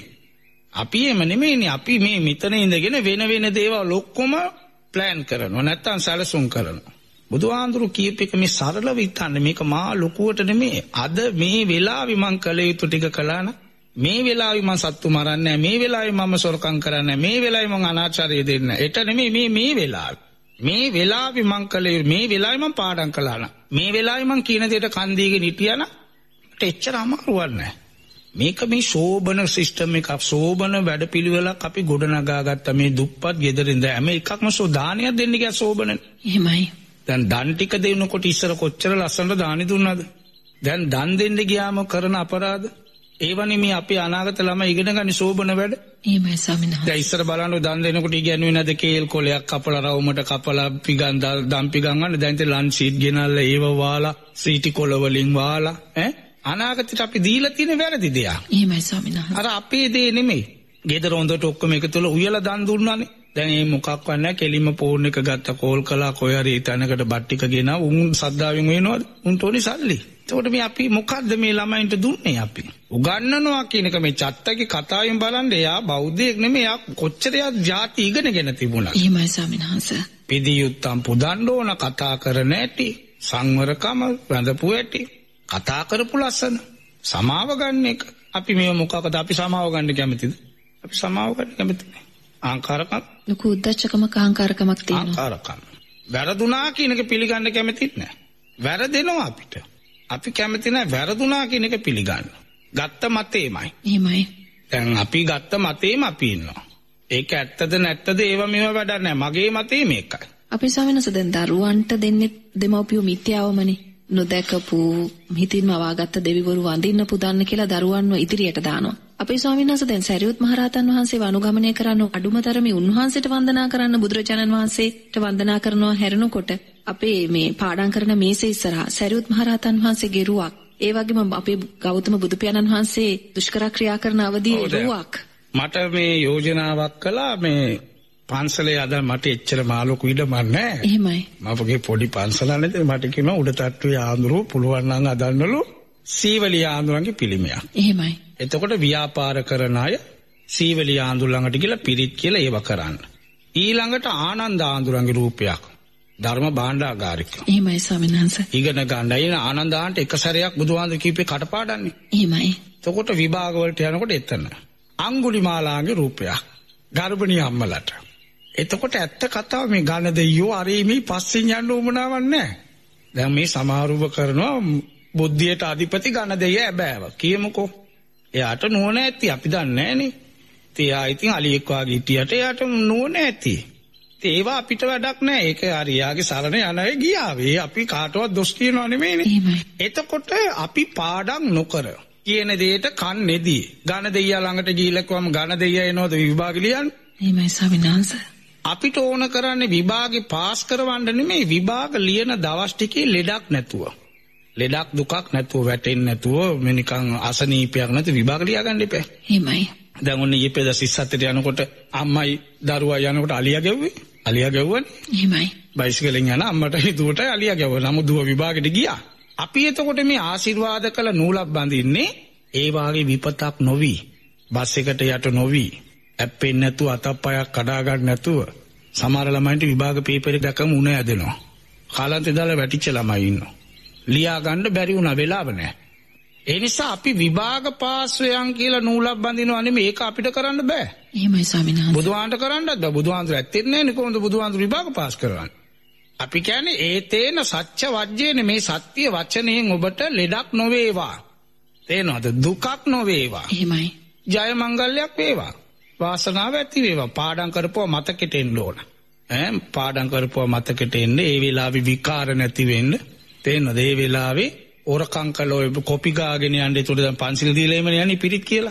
අපි එම නෙමෙයිනේ. අපි මේ මෙතන ඉඳගෙන වෙන වෙන දේවල් ඔක්කොම ප්ලෑන් කරනවා. නැත්තම් සැලසුම් කරනවා. බුදුහාඳුරු කීප එක මේ සරලව හිතන්නේ මේක මා ලොකුවට නෙමෙයි. අද මේ වෙලාවේ මං කළ යුතු ටික කළා නම් මේ වෙලාවේ මං සත්තු මරන්නේ නැහැ. මේ වෙලාවේ මම සොරකම් කරන්නේ නැහැ. මේ වෙලාවේ මං අනාචාරය දෙන්නේ නැහැ. ඒට නෙමෙයි මේ මේ වෙලාවේ. මේ වෙලාවේ මං කළේ මේ වෙලාවේ මං පාඩම් කළා නම් මේ වෙලාවේ මං කියන දෙයට කන් දීගෙන හිටියා නම් එච්චර අමාරුවක් නැහැ. මේක මේ ශෝබන සිස්ටම් එකක් ශෝබන වැඩපිළිවෙලක් අපි ගොඩනගා ගත්ත මේ දුප්පත් ගෙදරින්ද හැම එකක්ම සෝදානියක් දෙන්න ගියා ශෝබන. එහෙමයි. දැන් දන් ටික දෙනකොට ඉස්සර කොච්චර ලස්සනට දානි දුන්නාද? දැන් දන් දෙන්න ගියාම කරන අපරාධ ඒවනේ මේ අපි අනාගත ළමයි ඉගෙන ගන්න ශෝබන වැඩ. එහෙමයි ස්වාමීන් වහන්සේ. දැන් ඉස්සර බලන්න දන් දෙනකොට ඉගෙනුවේ නැද කේල් කොලයක් කපලා රවුමට කපලා පිගන් දම් පිගන් ගන්න. දැන් ඉතින් ලන්ච් සීට් ගෙනල්ලා ඒව වාලා සීටි කොළ වලින් වාලා ඈ අනාගතයට අපි දීලා තියෙන වැරදි දෙයක්. එහෙමයි ස්වාමීන් වහන්සේ. අර අපේ දේ නෙමෙයි. ගෙදර හොඳට ඔක්කොම එකතුලා උයලා දන් දුන්නානේ. දැන් මේ මොකක්වත් නැහැ කෙලින්ම ෆෝන් එක ගත්ත කෝල් කළා කොයි හරි තැනකට බත් ටික ගෙනා උන් සද්දාවෙන් වෙනවද? උන්ට ඕනි සල්ලි. එතකොට මේ අපි මොකද්ද මේ ළමයින්ට දුන්නේ අපි? උගන්නනවා කියන එක මේ චත්තගේ කතාවෙන් බලන්න එයා බෞද්ධයෙක් නෙමෙයි. එයා කොච්චර යා ಜಾති ඉගෙනගෙන තිබුණා. එහෙමයි ස්වාමීන් වහන්සේ. පිදියුත්තම් පුදන්න ඕන කතා කරන ඇටි සංවරකම වැඳපු ඇටි කතා කරපු ලස්සන සමාව ගන්න එක. අපි මේ මොකකද අපි සමාව ගන්න කැමතිද? අපි සමාව ගන්න කැමති නෑ. අහංකාරකම් ලොකු උද්දච්චකමක් අහංකාරකමක් තියෙනවා. අහංකාරකම් වැරදුනා කියන එක පිළිගන්න කැමතිත් නෑ. වැරදෙනවා අපිට. අපි කැමති නෑ වැරදුනා කියන එක පිළිගන්න. ගත්ත මතේමයි. එහෙමයි. දැන් අපි ගත්ත මතේම අපි ඉන්නවා. ඒක ඇත්තද නැත්තද ඒව මේව වැඩක් නෑ. මගේ මතේ මේකයි. අපි ස්වාමීන් වහන්සේ දැන් දරුවන්ට දෙන්නේ දෙමව්පියෝ මිත්‍යාවමනේ. නොදැකපු හිතින්ම වාගත්ත දෙවිවරු වඳින්න පුදන්න කියලා දරුවන්ව ඉදිරියට දානවා. අපේ ස්වාමීන් වහන්සේ දැන් සරියුත් මහරහතන් වහන්සේව අනුගමනය කරන අඩුමතරමේ උන්වහන්සේට වන්දනා කරන්න බුදුරජාණන් වහන්සේට වන්දනා කරනවා හැරෙනකොට අපේ මේ පාඩම් කරන මේසේ ඉස්සරහා සරියුත් මහරහතන් වහන්සේගේ රුවක් ඒ වගේම අපේ ගෞතම බුදු පියාණන් වහන්සේ දුෂ්කර ක්‍රියා කරන අවදියේ රුවක් මට මේ යෝජනාවක් කළා මේ පන්සලේ අද මට එච්චර මාළු කුඩ මන්නේ. එහෙමයි. මමගේ පොඩි පන්සලන්නේ මට කියනවා උඩ තට්ටුවේ ආඳුරු පුළුවන් නම් අදන්නලු සීවලී ආඳුරන්ගේ පිළිමයක්. එහෙමයි. එතකොට ව්‍යාපාර කරන අය සීවලී ආඳුර ළඟට ගිහලා පිරිත් කියලා ඒව කරන්න. ඊළඟට ආනන්ද ආඳුරන්ගේ රූපයක් ධර්ම භාණ්ඩාගාරික. එහෙමයි ස්වාමීන් වහන්සේ. ඉගෙන ගන්න. අයින ආනන්දාන්ට එක සැරයක් බුදුහාමුදුරු කීපේ කටපාඩම්නේ. එහෙමයි. එතකොට විභාග වලට යනකොට එතන අඟුලිමාලාගේ රූපයක්. ගර්භණී අම්මලට. එතකොට ඇත්ත කතාව මේ ගණ දෙයියෝ අරීමේ පස්සෙන් යන්න උවමනාවක් නැහැ. දැන් මේ සමාරෝහ කරනවා බුද්ධියට අධිපති ගණ දෙයිය හැබෑව. කියමුකෝ. එයාට නෝන ඇති අපි දන්නේ නැහනේ. තියා ඉතින් අලියෙක් වාගේ හිටියට එයාට නෝන ඇති. ඒවා අපිට වැඩක් නැහැ. ඒක හරියාගේ සරණ යන අය ගියා. ඒ අපි කාටවත් දොස් කියනවා නෙමෙයිනේ. එතකොට අපි පාඩම් නොකර කියන දෙයට කන්නේදී ගණ දෙයියා ළඟට ගිහිල්ලා කොහම ගණ දෙයියා එනවද විභාග ලියන්නේ? එහෙමයි ස්වාමීන් වහන්සේ. අපිට ඕන කරන්නේ විභාගේ පාස් කරවන්න නෙමෙයි විභාග ලියන දවස් ටිකේ ලෙඩක් නැතුව. ලෙඩක් දුකක් නැතුව වැටෙන්නේ නැතුව මේ නිකන් අසනීපයක් නැතුව විභාග ලියා ගන්න එපා. එහෙමයි. දැන් ඔන්න ඊපෙද සිස්සත්තට යනකොට අම්මයි දරුවා යනකොට අලියා ගැව්වේ. අලියා ගැව්වනේ. එහෙමයි. බයිසිකලෙන් යන අම්මට හිතුවට අලියා ගැව්වා. නමුත් දුව විභාගෙට ගියා. අපි එතකොට මේ ආශිර්වාද කළ නූලක් බඳින්නේ ඒ වාගේ විපතක් නොවි. බස් එකට යට නොවි. ඇප්පෙන්නේ නැතුව අතප්පයක් කඩා ගන්න නැතුව සමහර ළමයින්ට විභාග පේපරේ දැකම උණ ඇදෙනවා. කාලන්තේ දාලා වැටිච්ච ළමයි ඉන්නවා. ලියා ගන්න බැරි වුණා වෙලාව නැහැ. ඒ නිසා අපි විභාග පාස් වෙයන් කියලා නූලක් බඳිනවා නෙමෙයි ඒක අපිට කරන්න බෑ. එහෙමයි ස්වාමීන් වහන්සේ. බුදුහාන්ට කරන්නත් බෑ. බුදුහාන්තර ඇත්තෙත් නැන්නේ කොහොමද බුදුහාන්තර විභාග පාස් කරවන්නේ? අපි කියන්නේ ඒතේන සත්‍ය වජ්ජේන මේ සත්‍ය වචනයෙන් ඔබට ලෙඩක් නොවේවා. තේනවද? දුකක් නොවේවා. එහෙමයි. ජය මංගල්‍යයක් වේවා. වාසනාව ඇති වේවා. පාඩම් කරපුවා මතකෙට එන්න ඕන. ඈ පාඩම් කරපුවා මතකෙට එන්න ඒ වෙලාවේ විකාර නැති වෙන්න. තේනවද? ඒ වෙලාවේ ඔරකම් කළෝ කොපි ගාගෙන යන්නේ. ඒතකොට දැන් පන්සිල් දීලා එමනේ යන්නේ පිරිත් කියලා.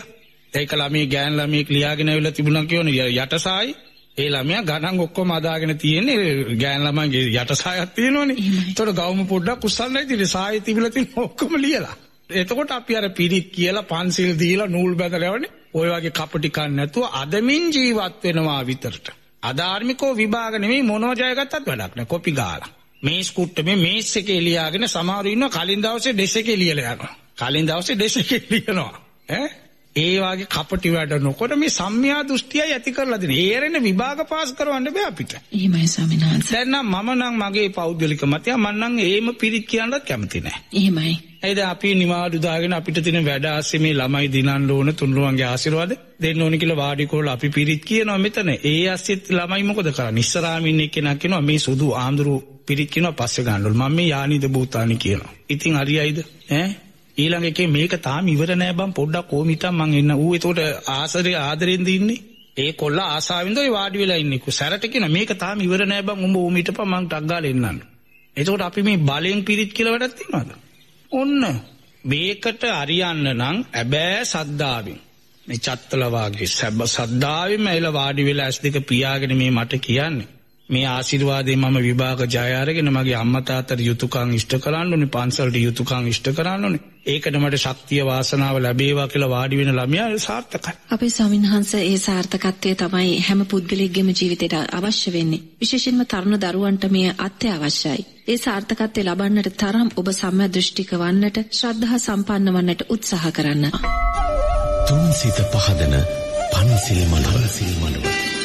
ඒක ළමයි ගෑන් ළමයි ලියාගෙන ඇවිල්ලා තිබුණා කියෝනේ යටසායි. ඒ ළමයා ගණන් ඔක්කොම අදාගෙන තියෙන්නේ ගෑන් ළමයිගේ යටසායක් තියෙනවනේ. ඒතකොට ගවුම පොඩ්ඩක් උස්සන්නයි තියෙන්නේ සායි තිබිලා තියෙන ඔක්කොම ලියලා. එතකොට අපි අර පිරිත් කියලා පන්සිල් දීලා නූල් බැඳලා යවන්නේ. ඔය වගේ කපටි කන්න නැතුව අදමින් ජීවත් වෙනවා විතරට. අධාර්මිකෝ විභාග නෙමෙයි මොනවා ජය ගත්තත් වැඩක් නෑ. කොපි ගාලා. මේස් කුට්ට මේ මේස් එකේ ලියාගෙන සමහරු ඉන්නවා කලින් දවසේ ඩෙස් එකේ ලියලා යනවා. කලින් දවසේ ඩෙස් එකේ ලියනවා. ඈ ඒ වගේ කපටි වැඩ නොකර මේ සම්මියා දෘෂ්ටියයි ඇති කරලා දෙන. ඒරෙන විභාග පාස් කරවන්න බෑ අපිට. එහෙමයි ස්වාමීන් වහන්සේ. දැන් නම් මම නම් මගේ පෞද්ගලික මතය මම නම් ඒම පිරිත් කියන්නත් කැමති නෑ. එහෙමයි. ඒද අපි නිවාඩු දාගෙන අපිට තියෙන වැඩ ආස්සේ මේ ළමයි දිනන්න ඕන තුන්රුවන්ගේ ආශිර්වාද දෙන්න ඕන කියලා වාඩි කරලා අපි පිරිත් කියනවා මෙතන. ඒ ආස්සෙත් ළමයි මොකද කරන්නේ? ඉස්සරහාම ඉන්න කෙනා කියනවා මේ සුදු ආඳුරු පිරිත් කියනවා පස්සේ ගන්නවලු. මම මේ යානිද භූතානි කියනවා. ඉතින් හරියයිද? ඈ ඊළඟ එකේ මේක තාම ඉවර නෑ බං පොඩ්ඩක් කොහොම හිටන් මං එන්න. ඌ ඒතකොට ආසරේ ආදරෙන්ද ඉන්නේ. ඒ කොල්ල ආසාවෙන්ද ඔය වාඩි වෙලා ඉන්නේ. සැරට කියනවා මේක තාම ඉවර නෑ බං උඹ ඌ මිටපන් මං ටක් ගාලා එන්නන්න. ඒතකොට අපි මේ බලෙන් පිරිත් කියලා වැඩක් තියනවද? ඔන්න මේකට අරියන්න නම් ඇබෑ සද්දාවෙන් මේ චත්තල වාගේ සැබ සද්දාවෙන් ඇවිල්ලා වාඩි වෙලා ඇස් දෙක පියාගෙන මේ මට කියන්නේ මේ ආශිර්වාදේ මම විභාග ජය අරගෙන මගේ අම්මා තාත්තට යුතුයකම් ඉෂ්ට කරන්න ඕනේ පන්සලට යුතුයකම් ඉෂ්ට කරන්න ඕනේ ඒකට මට ශක්තිය වාසනාව ලැබේවා කියලා වාඩි වෙන ළමයා සාර්ථකයි. අපේ ස්වාමීන් වහන්සේ ඒ සාර්ථකත්වය තමයි හැම පුද්ගලයෙක්ගේම ජීවිතයට අවශ්‍ය වෙන්නේ. විශේෂයෙන්ම තරුණ දරුවන්ට මේ අත්‍යවශ්‍යයි. ඒ සාර්ථකත්වය ලබන්නට තරම් ඔබ සම්‍යක් දෘෂ්ටික වන්නට ශ්‍රද්ධා සම්පන්න වන්නට උත්සාහ කරන්න. තුන්සිත පහදන පන්සිල් මනවසිල් මනව